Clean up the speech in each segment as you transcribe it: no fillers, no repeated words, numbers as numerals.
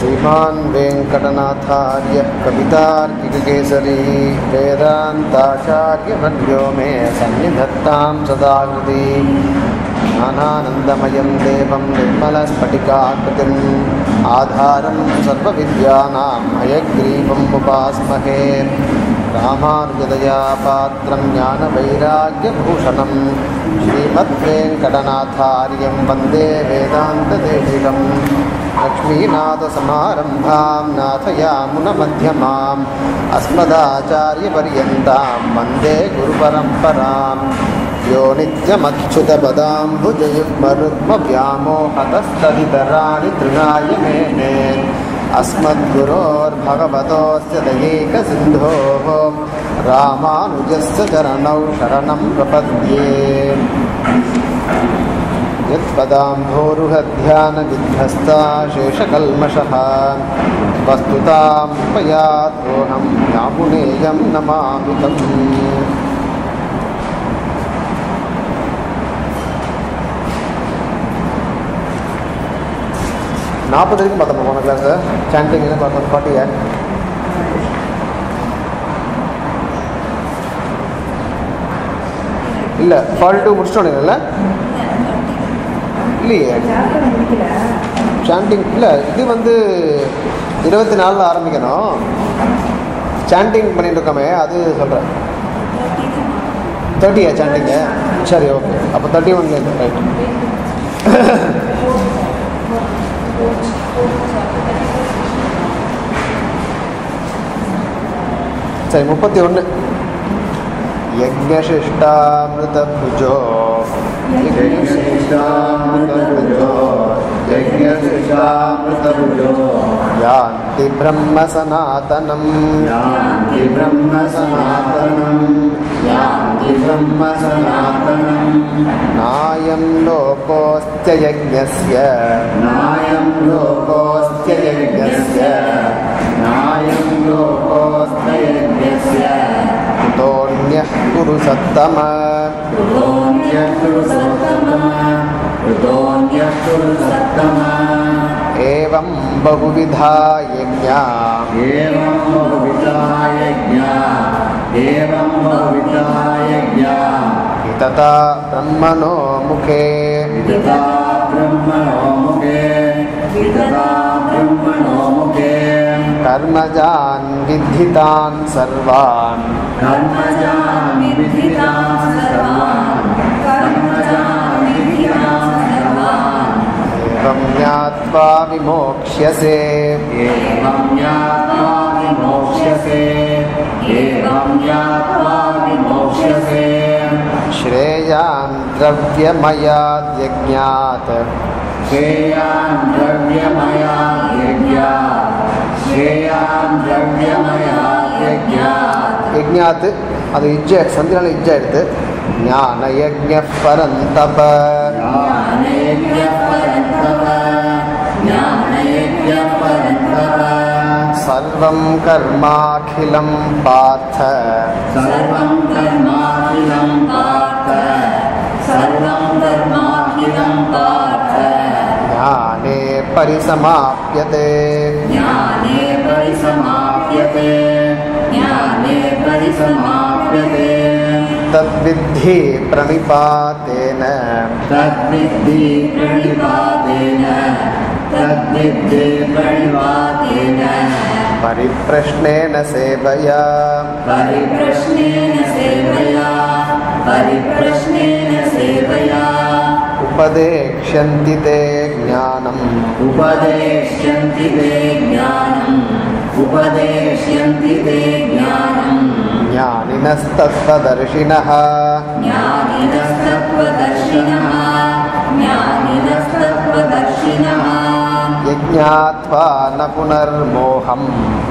श्रीमान् वेङ्कटनाथार्यः कवितार्किककेसरी वेदान्ताचार्यवर्यो मे सन्निधत्तां सदा हृदि ज्ञानानन्दमयं देवं निर्मलस्फटिकाकृतिम् आधारं सर्वविद्यानां हयग्रीवम् उपास्महे रामानुजदया पात्रं ज्ञानवैराग्यभूषणं श्रीमद्वेङ्कटनाथार्यं वन्दे वेदान्तदेशिकं लक्ष्मीनाथसमारम्भां नाथयामुनमध्यमाम् अस्मदाचार्यपर्यन्तां वन्दे गुरुपरम्परां यो नित्यमच्युतपदाम्बुजयुग्मरुग्मव्यामोहतस्तदितराणि तृणाय मेने अस्मद्गुरोर्भगवतोऽस्य दयैकसिन्धोः रामानुजस्य चरणौ शरणं प्रपद्ये यत्पदाम्भोरुहध्यानविध्वस्ता शेषकल्मषः वस्तुतां मयातोऽहं यामुनेयं नमामि तम् நாற்பது வரைக்கும் பார்த்தோம் போன கிளாஸ் சாண்டிங் என்ன பார்த்தோம் பாட்டியா இல்லை 42 முடிச்சிட்டோம் இல்லை இல்லையே சாண்டிங் இல்லை இது வந்து 24 ஆரம்பிக்கணும் சாண்டிங் பண்ணிட்டு இருக்கோமே அது சொல்கிறேன் 30 சாண்டிங்கு சரி ஓகே அப்போ 31 ரைட் சரி 31 யஜ்ஞசிஷ்டாமிருதபுஜோ யாந்தி பிரம்ம சனாதனம் நாயம் லோகோஸ்த்ய யஜ்ஞஸ்ய குதோன்யः குரு சத்தம एवं बहुविधा यज्ञा तथा ब्रह्मणो मुखे कर्मजान् विद्धितान् सर्वान् एवं ज्ञात्वा विमोक्ष्यसे श्रेयान् द्रव्यमयाद् यज्ञात् यज्ञात् அது இஜ்ஜை சந்திரால இஜ்ஜை எடுத்து ஞான யஜ்ஞ பரந்தப सर्वं कर्माखिलं पार्थ ज्ञाने परिसमाप्यते तद्विद्धि प्रणिपातेन परिप्रश्नेन सेवया उपदेक्ष्यन्ति ते ज्ञानम् ज्ञानिनस्तत्त्वदर्शिनः यज्ञात्वा न पुनर्मोहम्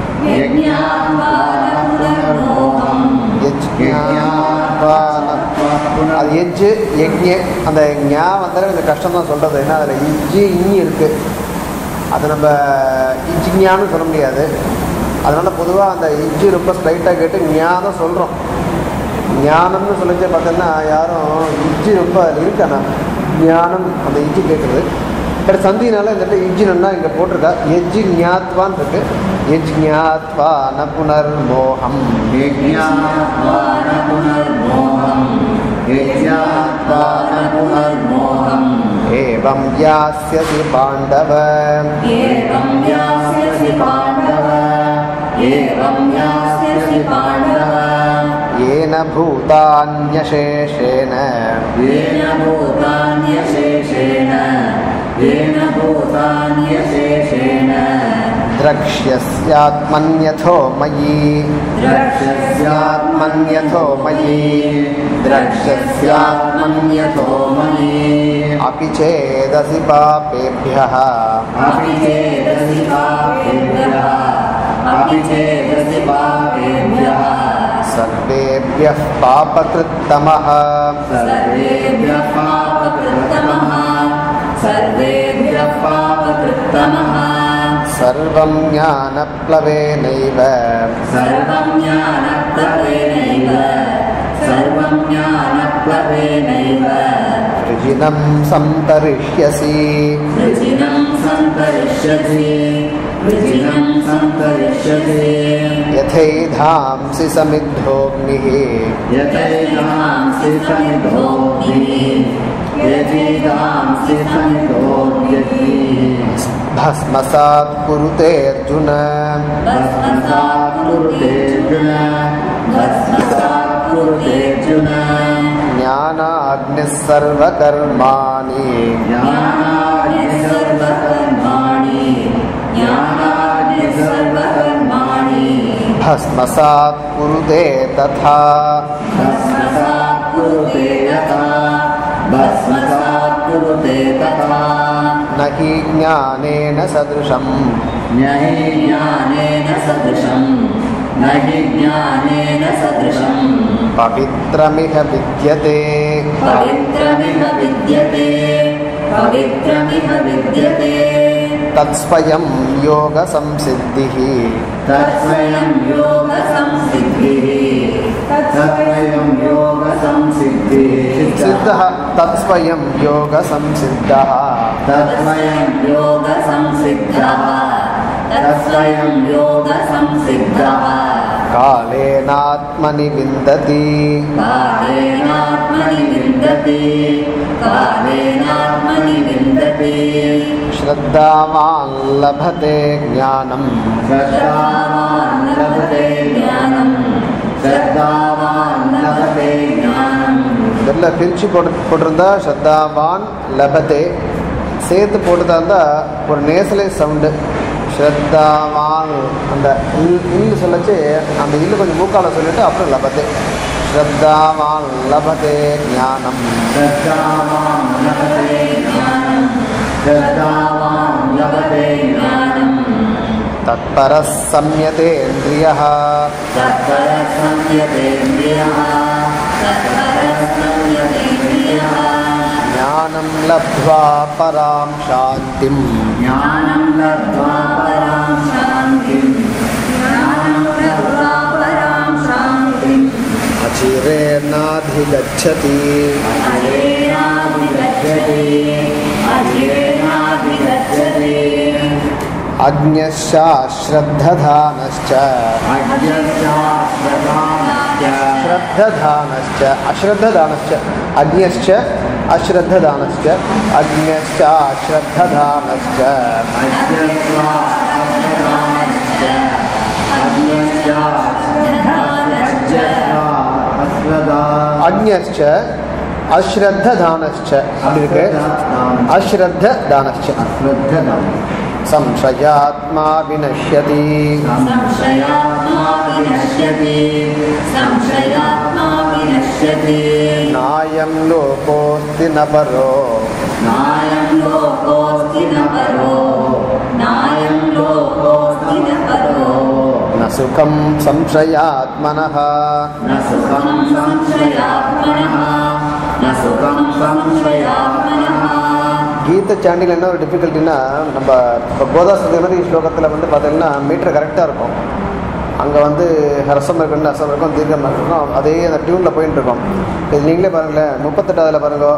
அது எஜ்ஜு யஜ்ஞ அந்த ஞா வந்தாலும் இந்த கஷ்டம் தான் சொல்கிறது. ஏன்னா அதில் இஜ்ஜு இஞ்சி இருக்குது, அது நம்ம இஜ்ஞான்னு சொல்ல முடியாது. அதனால் பொதுவாக அந்த இஜ்ஜு ரொம்ப ஸ்ட்ரைட்டாக கேட்டு ஞா தான் சொல்கிறோம். ஞானம்னு சொல்லிச்சு பார்த்தோன்னா யாரும் இஜ்ஜு ரொம்ப அதில் இருக்காண்ணா ஞானம் அந்த இஜ்ஜு கேட்குறது. பட் சந்தினால இந்த இஜ்ஜினா இங்கே போட்டிருக்கா எஜ்ஜி ஞாத்வான்னு இருக்கு. யஜ்ஞாத்வா ந புனர்மோகம் ஏவம் யாஸ்யசி பாண்டவ येन भूतान्यशेषेण द्रक्ष्यस्यात्मन्यथो मयि अपि चेदसि पापेभ्यः सर्वेभ्यः पापकृत्तमः सर्वं ज्ञानप्लवेनैव वृजिनं संतरिष्यसि यथैधांसि समिद्धोऽग्निः भस्मसात् कुरुते अर्जुन ज्ञानाग्निः सर्वकर्माणि भस्मसात् कुरुते तथा न हि ज्ञानेन सदृशम् पवित्रमिह विद्यते तत्स्वयं योगसंसिद्धिः सिद्धः तत्स्वयं योगसंसिद्धः कालेनात्मनि विन्दति श्रद्धावान् लभते ज्ञानम् இதெல்லாம் பிரித்து போட்டிருந்தா ஸ்ரத்தாவான் லபதே, சேர்த்து போட்டுதா இருந்தால் ஒரு நேசலே சவுண்டு ஸ்ரத்தாவான். அந்த இல்லு சொல்லச்சு அந்த இல்லு கொஞ்சம் மூக்கால சொல்லிட்டு அப்புறம் லபதே. ஸ்ரத்தாவான் லபதே ஞானம் தத்பரः சம்யதேந்திரியः ஞானம் லப்த்வா பராம் சாந்திம் அச்சிரேணாதிகச்சதி அஜ்ஞஸ்யாஸ்ரத்ததானஸ்ச श्रद्धदानश्च अश्रद्धदानश्च अज्ञश्च अश्रद्धदानश्च अज्ञश्च अश्रद्धदानश्च अज्ञश्च अश्रद्धदानश्च अश्रद्धदानश्च संशयात्मा विनश्यति नायं लोकोऽस्ति न परो न सुखं संशयात्मनः கீத சாண்டில் என்ன ஒரு டிஃபிகல்ட்டின்னா, நம்ம இப்போ கோதாசதி ஸ்லோகத்தில் வந்து பார்த்தீங்கன்னா மீட்டர் கரெக்டாக இருக்கும். அங்கே வந்து ரசம் இருக்கணும், ரசம் இருக்கும், தீர்க்கம் இருக்கும், அதே அந்த டியூனில் போயிட்டு இருக்கோம். இது நீங்களே பாருங்களேன், 38ஆவதில் பாருங்க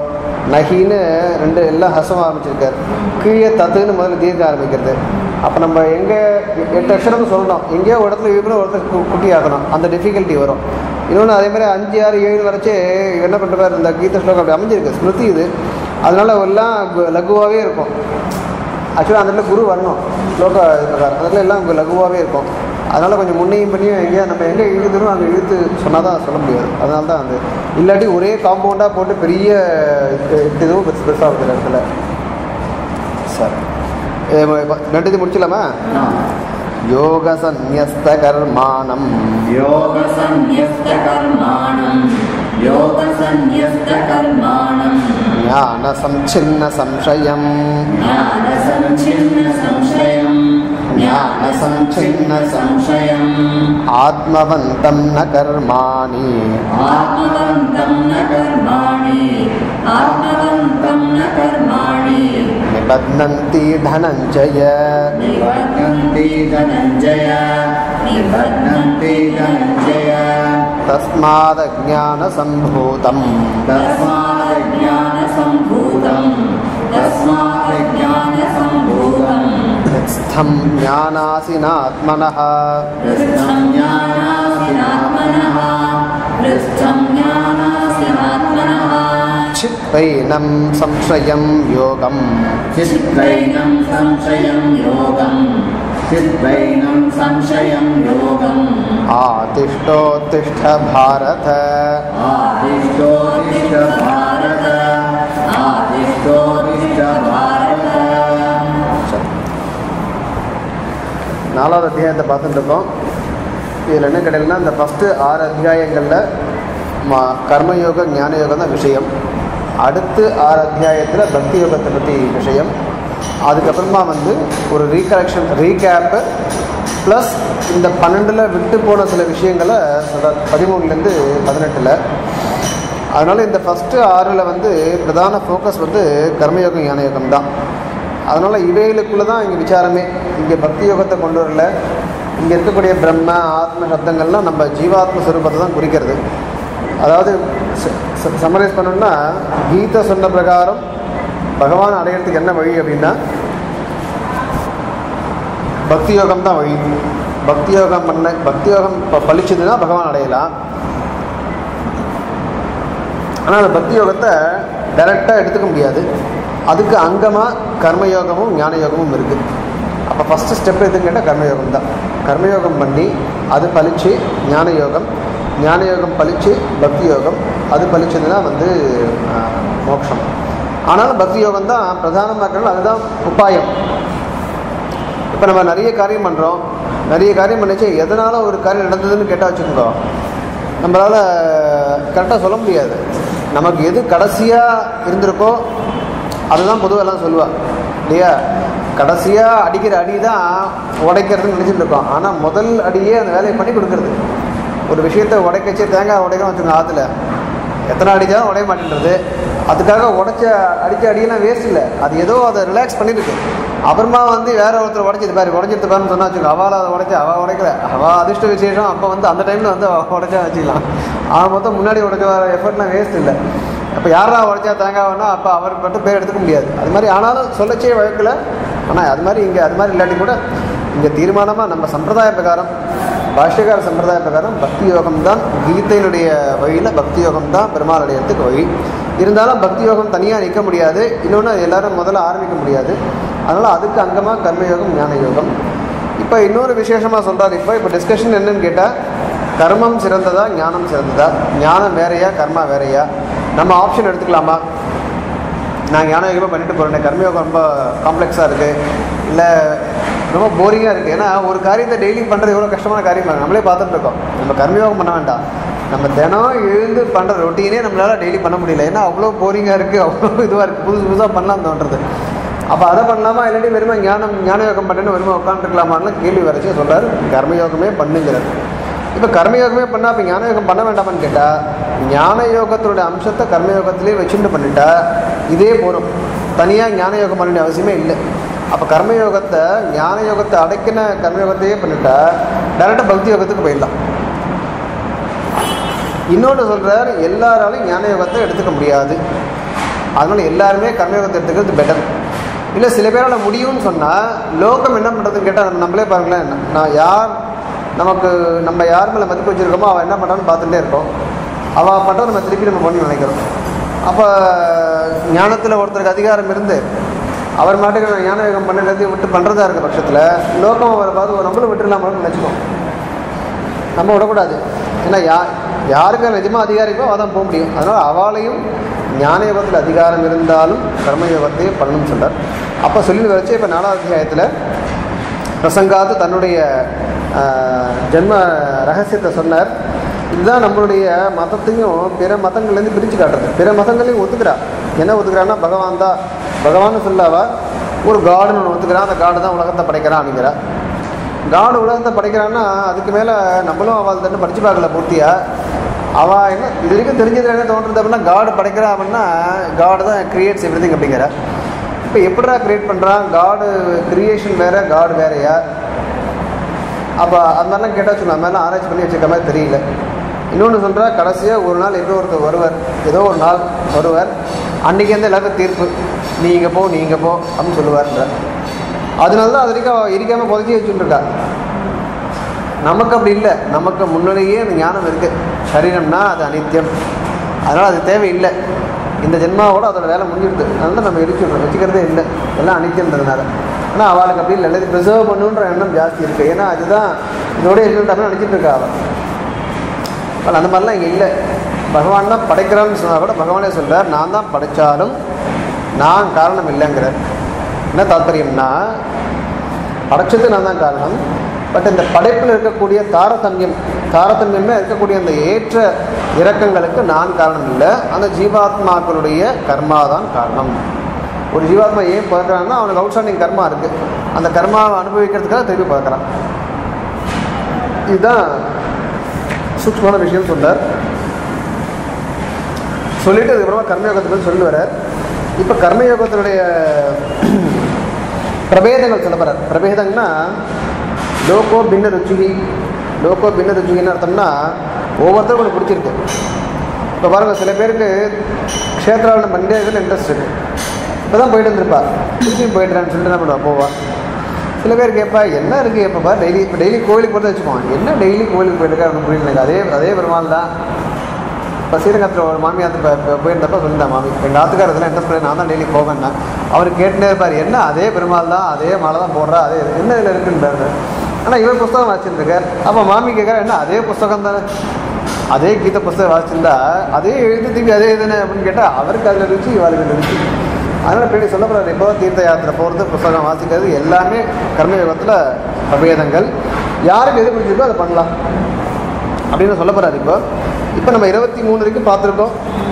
நகின்னு ரெண்டு எல்லாம் ஹசம் ஆரம்பிச்சிருக்காரு. கீழே தத்துன்னு முதல்ல தீர்க்க ஆரம்பிக்கிறது. அப்போ நம்ம எங்கே 8 அக்ஷரம் சொல்லணும், எங்கேயோ ஒரு இடத்துல இருக்கணும், ஒருத்தர் குட்டி ஆக்கணும், அந்த டிஃபிகல்ட்டி வரும். இன்னொன்று அதே மாதிரி 5, 6, 7 வரைச்சே என்ன பண்ணுறாரு, இந்த கீத ஸ்லோகம் அப்படி அமைஞ்சிருக்கு, ஸ்மிருதி இது. அதனால எல்லாம் லகுவாகவே இருக்கும். ஆக்சுவலாக அந்த இடத்துல குரு வரணும் ஸ்லோக பிரகாரம், அதில் எல்லாம் லகுவாகவே இருக்கும். அதனால் கொஞ்சம் முன்னையும் பண்ணியும் எங்கேயா நம்ம எங்கே இழுத்துடும் அங்கே இழுத்து சொன்னால் தான் சொல்ல முடியாது. அதனால தான் அந்த இல்லாட்டி ஒரே காம்பவுண்டாக போட்டு பெரிய இதுவும் பெருசாக இருக்கிற இடத்துல. சரி, 2 முடிச்சலாமா? யோக சந்நியஸ்த கர்மாணம் யோக சந்நியஸ்த கர்மாணம் யோக சந்நியஸ்த கர்மாணம் ஞான சம்சின்ன சம்சயம் ஞான சம்சின்ன சம்சயம் ஞான சம்சின்ன சம்சயம் ஆத்மவந்தம் ந கர்மாணி ஆத்மவந்தம் ந கர்மாணி ஆத்மவந்தம் ந கர்மாணி நிபத்னந்தி தனஞ்சய நிபத்னந்தி தனஞ்சய நிபத்னந்தி தனஞ்சய தஸ்மாத் அஜ்ஞான சம்பூதம் தஸ்மாத் ஞான சம்பூதம் தஸ்மாத் ஞான சம்பூதம் ஸ்தம் ஞானாசினாத்மனः ருஷ்டம் ஞானாசினாத்மனः ருஷ்டம் ஞானாசினாத்மனः சித்வைனம் சம்சயம் யோகம் சித்வைனம் சம்சயம் யோகம் சித்வைனம் சம்சயம் யோகம் ஆதிஷ்டோத்திஷ்ட பாரத ஆதிஷ்டோதிஷ்ட பாரத ஆதிஷ்டோதிஷ்ட பாரத. 4வது அத்தியாயத்தை பார்த்துட்டு இருக்கோம். இதில் என்ன கிடையாதுன்னா, இந்த ஃபஸ்ட்டு 6 அத்தியாயங்களில் கர்மயோக ஞான யோகம் தான் விஷயம். அடுத்து 6 அத்தியாயத்தில் பக்தி யோகத்தை பற்றி விஷயம். அதுக்கப்புறமா ஒரு ரீகலெக்ஷன் ரீகேப்பு ப்ளஸ் இந்த 12ல் விட்டு போன சில விஷயங்களை சொல்கிறார், 13லேருந்து 18. அதனால் இந்த ஃபஸ்ட்டு 6ல் பிரதான ஃபோக்கஸ் கர்மயோகம் ஞான யோகம் தான். அதனால் இவைகளுக்குள்ளே தான் இங்கே விசாரமே. இங்கே பக்தி யோகத்தை கொண்டு வரல. இங்கே இருக்கக்கூடிய பிரம்ம ஆத்ம சப்தங்கள்லாம் நம்ம ஜீவாத்ம ஸ்வரூபத்தை தான் குறிக்கிறது. அதாவது சம்மரைஸ் பண்ணணும்னா, கீதை சொன்ன பிரகாரம் பகவான் அடையிறதுக்கு என்ன வழி அப்படின்னா, பக்தி யோகம் தான் வழி. பக்தி யோகம் பலிச்சதுன்னா பகவான் அடையலாம். ஆனால் அந்த பக்தி யோகத்தை டைரெக்டாக எடுத்துக்க முடியாது. அதுக்கு அங்கமாக கர்மயோகமும் ஞான யோகமும் இருக்குது. அப்போ ஃபஸ்ட்டு ஸ்டெப் எதுன்னு கேட்டால் கர்மயோகம் தான். கர்மயோகம் பண்ணி அது பலிச்சு ஞான யோகம், ஞான யோகம் பலிச்சு பக்தி யோகம், அது பலிச்சதுன்னா மோட்சம். ஆனாலும் பக்தி யோகம் தான் பிரதானமாக்கணும், அதுதான் உபாயம். இப்போ நம்ம நிறைய காரியம் பண்ணுறோம், நிறைய காரியம் பண்ணிச்சு எதனால் ஒரு காரியம் நடந்ததுன்னு கேட்டால் வச்சுக்கோங்க, நம்மளால் கரெக்டாக சொல்ல முடியாது. நமக்கு எது கடைசியாக இருந்திருக்கோ அதுதான் பொதுவாக எல்லாம் சொல்லுவாள் இல்லையா. கடைசியாக அடிக்கிற அடி தான் உடைக்கிறதுன்னு நினச்சிட்டு இருக்கோம். ஆனால் முதல் அடியே அந்த வேலையை பண்ணி கொடுக்குறது. ஒரு விஷயத்தை உடைக்கச்சே தேங்காய் உடைக்கணும் வச்சுக்கோங்க, ஆற்றுல எத்தனை அடித்தாலும் உடைய மாட்டேன்றது. அதுக்காக அடித்த அடியெல்லாம் வேஸ்ட் இல்லை, அது ஏதோ அதை ரிலாக்ஸ் பண்ணியிருக்கு. அப்புறமா வேற ஒருத்தர் உடைச்சிது பாரு பாருன்னு சொன்னா வச்சுக்கோங்க, அவள் அதை உடைச்சா அவள் உடைக்கல, அவள் அதிர்ஷ்ட விசேஷம். அப்போ அந்த டைமில் உடைச்சா வச்சுக்கலாம். அவன் மொத்தம் முன்னாடி உடைச்ச வர எஃபர்ட்லாம் வேஸ்ட் இல்லை. அப்போ யாரா உடைச்சா தேங்காய்னா அப்போ அவருக்கு மட்டும் பேர் எடுத்துக்க முடியாது. அது மாதிரி ஆனாலும் சொல்லச்சே வழக்கில். ஆனால் அது மாதிரி இங்கே அது மாதிரி இல்லாட்டி கூட இங்கே தீர்மானமாக நம்ம சம்பிரதாய பிரகாரம், பாஷ்யகார சம்பிரதாய பிரகாரம் பக்தி யோகம் தான் கீதையினுடைய வழியில் பக்தி யோகம் தான் பெருமாள் அடையிறதுக்கு வழி. இருந்தாலும் பக்தி யோகம் தனியாக நிற்க முடியாது, இன்னொன்று எல்லாரும் முதல்ல ஆரம்பிக்க முடியாது. அதனால் அதுக்கு அங்கமாக கர்மயோகம் ஞான யோகம். இப்போ இன்னொரு விசேஷமாக சொல்கிறார். இப்போ டிஸ்கஷன் என்னன்னு கேட்டால், கர்மம் சிறந்ததா ஞானம் சிறந்ததா, ஞானம் வேறையா கர்மா வேறையா, நம்ம ஆப்ஷன் எடுத்துக்கலாமா? நான் ஞான யோகமாக பண்ணிட்டு போகிறேன், கர்மயோகம் ரொம்ப காம்ப்ளெக்ஸாக இருக்குது, இல்லை ரொம்ப போரிங்காக இருக்குது. ஏன்னா ஒரு காரியத்தை டெய்லி பண்ணுறது எவ்வளோ கஷ்டமான காரியமாக இருக்குது. நம்மளே பார்த்துட்டு இருக்கோம். நம்ம கர்மயோகம் பண்ண வேண்டாம், நம்ம தினம் எழுந்து பண்ணுற ரொட்டீனே நம்மளால் டெய்லி பண்ண முடியல. ஏன்னா அவ்வளோ போரிங்காக இருக்குது, அவ்வளோ இதுவாக இருக்குது, புதுசாக பண்ணலாம் தோன்றது. அப்போ அதை பண்ணலாமா, இல்லாட்டி வெறுமை ஞான யோகம் பண்ணுன்னு வெறுமை உட்காந்துருக்கலாமான்னு கேள்வி வரைச்சி சொல்கிறார். கர்மயோகமே பண்ணுங்கிறது. இப்போ கர்மயோகமே பண்ணால் அப்போ ஞான யோகம் பண்ண வேண்டாமான்னு கேட்டால், ஞான யோகத்தினுடைய அம்சத்தை கர்மயோகத்திலே வச்சுட்டு பண்ணிட்டா இதே போகும். தனியாக ஞான யோகம் பண்ண அவசியமே இல்லை. அப்போ கர்மயோகத்தை ஞான யோகத்தை அடைக்கின கர்மயோகத்தையே பண்ணிட்டா டேரெக்டாக பக்தி யோகத்துக்கு போயிடலாம். இன்னொன்று சொல்கிறார், எல்லாராலையும் ஞான யோகத்தை எடுத்துக்க முடியாது. அதனால் எல்லாருமே கர்மயோகத்தை எடுத்துக்கிறது பெட்டர். இல்லை சில பேரால் முடியும்னு சொன்னால் லோகம் என்ன பண்ணுறதுன்னு கேட்டால் நம்மளே பாருங்களேன், நான் யார் நம்ம யார் மேலே மதிப்பு வச்சுருக்கோமோ அவள் என்ன பண்ணுறான்னு பார்த்துட்டே இருக்கோம். அவள் பண்ணுறத நம்ம திருப்பி நம்ம பண்ணி நினைக்கிறோம். அப்போ ஞானத்தில் ஒருத்தருக்கு அதிகாரம் இருந்து அவர் மாட்டுக்கு நான் ஞான யோகம் பண்ண எல்லாத்தையும் விட்டு பண்ணுறதா இருக்க பட்சத்தில் லோகம் அவரை பார்த்து நம்மளும் விட்டுலாமன்னு நினச்சிக்கோம். நம்ம விடக்கூடாது. ஏன்னா யாருக்கு நிஜமாக அதிகாரிக்கோ அவள் போக முடியும். அதனால் அவளையும் ஞான யோகத்தில் அதிகாரம் இருந்தாலும் கர்மயோகத்தையே பண்ணணும்னு சொல்கிறார். அப்போ சொல்லி வச்சு இப்போ 4வது அத்தியாயத்தில் பிரசங்காத்து தன்னுடைய ஜென்ம ரகசியத்தை சொன்னார். இதுதான் நம்மளுடைய மதத்தையும் பிற மதங்கள்லேருந்து பிரித்து காட்டுறது. பிற மதங்களையும் ஒத்துக்கிறா. என்ன ஒத்துக்கிறான்னா பகவான்னு சொல்லாவா ஒரு காடுன்னு ஒன்று ஒத்துக்கிறான். அந்த காடு தான் உலகத்தை படைக்கிறான் அப்படிங்கிறா. காடு உலகத்தை படைக்கிறான்னா அதுக்கு மேலே நம்மளும் அவள் தண்ணி படித்து பார்க்கல பூர்த்தியா. அவள் என்ன இது வரைக்கும் தெரிஞ்சது என்ன தோன்றுறது அப்படின்னா காடு படைக்கிறா அப்படின்னா காடு தான் கிரியேட்ஸ் எவ்ரிதிங் அப்படிங்கிற. இப்போ எப்படிடா கிரியேட் பண்ணுறான்? காடு கிரியேஷன் வேறு, காடு வேறையா? அப்போ அது மாதிரிலாம் கேட்டால் வச்சுக்கோங்க, அது மாதிரிலாம் ஆராய்ச்சி பண்ணி வச்சுருக்க மாதிரி தெரியல. இன்னொன்று சொல்கிறா, கடைசியாக ஒரு நாள் எப்போ ஒருத்தர் வருவார், ஏதோ ஒரு நாள் வருவார், அன்றைக்கி வந்து எல்லாருக்கும் தீர்ப்பு, நீ இங்கே போ அப்படின்னு சொல்லுவார்ன்ற. அதனால தான் அது வரைக்கும் இருக்காமல் புதைச்சி வச்சுட்டுருக்கா. நமக்கு அப்படி இல்லை. நமக்கு முன்னாடியே அந்த ஞானம் இருக்குது. சரீரம்னா அது அனித்தியம், அதனால் அது தேவையில்லை. இந்த ஜென்மாவோட அதோட வேலை முடிஞ்சிடுது. அதனால நம்ம வச்சுக்கிறதே இல்லை, எல்லாம் அனித்தியன்றதுனால. ஆனால் அவளுக்கு அப்படி இல்லை, எல்லாத்தையும் ப்ரிசர்வ் பண்ணுன்ற எண்ணம் ஜாஸ்தி இருக்குது. ஏன்னா அதுதான் இதோட இருந்துட்டாமல் நினச்சிட்டு இருக்கா அவள். அந்த மாதிரிலாம் இங்கே இல்லை. பகவான் தான் படைக்கிறான்னு சொன்னால் கூட பகவானே சொல்கிறார், நான் தான் படைத்தாலும் நான் காரணம் இல்லைங்கிறார். என்ன தாத்பரியம்னா, படைச்சது நான் தான் காரணம். பட் இந்த படைப்பில் இருக்கக்கூடிய தாரதமியமே இருக்கக்கூடிய அந்த ஏற்ற இறக்கங்களுக்கு நான் காரணம் இல்லை. அந்த ஜீவாத்மாக்களுடைய கர்மா தான் காரணம். ஒரு ஜீவாத்மா ஏன் பிறக்கிறான்னா அவனுக்கு அவுட்ஸ்டாண்டிங் கர்மா இருக்குது. அந்த கர்மாவை அனுபவிக்கிறதுக்காக திருப்பி பிறக்கிறான். இதுதான் சூக்ஷ்மமான விஷயம் சொல்றார். சொல்லிட்டு அதுக்கப்புறமா கர்மயோகத்தை பற்றி சொல்லி வர்றார். இப்போ கர்மயோகத்தினுடைய பிரபேதங்கள் சொல்ல போகிறார். பிரபேதம்னா லோகோ பின்ன ருச்சின்னு அர்த்தம்னா ஒவ்வொருத்தரும் கொஞ்சம் பிடிச்சிருக்கு. இப்போ பாருங்கள், சில பேருக்கு க்ஷேத்ராவில் பண்ணிட்டே இதில் இன்ட்ரெஸ்ட் இருக்குது. இப்போ தான் போயிட்டு வந்துருப்பா, திருச்சியும் போயிட்டுறான்னு சொல்லிட்டு என்ன பண்ணுவா, போவா. சில பேர் கேட்பா, என்ன இருக்குது எப்பப்பா டெய்லி கோவிலுக்கு போட்டு வச்சுப்போம், என்ன டெய்லி கோவிலுக்கு போயிட்டுருக்கா அப்படின்னு புரியல எனக்கு. அதே பெருமாள் தான். இப்போ ஸ்ரீரங்கத்தில் ஒரு மாமியாத்து போயிருந்தப்போ சொல்லியிருந்தேன், மாமி எங்கள் ஆத்துக்காரத்தில் இன்ட்ரெஸ்ட் பண்ணி நான் தான் டெய்லி போவேன்னா. அவர் கேட்டுனே இருப்பார், என்ன அதே பெருமாள் தான், அதே மாலை தான் போடுறா, அதே என்ன இதில் இருக்குன்றாரு. ஆனால் இவர் புஸ்தகம் வாசிச்சுருக்கார். அப்போ மாமி கேட்குறா, என்ன அதே புஸ்தகம் தானே, அதே கீதை புஸ்தகம் வாசிச்சிருந்தா அதே எழுத்து திருப்பி அதே இதுன்னு அப்படின்னு கேட்டால் அவருக்கு அதில் ருச்சி, இவருக்கு ருச்சி. அதனால் பின்னாடி சொல்லப்படுறாரு, இப்போ தீர்த்த யாத்திரை போகிறது, புஸ்தகம் வாசிக்கிறது எல்லாமே கர்மயோகத்தில் பிரபேதங்கள். யாருக்கு எது பிடிச்சிருக்கோ அதை பண்ணலாம் அப்படின்னு சொல்லப்படுறாரு. இப்போ நம்ம 23 வரைக்கும் பார்த்துருக்கோம்.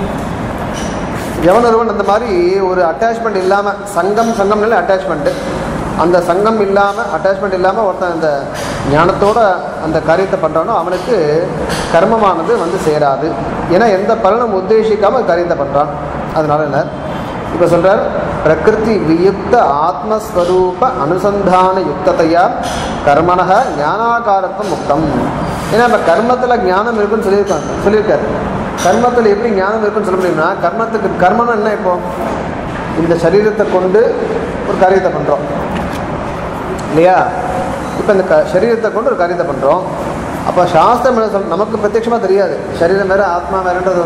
எவனொருவன் அந்த மாதிரி ஒரு அட்டாச்மெண்ட் இல்லாமல், சங்கம்னால அட்டாச்மெண்ட்டு, அந்த சங்கம் இல்லாமல் அட்டாச்மெண்ட் இல்லாமல் ஒருத்தன் அந்த ஞானத்தோட அந்த காரியத்தை பண்ணுறானோ அவனுக்கு கர்மமானது வந்து சேராது. ஏன்னா எந்த பலனும் உத்தேசிக்காமல் காரியத்தை பண்ணுறான். அதனால என்ன இப்போ சொல்கிறார், பிரகிருதி வியுக்த ஆத்மஸ்வரூப அனுசந்தான யுக்தத்தையா கர்மனக ஞானாகாரத்துவம் முக்தம். ஏன்னா இப்போ கர்மத்தில் ஞானம் இருக்குன்னு சொல்லியிருக்காரு. கர்மத்தில் எப்படி ஞானம் இருக்குன்னு சொல்ல முடியும்னா, கர்மம்னா என்ன, இப்போ இந்த சரீரத்தை கொண்டு ஒரு காரியத்தை பண்ணுறோம் இல்லையா. இப்போ இந்த சரீரத்தை கொண்டு ஒரு காரியத்தை பண்ணுறோம். அப்போ சாஸ்திரம் என்ன நமக்கு பிரத்யட்சமாக தெரியாது. சரீரம் வேறு ஆத்மா வேறுன்றது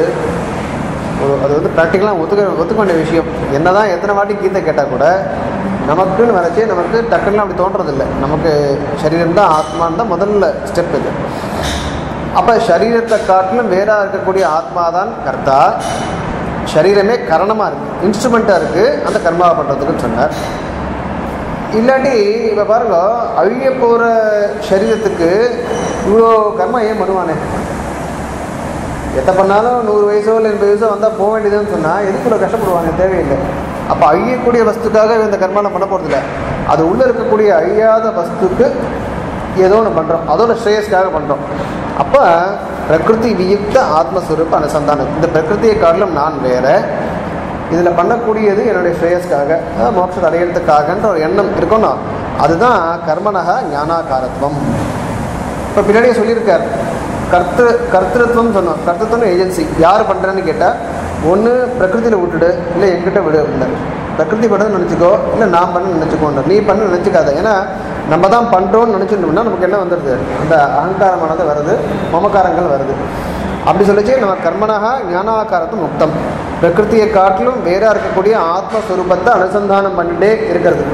அது ப்ராக்டிக்கலாக ஒத்துக்க வேண்டிய விஷயம். என்ன தான் எத்தனை வாட்டி கீதை கேட்டால் கூட நமக்குன்னு வரைச்சி நமக்கு டக்குன்னு அப்படி தோன்றதில்லை. நமக்கு சரீரம் தான் ஆத்மான்னு தான் முதல்ல ஸ்டெப் இது. அப்போ சரீரத்தை காட்டிலும் வேறாக இருக்கக்கூடிய ஆத்மா தான் கர்த்தா, சரீரமே கரணமாக இருக்குது, இன்ஸ்ட்ருமெண்ட்டாக இருக்குது அந்த கர்மாவை பண்ணுறதுக்குன்னு சொன்னார். இல்லாட்டி இப்போ பாருங்க, அழிய போகிற சரீரத்துக்கு இவ்வளோ கர்மா ஏன் பண்ணுவானே? எதை பண்ணாலும் 100 வயசோ இல்லை 80 வயசோ வந்தால் போக வேண்டியதுன்னு சொன்னால் எதுக்குள்ள கஷ்டப்படுவாங்க? தேவையில்லை. அப்போ அழியக்கூடிய வஸ்துக்காக இந்த கர்மாலாம் பண்ண போகிறதில்ல. அது உள்ளே இருக்கக்கூடிய அழியாத வஸ்துக்கு ஏதோ ஒன்று பண்ணுறோம், அதோட ஸ்ரேயஸ்க்காக பண்ணுறோம். அப்போ பிரகிருதி வியுக்த ஆத்மஸ்வரூப அனுசந்தானம், இந்த பிரகிருதியை காட்டிலும் நான் வேற, இதில் பண்ணக்கூடியது என்னுடைய ஸ்ரேயஸ்க்காக, மோட்சத்தை அடையிறதுக்காகன்ற ஒரு எண்ணம் இருக்கணும். அதுதான் கர்மனக ஞானாகாரத்துவம். இப்போ பின்னாடியே சொல்லியிருக்கார், கர்த்திருவம் சொன்னோம். கர்த்தத்துவம் ஏஜென்சி யார் பண்ணுறேன்னு கேட்டால் ஒன்று பிரகிருதியில் விட்டுடு, இல்லை என்கிட்ட விடு அப்படின்னாரு. பிரகிருதி பண்ணு நினச்சிக்கோ, இல்லை நான் பண்ணு நினச்சிக்கோன்றார். நீ பண்ணு நினச்சிக்காத. ஏன்னா நம்ம தான் பண்ணுறோன்னு நினச்சிட்டோம்னா நமக்கு என்ன வந்துடுது, அந்த அகங்காரமானது வருது, மமக்காரங்கள் வருது. அப்படி சொல்லிச்சு நம்ம கர்மனாக ஞானாகாரத்து முக்தம், பிரகிருத்தியை காட்டிலும் வேறாக இருக்கக்கூடிய ஆத்மஸ்வரூபத்தை அனுசந்தானம் பண்ணிட்டே இருக்கிறது.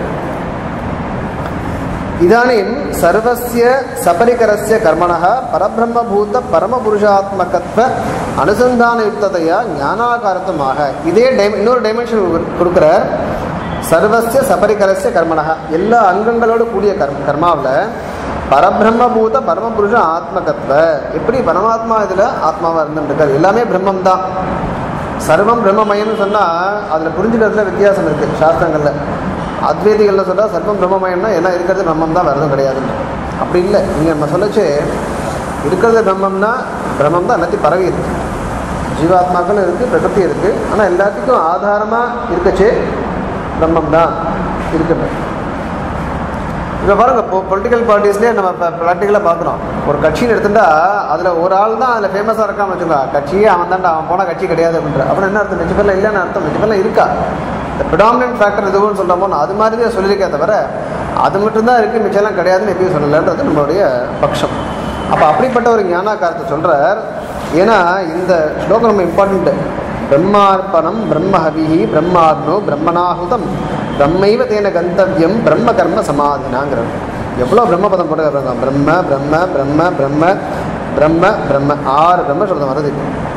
இதானிம் சர்வஸ்ய சபரிகரஸ்ய கர்மணः பரபிரம்மபூத பரமபுருஷாத்மகத்வ அனுசந்தானயுக்ததையா ஞானாகாரத்துமாக. இதே இன்னொரு டைமென்ஷன் கொடுக்குறார். சர்வஸ்ய சபரிகரஸ்ய கர்மணः, எல்லா அங்கங்களோடு கூடிய கர்மாவில் பரபிரம்மபூத பரமபுருஷ ஆத்மகத்வ, எப்படி பரமாத்மா இதில் ஆத்மாவாக இருந்துருக்காரு. எல்லாமே பிரம்மம் தான். சர்வம் பிரம்மமயம்னு சொன்னால் அதில் புரிஞ்சுக்கிறதுல வித்தியாசம் இருக்குது சாஸ்திரங்களில். அத்வைதிகளில் சொல்கிறால் சர்வம் பிரம்மமயம்னா எல்லாம் இருக்கிறது பிரம்மம் தான், வேறு கிடையாதுன்னு. அப்படி இல்லை. நீங்கள் நம்ம சொல்லச்சு இருக்கிறது பிரம்மம்னா பிரம்மம் தான் எல்லாத்தையும் பரவி இருக்குது. ஜீவாத்மாக்களும் இருக்குது, பிரகிருதி இருக்குது. ஆனால் எல்லாத்துக்கும் ஆதாரமாக இருக்கச்சு பிரம்மம் தான் இருக்குது. இப்போ பாருங்கள், இப்போ பொலிட்டிக்கல் பார்ட்டிஸ்லேயே நம்ம இப்போ ப்ராக்டிக்கலாக பார்க்குறோம். ஒரு கட்சின்னு எடுத்துட்டா அதில் ஒரு ஆள் தான் அதில் ஃபேமஸாக இருக்கான்னு வச்சுக்கோங்க. கட்சியே அவன் தான்டா, அவன் போனால் கட்சி கிடையாது அப்படின்ற. அப்புறம் என்ன அர்த்தம், மிச்ச பேரில் இல்லைன்னு அர்த்தம். மிச்ச பேரில் இருக்கா, இந்த ப்ரிடாமினன்ட் ஃபேக்டர் எதுவும் சொல்கிறோமோ அது மாதிரி தான் சொல்லியிருக்கே தவிர அது மட்டும்தான் இருக்குது, மிச்சம்லாம் கிடையாதுன்னு எப்பயும் சொல்லலைன்றது நம்மளுடைய பட்சம். அப்போ அப்படிப்பட்ட ஒரு ஞானாகாரத்தை சொல்கிறார். ஏன்னா இந்த ஸ்லோகம் ரொம்ப இம்பார்ட்டண்ட்டு. பிரம்மார்ப்பணம் பிரம்மஹவிஹி பிரம்மார்னோ பிரம்மணாஹுதம் பிரம்மைவ தேன கந்தவியம் பிரம்ம கர்ம சமாதினாங்கிறார். எவ்வளோ பிரம்மபதம் போட்டுக்கிறாங்க. பிரம்ம பிரம்ம பிரம்ம பிரம்ம பிரம்ம பிரம்ம 6 பிரம்மசப்தம் வருது.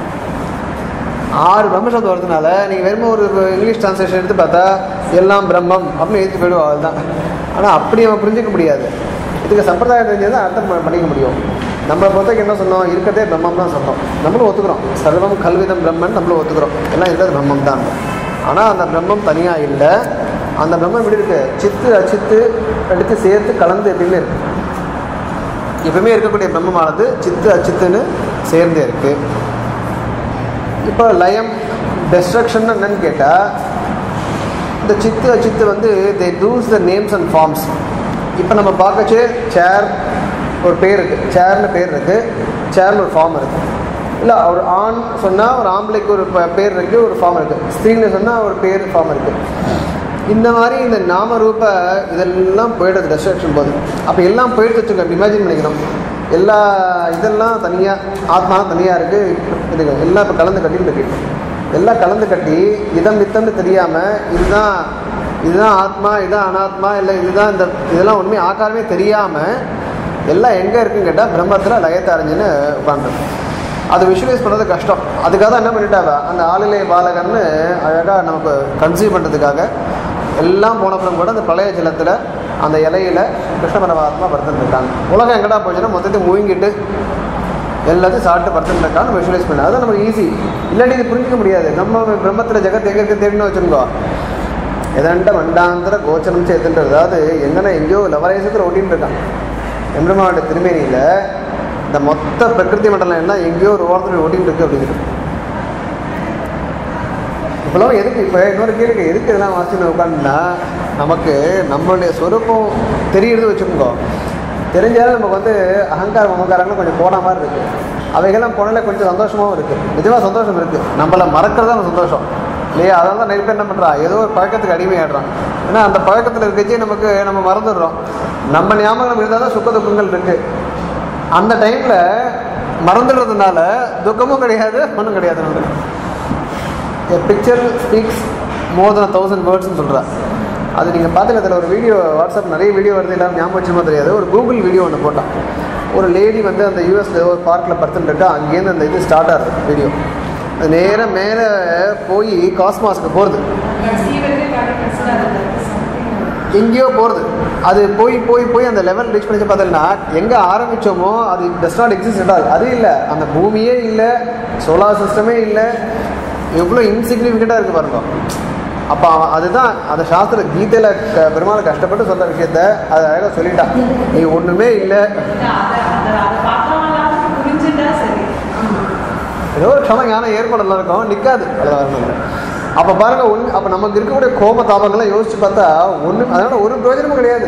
6 பிரம்மசப்தம் வருதுனால நீங்கள் வெறும் ஒரு இங்கிலீஷ் டிரான்ஸ்லேஷன் எடுத்து பார்த்தா எல்லாம் பிரம்மம் அப்படின்னு எழுதி போயிடுவோம், அதுதான். ஆனால் அப்படி நம்ம புரிஞ்சிக்க முடியாது. இதுக்கு சம்பிரதாயம் தெரிஞ்சது தான் அர்த்தம் பண்ணிக்க முடியும். நம்மளை பொறுத்தவரைக்கும் என்ன சொன்னோம், இருக்கிறதே பிரம்மம் தான் சொன்னோம். நம்மளும் ஒத்துக்கிறோம், சர்வம் கல்விதம் பிரம்மன் நம்மளும் ஒத்துக்கிறோம், எல்லாம் இருக்கிறது பிரம்மம் தான். ஆனால் அந்த பிரம்மம் தனியாக இல்லை. அந்த பிரம்மம் எப்படி இருக்குது, சித்து அச்சித்து எடுத்து சேர்த்து கலந்து எப்பயுமே இருக்குது. எப்பவுமே இருக்கக்கூடிய பிரம்மமானது சித்து அச்சித்துன்னு சேர்ந்தே இருக்குது. இப்போ லயம் டெஸ்ட்ரக்ஷன் என்னன்னு கேட்டால், இந்த சித்து அச்சித்து வந்து they does the names and forms. இப்போ நம்ம பார்க்கச்சு சேர் ஒரு பேர் இருக்குது, சேர்னு பேர் இருக்குது, சேர்னு ஒரு ஃபார்ம் இருக்குது. இல்லை ஒரு ஆண் சொன்னால் ஒரு ஆம்பளைக்கு ஒரு பேர் இருக்குது, ஒரு ஃபார்ம் இருக்குது. ஸ்திரீன்னு சொன்னால் ஒரு பேர் ஃபார்ம் இருக்குது. இந்த மாதிரி இந்த நாமரூப இதெல்லாம் போய்டுது டெஸ்ட்ரக்ஷன் போது. அப்போ எல்லாம் போயிட்டு வச்சுக்கோங்க, இமேஜின் பண்ணிக்கணும். எல்லா இதெல்லாம் தனியாக, ஆத்மா தனியாக இருக்குது, இதுங்க எல்லாம் இப்போ கலந்து கட்டின்னு இருக்கு. எல்லாம் கலந்து கட்டி இதம் வித்தம்னு தெரியாமல் இதுதான் ஆத்மா, இதுதான் அனாத்மா, இல்லை இதுதான் இந்த இதெல்லாம் உண்மை ஆக்காரமே தெரியாமல் எல்லாம் எங்கே இருக்குன்னு கேட்டால் பிரம்மத்தில் லயத்தை அறிஞ்சுன்னு உட்காந்துருக்கு. அதை விஷுவலைஸ் பண்ணுறது கஷ்டம். அதுக்காக தான் என்ன பண்ணிட்டாங்க, அந்த ஆளிலை பாலகன்னு அழகாக நமக்கு கன்சீவ் பண்ணுறதுக்காக எல்லாம் போனப்புறம் கூட அந்த பழைய ஜலத்தில் அந்த இலையில் கிருஷ்ண பரமாத்மா படுத்துட்டுருக்காங்க. உலகம் எங்கடா போச்சுன்னா மொத்தத்தையும் மூங்கிட்டு எல்லாத்தையும் சாப்பிட்டு படுத்துட்டுருக்கான்னு விஷுவலைஸ் பண்ண. அதுதான் நமக்கு ஈஸி. இல்லாட்டி இது புரிஞ்சிக்க முடியாது. நம்ம பிரம்மத்தில் ஜெகத் எங்கே இருக்குது தேடினு வச்சுருக்கோ, எதண்ட மண்டாந்திர கோச்சரம் சேர்த்துன்றது. அதாவது எங்கன்னா எங்கேயோ லவரேசத்தில் ஓட்டின்னு இருக்கான். எம்பெருமானுடைய திருமேனியில் இந்த மொத்த பிரகிருதி மண்டலம் என்ன எங்கேயோ ஒரு ஓரத்தில் ஓட்டின்னு இருக்குது அப்படிங்கிறது. இப்போலாம் எதுக்கு, இப்போ இன்னொரு கேள்வி, எதுக்கு இதெல்லாம் வாசின்னு உட்காந்துன்னா நமக்கு நம்மளுடைய சொரூபம் தெரியுறது வச்சுக்கோங்க. தெரிஞ்சாலும் நமக்கு வந்து அகங்கார மமகாரங்களும் கொஞ்சம் போன மாதிரி இருக்குது. அவைகள்லாம் போனாலே கொஞ்சம் சந்தோஷமாகவும் இருக்குது. நிஜமாக சந்தோஷம் இருக்குது. நம்மளை மறக்கிறதா நம்ம சந்தோஷம் இல்லையா? அதனால தான் நிறைய பேர் என்ன பண்ணுறான், ஏதோ ஒரு பழக்கத்துக்கு அடிமையாடுறான். ஏன்னா அந்த பழக்கத்தில் இருக்கச்சே நம்ம மறந்துடுறோம். நம்ம ஞாபகம் இருந்தால் தான் சுக்க துக்கங்கள் இருக்குது. அந்த டைமில் மறந்துடுறதுனால துக்கமும் கிடையாது, ஒன்றும் கிடையாது. நம்மளுக்கு பிக்சர் ஸ்பீக்ஸ் மோர் தென் 1000 வேர்ட்ஸ்ன்னு சொல்கிறேன். அது நீங்கள் பார்த்துக்க. அதில் ஒரு வீடியோ, வாட்ஸ்அப் நிறைய வீடியோ வருது, எல்லாம் ஞாபகம் வச்சுமா தெரியாது. ஒரு கூகுள் வீடியோ ஒன்று போட்டான். ஒரு லேடி வந்து அந்த யூஎஸில் ஒரு பார்க்கில் படுத்துட்டுருக்கா. அங்கேருந்து அந்த இது ஸ்டார்ட் ஆகுது வீடியோ. அது நேராக மேலே போய் காஸ்மாஸுக்கு போகிறது, எங்கேயோ போகிறது. அது போய் போய் போய் அந்த லெவல் ரீச் பண்ணி பார்த்தோம்னா எங்கே ஆரம்பித்தோமோ அது does not exist at all. அது இல்லை, அந்த பூமியே இல்லை, சோலார் சிஸ்டமே இல்லை. எவ்வளோ இன்சிக்னிஃபிகண்ட்டாக இருக்குது பாருங்க. அப்போ அதுதான் அந்த சாஸ்திர கீதையில் பெருமாள் கஷ்டப்பட்டு சொல்கிற விஷயத்த அது அழகாக சொல்லிட்டான். நீ ஒன்றுமே இல்லை, ஏதோ ஒரு க்ஷம ஞானம் ஏற்படலாம் இருக்கும், நிற்காது. அது வரணும். அப்போ பாருங்கள், அப்போ நமக்கு இருக்கக்கூடிய கோப தாபங்கள்லாம் யோசிச்சு பார்த்தா அதனால் ஒரு பிரயோஜனமும் கிடையாது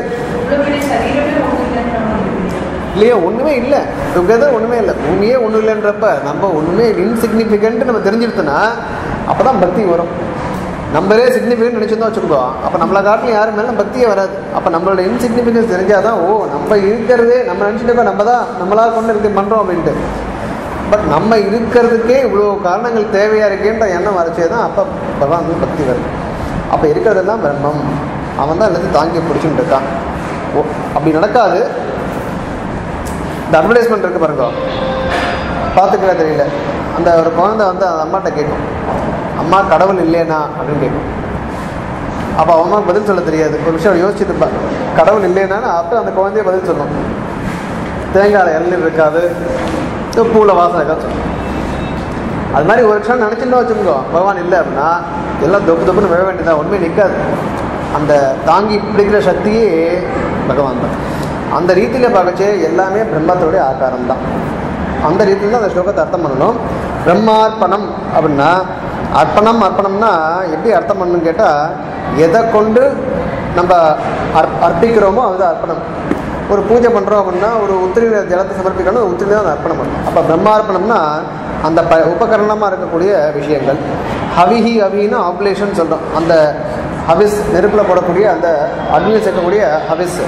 இல்லையா? ஒன்றுமே இல்லை, டுகெதர் ஒன்றுமே இல்லை, உண்மையே ஒன்றும் இல்லைன்றப்ப நம்ம ஒன்றுமே இன்சிக்னிஃபிகண்ட் நம்ம தெரிஞ்சிருத்தோன்னா அப்போ தான் பக்தி வரும். நம்மளே சிக்னிஃபிகன்ட் நினச்சிருந்தோம் வச்சுருக்கோம், அப்போ நம்மளை காட்டிலும் யாரும் மேலே பக்தியே வராது. அப்போ நம்மளோட இன்சிக்னிஃபிகன்ஸ் தெரிஞ்சால் தான், ஓ நம்ம இருக்கிறதே நம்ம நினச்சிட்டு நம்ம தான் நம்மளாக கொண்டு இருக்கு பண்ணுறோம் அப்படின்ட்டு. பட் நம்ம இருக்கிறதுக்கே இவ்வளோ காரணங்கள் தேவையாக இருக்கேன்ற எண்ணம் வரைச்சே தான் அப்போ பகவான் வந்து பக்தி வருது. அப்போ இருக்கிறதெல்லாம் பிரம்மம், அவன் தான் எல்லாத்தையும் தாங்கி பிடிச்சுட்டு இருக்கான். ஓ அப்படி நடக்காது. இந்த அட்வர்டைஸ்மெண்ட் இருக்குது பாருங்க, பார்த்துக்கவே தெரியல. அந்த ஒரு குழந்தை வந்து அந்த அம்மாட்ட கேட்கும், அம்மா கடவுள் இல்லைனா அப்படின்னு கேட்கும். அப்போ அம்மாவுக்கு பதில் சொல்ல தெரியாது. ஒரு விஷயம் யோசிச்சுட்டு இருப்பா, கடவுள் இல்லைனா அப்போ அந்த குழந்தைய பதில் சொல்லணும். தேங்காய் இளநீர் இருக்காது, பூவில் வாசனை இருக்காது சொல்லணும். அது மாதிரி ஒரு விஷயம் நினச்சிட்டு வச்சுருக்கோம், பகவான் இல்லை அப்படின்னா எல்லாம் தொப்பு தொப்புன்னு விழ வேண்டியதான், உண்மையை நிற்காது. அந்த தாங்கி பிடிக்கிற சக்தியே பகவான் தான். அந்த ரீதியில் பார்க்கச்சே எல்லாமே பிரம்மத்தோடைய ஆகாரம் தான். அந்த ரீதியில் தான் அந்த ஸ்லோகத்தை அர்த்தம் பண்ணணும். பிரம்மார்ப்பணம் அப்படின்னா, அர்ப்பணம்னா எப்படி அர்த்தம் பண்ணணும்னு கேட்டால், எதை கொண்டு நம்ம அர்ப்பிக்கிறோமோ அதுதான் அர்ப்பணம். ஒரு பூஜை பண்ணுறோம் அப்படின்னா ஒரு உத்திரியில ஜலத்தை சமர்ப்பிக்கணும், உத்திரியில தான் அர்ப்பணம் பண்ணணும். அப்போ பிரம்மார்ப்பணம்னா அந்த உபகரணமாக இருக்கக்கூடிய விஷயங்கள். ஹவின்னா ஆப்லேஷன் சொல்கிறோம். அந்த ஹவிஸ் நெருப்பில் போடக்கூடிய அந்த அக்னியில் சேர்க்கக்கூடிய ஹவிஸ்.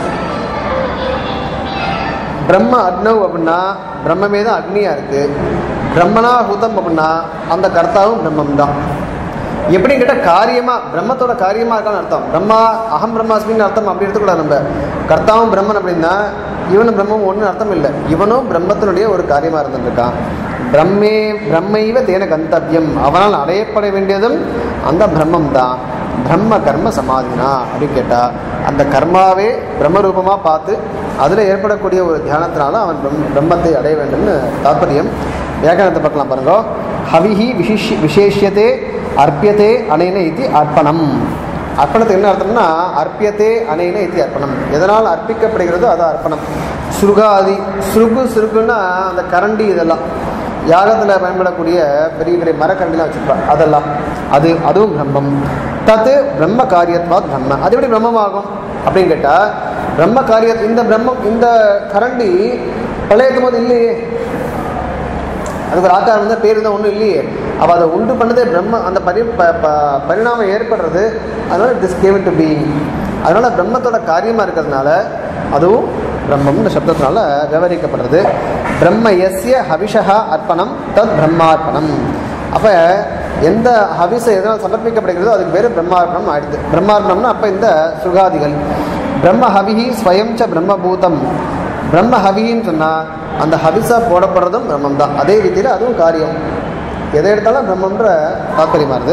பிரம்ம அக்னவ் அப்படின்னா பிரம்மமே தான் அக்னியாக இருக்குது. பிரம்மனா ஹூதம் அப்படின்னா அந்த கர்த்தாவும் பிரம்மம் தான். எப்படி கேட்டால் காரியமாக பிரம்மத்தோட காரியமாக இருக்கான்னு அர்த்தம். பிரம்மா அகம் பிரம்மாஸ்மின்னு அர்த்தம் அப்படி எடுத்துக்கூடாது. நம்ம கர்த்தாவும் பிரம்மன் அப்படின்னா இவனும் பிரம்மம் ஒன்றும் அர்த்தம் இல்லை. இவனும் பிரம்மத்தினுடைய ஒரு காரியமாக இருந்துருக்கான். பிரம்மைவ தேன கந்தவியம், அவனால் அடையப்பட வேண்டியதும் அந்த பிரம்மம் தான். பிரம்ம கர்ம சமாதினா அப்படின்னு கேட்டால் அந்த கர்மாவே பிரம்மரூபமாக பார்த்து அதில் ஏற்படக்கூடிய ஒரு தியானத்தினால அவன் பிரம்மத்தை அடைய வேண்டும்னு தாற்பயம். வியாக்கரணத்தை பார்க்கலாம் பாருங்க. ஹவிஹி விசேஷியதே அர்ப்பியதே அனேன இது அர்ப்பணம். அர்ப்பணத்துக்கு என்ன அர்த்தம்னா அர்ப்பியத்தே அனேன இது அர்ப்பணம். எதனால் அர்ப்பிக்கப்படுகிறதோ அது அர்ப்பணம். சுருகாதி சுருகுன்னா அந்த கரண்டி, இதெல்லாம் யாகத்தில் பயன்படக்கூடிய பெரிய பெரிய மரக்கரண்டிலாம் வச்சுருப்பாங்க, அதெல்லாம் அதுவும் பிரம்மம். தத்து பிரம்ம காரியத்வாத் பிரம்ம. அது எப்படி பிரம்மமாகும் அப்படின்னு கேட்டால், பிரம்ம காரிய இந்த கரண்டி பழையக்கும் போது இல்லையே, அதுக்கு ஒரு ஆக்காரம் தான், பேர் தான் ஒன்றும் இல்லையே. அப்போ அதை உண்டு பண்ணதே பிரம்ம. அந்த பரிணாமம் ஏற்படுறது, அதனால it is given to being. அதனால் பிரம்மத்தோட காரியமாக இருக்கிறதுனால அதுவும் பிரம்மம்னு சப்தத்தினால விவரிக்கப்படுறது. பிரம்ம யஸ்ய ஹவிஷா அர்ப்பணம் தத் பிரம்மார்ப்பணம். அப்போ எந்த ஹவிஸை எதனால் சமர்ப்பிக்கப்படுகிறதோ அதுக்கு பேர் பிரம்மார்ப்பணம் ஆயிடுது. பிரம்மார்ப்பணம்னா அப்போ இந்த சுகாதிகள். பிரம்ம ஹவிஹி ஸ்வயம்ச பிரம்மபூதம். பிரம்ம ஹவின்னு சொன்னால் அந்த ஹவிஸாக போடப்படுறதும் பிரம்மம் தான். அதே ரீதியில் அதுவும் காரியம். எதை எடுத்தாலும் பிரம்மன்ற தாற்பயமாகுது.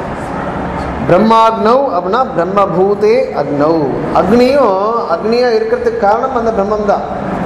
பிரம்மாக்னவ் அப்படின்னா பிரம்மபூதே அக்னவ். அக்னியாக இருக்கிறதுக்கு காரணம் அந்த பிரம்மம் தான்.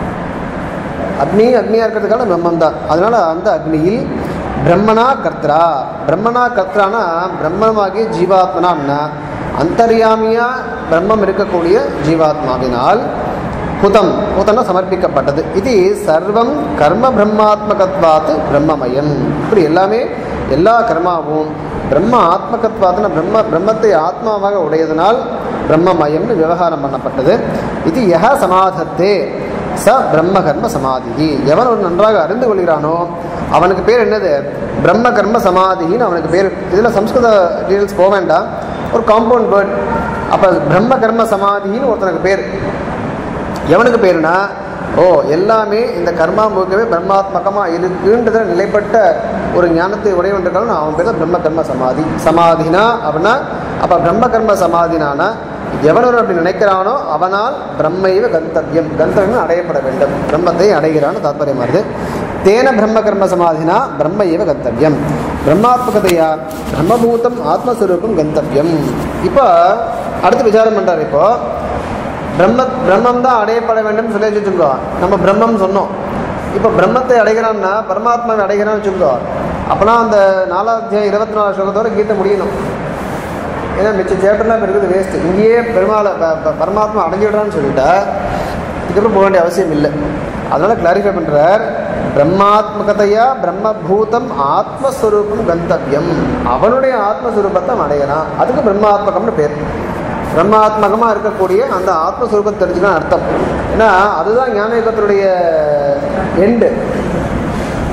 அக்னியாக இருக்கிறதுக்கான பிரம்மம் தான். அதனால அந்த அக்னியில் பிரம்மனா கர்த்தரா. பிரம்மனா கர்த்தரானா பிரம்மமாகிய ஜீவாத்மனா அந்தர்யாமியா பிரம்மம் இருக்கக்கூடிய ஜீவாத்மாவினால் ஹுதம்னா சமர்ப்பிக்கப்பட்டது. இது சர்வம் கர்ம பிரம்மாத்மகத்வாத்து பிரம்மமயம். இப்படி எல்லா கர்மாவும் பிரம்ம ஆத்மகத்வாத்துன பிரம்மத்தை ஆத்மாவாக உடையதனால் பிரம்மமயம்னு விவகாரம் பண்ணப்பட்டது. இது யஹ சமாதத்தே ச பிரம்ம கர்ம சமாதி. எவன் ஒரு நன்றாக அறிந்து கொள்கிறானோ அவனுக்கு பேர் என்னது? பிரம்ம கர்ம சமாதின்னு அவனுக்கு பேர். இதில் சம்ஸ்கிருத டீட்டெயில்ஸ் போக வேண்டாம், ஒரு காம்பவுண்ட் வேர்ட். அப்போ பிரம்ம கர்ம சமாதின்னு ஒருத்தனுக்கு பேர். எவனுக்கு பேருனா, எல்லாமே இந்த கர்மா முழுக்கவே பிரம்மாத்மகமாக இருக்குன்றத நிலைப்பட்ட ஒரு ஞானத்தை உடையவன்றாலும் அவன் பேர் தான் பிரம்ம கர்ம சமாதி. சமாதினா அப்படின்னா அப்போ பிரம்ம கர்ம சமாதினானா எவனொரு அப்படி நினைக்கிறானோ அவனால் பிரம்மைவ கந்தவியம் அடையப்பட வேண்டும், பிரம்மத்தை அடைகிறான்னு தாற்பயமாகுது. தேன பிரம்ம கர்ம சமாதினா பிரம்மைவ கந்தவியம். பிரம்மாத்மகதையா பிரம்மபூதம் ஆத்மஸ்வரூபம் கந்தவியம். இப்போ அடுத்து விசாரம் பண்ணுறாரு. இப்போ பிரம்மம் தான் அடையப்பட வேண்டும் சொல்லி வச்சுக்கோ. நம்ம பிரம்மம் சொன்னோம். இப்போ பிரம்மத்தை அடைகிறான்னா பரமாத்மாவை அடைகிறான்னு வச்சுக்கோ. அப்போனா அந்த 4வது அத்தியாயம் 24 ஸ்லோகத்தோட கீதை முடியணும். ஏன்னா மிச்ச சேப்டர்லாம் இப்போ இருக்குது வேஸ்ட்டு. இங்கேயே பரமாத்மா அடைஞ்சு விடுறான்னு சொல்லிட்டா இதுக்கப்புறம் போக வேண்டிய அவசியம் இல்லை. அதனால் கிளாரிஃபை பண்ணுறார். பிரம்மாத்மகதையா பிரம்மபூதம் ஆத்மஸ்வரூபம் கந்தவியம். அவனுடைய ஆத்மஸ்வரூபத்தை அடையலாம். அதுக்கு பிரம்மாத்மகம்னு பேர். பிரம்மாத்மகமாக இருக்கக்கூடிய அந்த ஆத்மஸ்வரூபத்தை தெரிஞ்சுக்கலாம் அர்த்தம். ஏன்னா அதுதான் ஞானயுகத்தினுடைய எண்டு.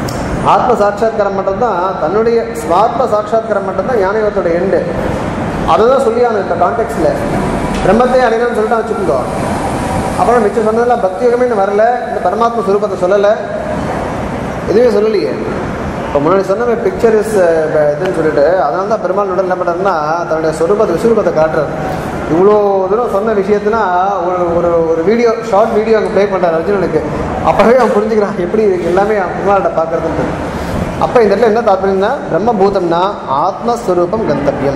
ஆத்ம சாட்சாத்காரம் மட்டும்தான் தன்னுடைய ஸ்வாத்ம சாட்சாத்காரம் மட்டும்தான் ஞான யோகத்தோட எண்டு. அதை தான் சொல்லியானு இந்த கான்டெக்ட்ல. பிரம்மத்தை அடையணும்னு சொல்லிட்டு வச்சுக்கோ. அப்புறம் மிச்சம் சொன்னதெல்லாம் பக்தி யோகமே இன்னும் வரல, இந்த பரமாத்ம சுரூபத்தை சொல்லலை, எதுவுமே சொல்லலையே. இப்போ முன்னாடி சொன்ன பிக்சர் இஸ் இதுன்னு சொல்லிட்டு அதனால தான் பெருமாள் உடல் என்ன பண்ணுறாருன்னா தன்னுடைய விஸ்வரூபத்தை காட்டுறாரு. இவ்வளோ தூரம் சொன்ன விஷயத்துனா ஒரு வீடியோ ஷார்ட் வீடியோ அங்கே ப்ளே பண்ணுறாரு அர்ஜுனனுக்கு. அப்போவே அவன் புரிஞ்சுக்கிறான் எப்படி எல்லாமே அவன் பெருமாள்கிட்ட பார்க்குறதுன்ட்டு. அப்போ இந்த இடத்துல என்ன தாற்பயம்னா பிரம்மபூதம்னா ஆத்மஸ்வரூபம் கந்தவியம்,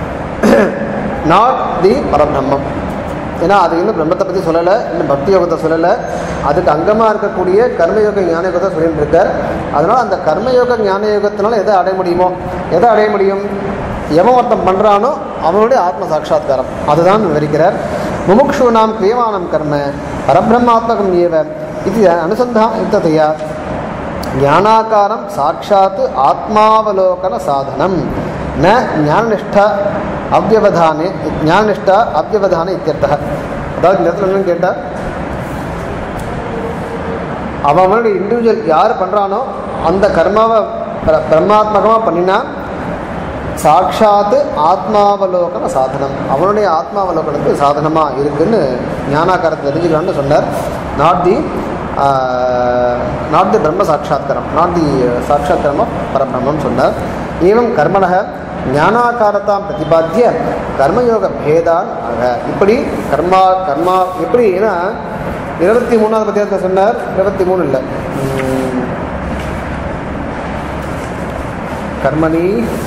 நாட் தி பரபிரம்மம். ஏன்னா அது இன்னும் பிரம்மத்தை பற்றி சொல்லலை, இன்னும் பக்தி யோகத்தை சொல்லலை, அதுக்கு அங்கமாக இருக்கக்கூடிய கர்மயோக ஞான யோகத்தை சொல்லிட்டு இருக்கார். அதனால் அந்த கர்மயோக ஞான யோகத்தினால எதை அடைய முடியுமோ, எதை அடைய முடியும், எவன் ஒருத்தம் பண்ணுறானோ அவனுடைய ஆத்ம சாட்சாத்காரம் அதுதான் விவரிக்கிறார். முமுக்ஷூனாம் கிரியமானம் கர்ம பரபிரம்மாத்மகம் ஏவ இது அனுசந்தானத்தையா ஞானாகாரம் சாட்சாத் ஆத்மாவலோகன சாதனம் ந ஞானநிஷ்டா அவ்யவதானே ஞானநிஷ்டா அவ்யவதானே இத்தியர்த்தः. அதாவது இந்த இடத்துல என்னன்னு கேட்டால் அவனுடைய இண்டிவிஜுவல் யார் பண்ணுறானோ அந்த கர்மாவை பிரம்மாத்மகமாக பண்ணினா சாட்சாத்து ஆத்மாவலோகன சாதனம், அவனுடைய ஆத்மாவலோகனத்துக்கு சாதனமாக இருக்குன்னு ஞானாகாரத்தை தெரிஞ்சுக்கலான்னு சொன்னார். நாட் தி பிரம்ம சாட்சாத்காரம், நாட் தி சாட்சாத்காரம் ஆஃப் பரபிரம்மம் சொன்னார். ஏவம் கர்மணः ஞானாகாரத்தாம் பிரதிபாத்திய கர்மயோக பேதான் ஆக. இப்படி கர்மா எப்படி, ஏன்னா 23வது அத்தியாயத்தை சொன்னார், 23 இல்லை கர்மணி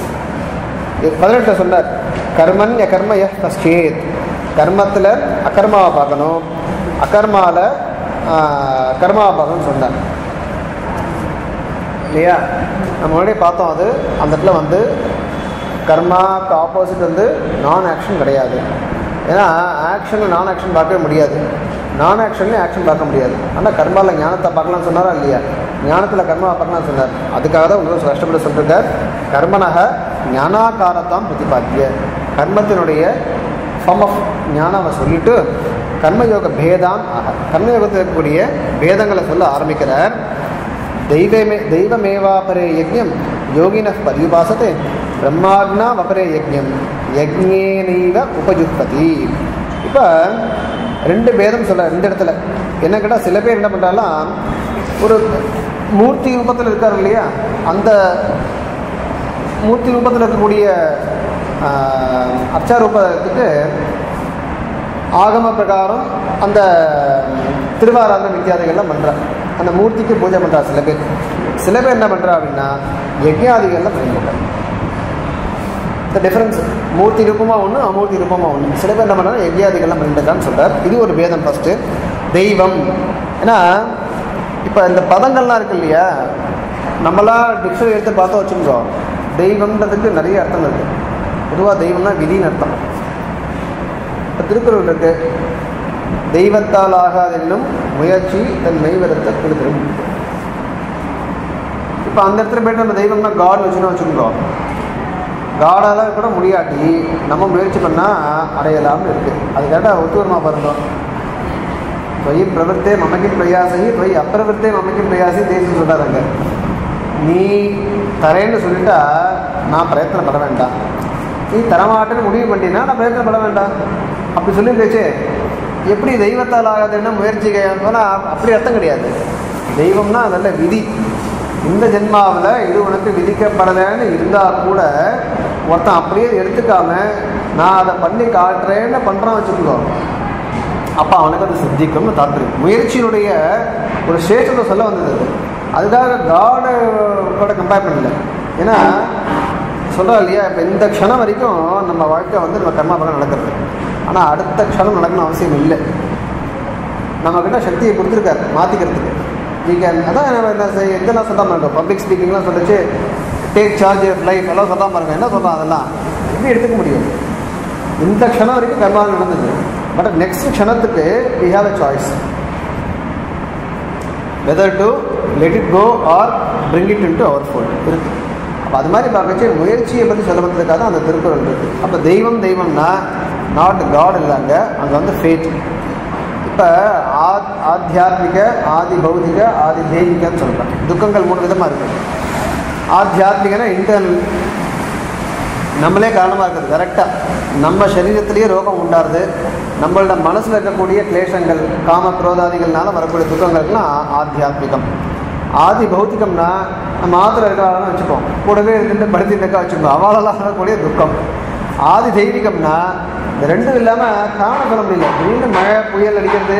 18 சொன்னார். கர்மன் கர்ம கஷ்டேத், கர்மத்தில் அகர்மாவை பார்க்கணும், அகர்மாவில் கர்மாவை பார்க்கணும்னு சொன்னார் இல்லையா. நம்ம முன்னாடியே பார்த்தோம். அது அந்த இடத்துல வந்து கர்மாவுக்கு ஆப்போசிட் வந்து நான் ஆக்ஷன் கிடையாது. ஏன்னா ஆக்ஷன் நான் ஆக்ஷன் பார்க்கவே முடியாது, நான் ஆக்ஷன்லேயும் ஆக்ஷன் பார்க்க முடியாது. ஆனால் கர்மாவில் ஞானத்தை பார்க்கலாம்னு சொன்னாரா இல்லையா, ஞானத்தில் கர்மாவை பார்க்கலாம்னு சொன்னார். அதுக்காக தான் உங்களுக்கு கஷ்டப்பட்டு சொல்லியிருக்கார். கர்மனக ஞானாகாரத்தாம் பிரதிபாத்திய, கர்மத்தினுடைய ஃபார்ம் ஆஃப் ஞானாவை சொல்லிட்டு கர்மயோக பேதான் ஆக, கர்மயோகத்தில் இருக்கக்கூடிய பேதங்களை சொல்ல ஆரம்பிக்கிறார். தெய்வமேவாபரே யஜ்ஞம் யோகின பரிபாசத்தை பிரம்மாக்னா வபரே யஜ்ஞம் யஜ்ஞேனைவ உபயுக்பதி. இப்போ 2 பேதம் சொல்ல 2 இடத்துல. என்ன கேட்டால் சில பேர் என்ன பண்ணுறாலாம், ஒரு மூர்த்தி ரூபத்தில் இருக்கார் இல்லையா, அந்த மூர்த்தி ரூபத்தில் இருக்கக்கூடிய அர்ச்சாரூபத்துக்கு ஆகம பிரகாரம் அந்த திருவாராதன இத்தியாதிகள்லாம் பண்ணுறார், அந்த மூர்த்திக்கு பூஜை பண்ணுறார் சில பேர். சில பேர் என்ன பண்ணுறா அப்படின்னா யஜ்ஞாதிகள்லாம் பண்ணிட்டார். இந்த டிஃப்ரென்ஸ் மூர்த்தி ரூபமாக ஒன்று, அமூர்த்தி ரூபமாக ஒன்று. சில பேர் என்ன பண்ணுறாங்க யஜ்ஞாதிகள்லாம் பண்ணிட்டுருக்கான்னு சொல்கிறார். இது ஒரு பேதம். ஃபஸ்ட்டு தெய்வம், ஏன்னா இப்போ இந்த பதங்கள்லாம் இருக்கு இல்லையா, நம்மளாம் டிக்ஷனரி எடுத்து பார்த்தா வச்சுக்கோ, தெய்வம்ன்றதுக்கு நிறைய அர்த்தம் இருக்குது. பொதுவாக தெய்வம்னா விதின்னு அர்த்தம். இப்போ திருக்குறள் இருக்கு, தெய்வத்தால் ஆகாதென்னும் முயற்சி தன் மெய்வரத்தை கொடுத்துரும். இப்போ அந்த இடத்துல போய்ட்டு நம்ம தெய்வம்னா காட் வச்சுன்னு வச்சுக்கோ, காடால் கூட முடியாட்டி நம்ம முயற்சி பண்ணால் அடையலாம்னு இருக்குது. அது கேட்டால் ஒத்துவரமாக பாருங்க. தொய் பிரவர்த்தே மமக்கின் பிரயாசி தொய் அப்பிரவர்த்தே மமக்கின் பிரயாசி தேசியம் சொல்கிறாங்க. நீ தரேன்னு சொல்லிட்டா நான் பிரயத்தனப்பட வேண்டாம், நீ தரமாட்டேன்னு முடிவு பண்ணினா நான் பிரயத்தனப்பட வேண்டாம் அப்படி சொல்லியிருக்கே. எப்படி தெய்வத்தால் ஆகாதுன்னா முயற்சி போனால் அப்படி அர்த்தம் கிடையாது. தெய்வம்னா நல்ல விதி, இந்த ஜென்மாவில் இது உனக்கு விதிக்கப்படலைன்னு இருந்தால் கூட ஒருத்தன் அப்படியே எடுத்துக்காம நான் அதை பண்ணி காட்டுறேன்னு பண்ணுறான் வச்சுக்கோ, அப்போ அவனுக்கு அது சித்திக்கும்னு தாற்பயம். முயற்சியினுடைய ஒரு சேஷத்தை சொல்ல வந்தது. அதுக்காக காடோட கம்பேர் பண்ணல. ஏன்னா சொல்கிறா இல்லையா, இப்போ இந்த க்ஷணம் வரைக்கும் நம்ம வாழ்க்கை வந்து நம்ம கர்மா பக்கம் நடக்கிறது. ஆனால் அடுத்த க்ஷணம் நடக்கணும் அவசியம் இல்லை. நம்மக்கிட்ட சக்தியை கொடுத்துருக்காரு மாற்றிக்கிறதுக்கு. நீங்கள் அதான் இதெல்லாம் சொல்லாமல் இருக்கோம், பப்ளிக் ஸ்பீக்கிங்லாம் சொல்லிச்சு, டேக் சார்ஜ் ஆஃப் லைஃப் எல்லாம் சொல்லாமல் இருக்கோம். என்ன சொல்கிறோம், அதெல்லாம் எப்படி எடுத்துக்க முடியும்? இந்த க்ஷணம் வரைக்கும் கர்மா நடந்தது, பட் நெக்ஸ்ட் க்ஷணத்துக்கு we have a choice whether to let it go or bring it into our fold இருக்கு. அப்போ அது மாதிரி பார்க்கச்சு முயற்சியை பற்றி சொல்லப்படுறதுக்காக தான் அந்த திருக்குறள் இருக்குது. அப்போ தெய்வம்னா நாட் காட் இல்லைங்க, அங்கே வந்து ஃபேட். இப்போ ஆத்தியாத்மிக, ஆதி பௌதிக, ஆதி தெய்வீகன்னு சொல்கிறேன். துக்கங்கள் 3 விதமாக இருக்குது. ஆத்தியாத்மிகனா இன்டர்னல், நம்மளே காரணமாக இருக்குது. கரெக்டாக நம்ம சரீரத்திலேயே ரோகம் உண்டாருது. நம்மளோட மனசில் இருக்கக்கூடிய கிளேஷங்கள், காம குரோதாதிகள்னால வரக்கூடிய துக்கங்கள்லாம் ஆத்தியாத்மிகம். ஆதி பௌத்திகம்னா நம்ம ஆத்திரம் இருக்கிறாங்கன்னு வச்சுப்போம், கூடவே இருந்துட்டு படுத்திருக்கா வச்சுக்கோம், அவளால் வரக்கூடிய துக்கம். ஆதி தெய்வீகம்னா இந்த ரெண்டும் இல்லாமல் காரணம் சொல்ல முடியல. திடீர்னு மழை புயல் அடிக்கிறது,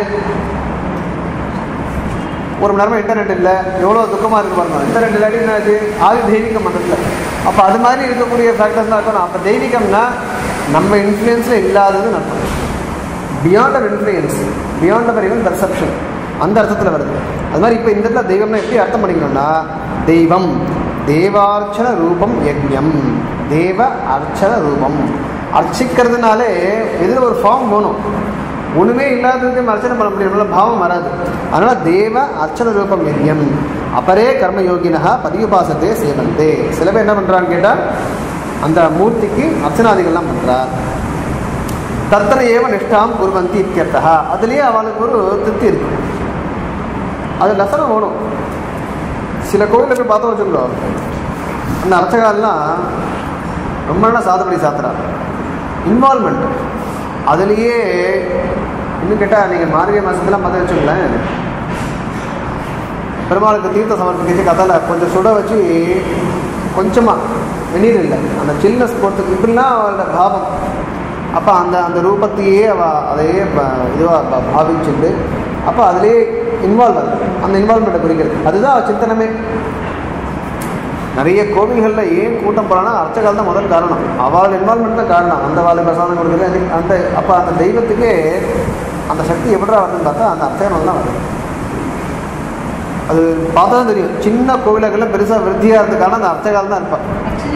ஒரு மணி நேரமாக இன்டர்நெட் இல்லை, எவ்வளோ துக்கமாக இருக்குது பாருங்க. இன்டர்நெட் இல்லாட்டி என்ன ஆச்சு? ஆதி தெய்வீகம் மனசில். அப்போ அது மாதிரி இருக்கக்கூடிய ஃபேக்டர்ஸ் தான் இருக்கணும். அப்போ தெய்வீகம்னா நம்ம இன்ஃப்ளூயன்ஸில் இல்லாதது நடக்கும். Beyond our influence, beyond our even perception, அந்த அர்த்தத்தில் வருது. அது மாதிரி இப்போ இந்த இடத்துல தெய்வம்னா எப்படி அர்த்தம் பண்ணிக்கணும்னா, தெய்வம் தேவார்ச்சன ரூபம் யஜ்ஞம், தேவ அர்ச்சன ரூபம். அர்ச்சிக்கிறதுனாலே எதில் ஒரு ஃபார்ம் போகணும். ஒன்றுமே இல்லாததுக்கு அர்ச்சனை பண்ண முடியும், பாவம் வராது. அதனால் தேவ அர்ச்சன ரூபம் யஜ்ஞம் அபரே கர்மயோகினா பதியுபாசத்தே சேவந்தே. சில பேர் என்ன பண்ணுறான்னு கேட்டால் அந்த மூர்த்திக்கு அர்ச்சனாதிகள்லாம் பண்ணுறார். தத்தனை ஏவ நிஷ்டாம் குர்வந்தி இத்தியர்த்தா. அதுலேயே அவளுக்கு ஒரு திருப்தி இருக்குது. அது லசனம் வேணும். சில கோவிலுக்கு பார்த்தோம் வச்சுக்கோ, அந்த அர்ச்சகாலாம் ரொம்ப நாளாக சாதப்படி சாத்துறாங்க. இன்வால்மெண்ட் அதுலேயே இன்னும் கேட்டால் நீங்கள் மார்கழி மாதத்துலாம் பார்த்து வச்சுங்களேன், பெருமாளுக்கு தீர்த்த சமர்ப்பிச்சு கதால கொஞ்சம் சுட வச்சு கொஞ்சமாக வெந்நீர் இல்லை, அந்த சில்னஸ் போகிறதுக்கு இப்படிலாம் அவளோட பாவம். அப்போ அந்த ரூபத்தையே அதையே இதுவாக பாவிச்சுட்டு அப்போ அதிலே இன்வால்வ் ஆகுது. அந்த இன்வால்மெண்ட்டை குறிக்கிறது அதுதான் சிந்தனமே. நிறைய கோவில்களில் ஏன் கூட்டம் போகிறான்னா அர்ச்சகால் தான் முதல் காரணம். அவளோட இன்வால்மெண்ட் தான் காரணம். அந்த வாழ் பிரசாதம் கொடுக்குறது அந்த அப்போ அந்த தெய்வத்துக்கே அந்த சக்தி எப்படா வருதுன்னு பார்த்தா அந்த அர்ச்சகம் தான் வருது. அது பார்த்தா தான் தெரியும். சின்ன கோவில்களில் பெருசாக விருத்தியாக இருந்ததுக்கான அந்த அர்ச்சகால் தான் இருப்பாள்.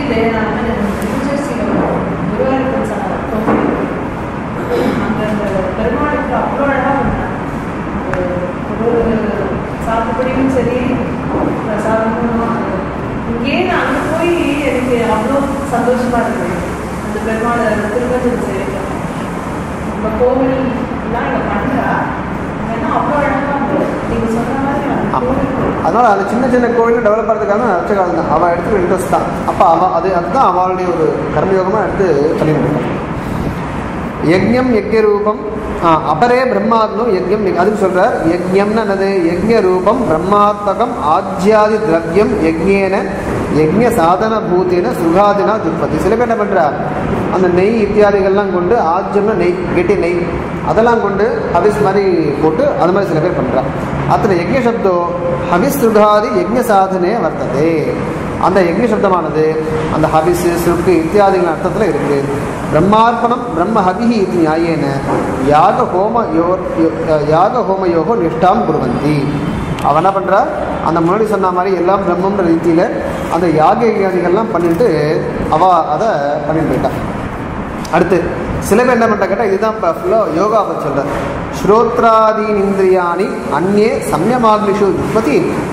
சாப்பிட்படியும் சரி சாதமும் இங்கேயே அங்கே போய் எனக்கு அவ்வளோ சந்தோஷமாக இருக்குது. அந்த பெருமாள் திருப்பதி செய்யணும் நம்ம கோவில்லாம் இங்கே பண்ணுறா, ஏன்னா அவ்வளோ அழகாக நீங்கள் சொன்ன மாதிரி அதனால் அது சின்ன சின்ன கோவிலும் டெவலப் பண்ணுறதுக்காக அர்ச்சகால் தான். அவள் எடுத்துக்கிற இன்ட்ரெஸ்ட் தான். அப்போ அதுதான் அவளுடைய ஒரு கர்மயோகமாக எடுத்து பண்ணிட்டு யஜ்ஞம் யஜ்ய ரூபம் அபரே பிரம்மாத்மம் யஜ்ஞம். அதுக்கு சொல்கிறார் யஜ்ஞம்னு என்னது? யஜ்ய ரூபம் பிரம்மாத்மகம் ஆஜ்யாதி திரவியம் யஜ்ஞேன யஜ்ஞ சாதன பூத்தின சுகாதினா துப்பத்தி. சில பேர் என்ன பண்ணுறார், அந்த நெய் இத்தியாதிகள்லாம் கொண்டு ஆஜ்யம்னா நெய், கெட்டி நெய் அதெல்லாம் கொண்டு ஹவிஸ் மாதிரி போட்டு அது மாதிரி சில பேர் பண்ணுறார். அத்தனை யஜ்ஞ சப்தோ ஹவிஸ் சுகாதி யஜ்ஞ சாதனே வர்த்ததே. அந்த யஜ்ஞ சப்தமானது அந்த ஹவிஸு சுருக்கு இத்தியாதிகள் அர்த்தத்தில் இருக்குது. பிரம்மார்ப்பணம் பிரம்ம ஹவிஹி இது நியாயேன யாக ஹோமயோகோ நிஷ்டாம் குருவந்தி. அவன் என்ன பண்ணுறா, அந்த முன்னாடி சொன்ன மாதிரி எல்லாம் பிரம்மன்ற ரீதியில் அந்த யாக யஜ்ஞாதிகள்லாம் பண்ணிட்டு அதை பண்ணிட்டு போயிட்டான். அடுத்து சில பேர் என்ன பண்ணுறா கேட்டால் இதுதான் இப்போ ஃபுல்லாக யோகா பற்றி சொல்கிறார். ஸ்ரோத்ராதீன் இந்திரியாணி அந்நே சம்யமாக்னிஷு ஜுஹ்வதி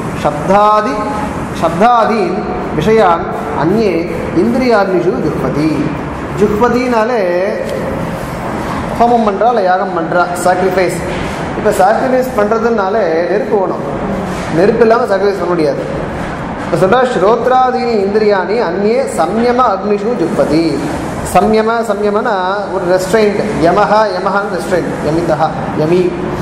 சப்தாதீன் விஷயான் அந்நே இந்திரியாக்னிஷு ஜுஹ்வதி. ஜுஹ்வதினாலே ஹோமம் பண்ணுறா இல்லை யாகம் பண்ணுறா, சாக்ரிஃபைஸ். இப்போ சாக்ரிஃபைஸ் பண்ணுறதுனாலே நெருப்பு வேணும், நெருப்பு இல்லாமல் சாக்ரிஃபைஸ் பண்ண முடியாது. இப்போ சொல்கிறா ஸ்ரோத்ராதீனி இந்திரியாணி அந்நே சம்யம அக்னிஷு ஜுஹ்வதி. சம்யமனா ஒரு ரெஸ்ட்ரெயின்ட், யமஹான்னு ரெஸ்ட்ரெயின்ட், யமிதா யமி.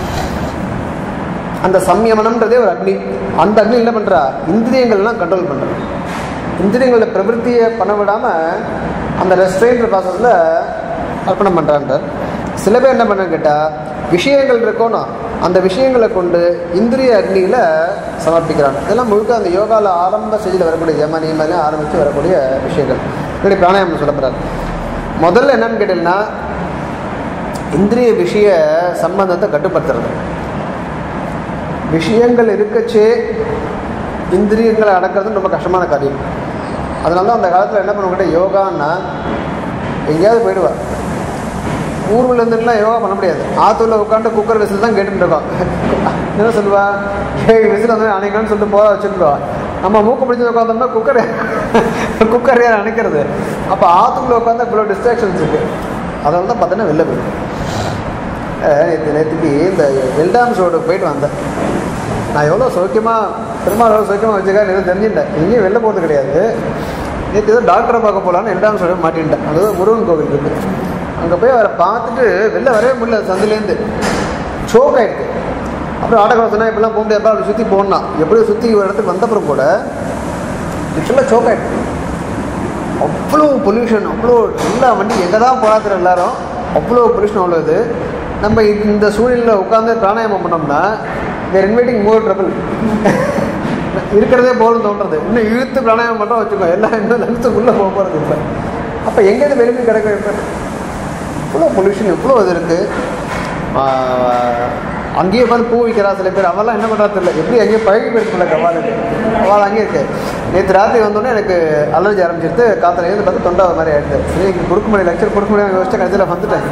அந்த சம்யமனம்ன்றதே ஒரு அக்னி. அந்த அக்னி என்ன பண்ணுறா, இந்திரியங்கள்லாம் கண்ட்ரோல் பண்ணுறா. இந்திரியங்களோட பிரவருத்தியை பண்ண விடாமல் அந்த ரெஸ்ட்ரெயின்ட் ப்ராசஸில் அர்ப்பணம் பண்ணுறான்ற. சில பேர் என்ன பண்ண கேட்டால் விஷயங்கள் இருக்கணும், அந்த விஷயங்களை கொண்டு இந்திரிய அக்னியில் சமர்ப்பிக்கிறாங்க. இதெல்லாம் முழுக்க அந்த யோகாவில் ஆரம்ப ஸ்டேஜில் வரக்கூடிய யம நியமெல்லாம் ஆரம்பித்து வரக்கூடிய விஷயங்கள். இப்படி பிராணாயாமம் சொல்லப்படுறாரு. முதல்ல என்னன்னு கேட்டீங்கன்னா இந்திரிய விஷய சம்பந்தத்தை கட்டுப்படுத்துறது. விஷயங்கள் இருக்கச்சே இந்திரியங்களை அடக்கிறது ரொம்ப கஷ்டமான காரியம். அதனால தான் அந்த காலத்தில் என்ன பண்ணுவாங்க, யோகான்னா எங்கேயாவது போயிடுவா. ஊர்வலேருந்துலாம் யோகா பண்ண முடியாது. ஆற்றுல உட்காந்து குக்கர் விசில் தான் கேட்டுட்டு இருக்கோம். என்ன சொல்லுவா, 7 விசில் வந்து அணைக்கணும்னு சொல்லிட்டு போக வச்சுருக்கோம். நம்ம மூக்கு பிடிச்சி உட்காந்தோம்னா குக்கர் யார் அணைக்கிறது. அப்போ ஆற்றுக்குள்ள உட்காந்து இவ்வளோ டிஸ்ட்ராக்ஷன்ஸ் இருக்குது. அதனால தான் பார்த்தீங்கன்னா வெளில போயிடும். நேற்றுக்கு இந்த வெல்டாம்ஸ் ரோடு போயிட்டு வந்தேன். நான் எவ்வளோ சௌக்கியமாக பெருமாள் எவ்வளோ சௌக்கியமாக வச்சுக்கா எதுவும் தெரிஞ்சுட்டேன். எங்கேயும் வெளில போகிறது கிடையாது. நேற்று ஏதோ டாக்டரை பார்க்க போகலான்னு 2ஆம் சொல்லி மாட்டின்ட்டேன். அங்கே முருகன் கோவில் இருக்குது. அங்கே போய் அவரை பார்த்துட்டு வெளில வரவே முடியல. சந்திலேருந்து ஷோக் ஆகிடுது. அப்புறம் ஆட்டோக்கார சொன்னால் இப்படிலாம் போக முடியாதுப்பா, அப்படி சுற்றி போகணும். எப்படியும் சுற்றி ஒரு இடத்துக்கு வந்தப்புறம் கூட இப்படிலாம் ஷோக் ஆகிடுது. அவ்வளோ பொல்யூஷன், அவ்வளோ எல்லா வண்டி எங்கே தான் போகாதுற எல்லாரும், அவ்வளோ பொல்யூஷன். அவ்வளோ இது. நம்ம இந்த சூழ்நிலையில் உட்காந்து பிராணாயாமம் பண்ணோம்னா தேர் இன்வைட்டிங் மோர் ட்ரபிள். இருக்கிறதே போகணும்னு தோன்றது. இன்னும் இழுத்து பிராணாயாமம் பண்ணுறோம் வச்சுக்கோ, எல்லாம் இன்னும் லங்ஸுக்குள்ளே போக போகிறது இப்போ. அப்போ எங்கேருந்து வெளியே கிடைக்கும்? இப்போ இவ்வளோ பொல்யூஷன், இவ்வளோ இது இருக்குது. அங்கேயே உட்காந்து பூ விற்கிறா சில பேர். அவெல்லாம் என்ன பண்ணுறா தெரியல, எப்படி அங்கேயே பழகி போயிருக்குல்ல கவாலுக்கு. அவள் அங்கேயே இருக்குது. நேற்று ராத்திரி வந்தோடனே எனக்கு அலர்ஜி ஆரம்பிச்சிருது. காற்றுல இருந்து பார்த்து தொண்டை மாதிரி ஆகிடுது. சரி, இங்கே கொடுக்க முடியாது, லெக்சர் கொடுக்க முடியாது யோசிச்சு கடைசியில் வந்துட்டேன்.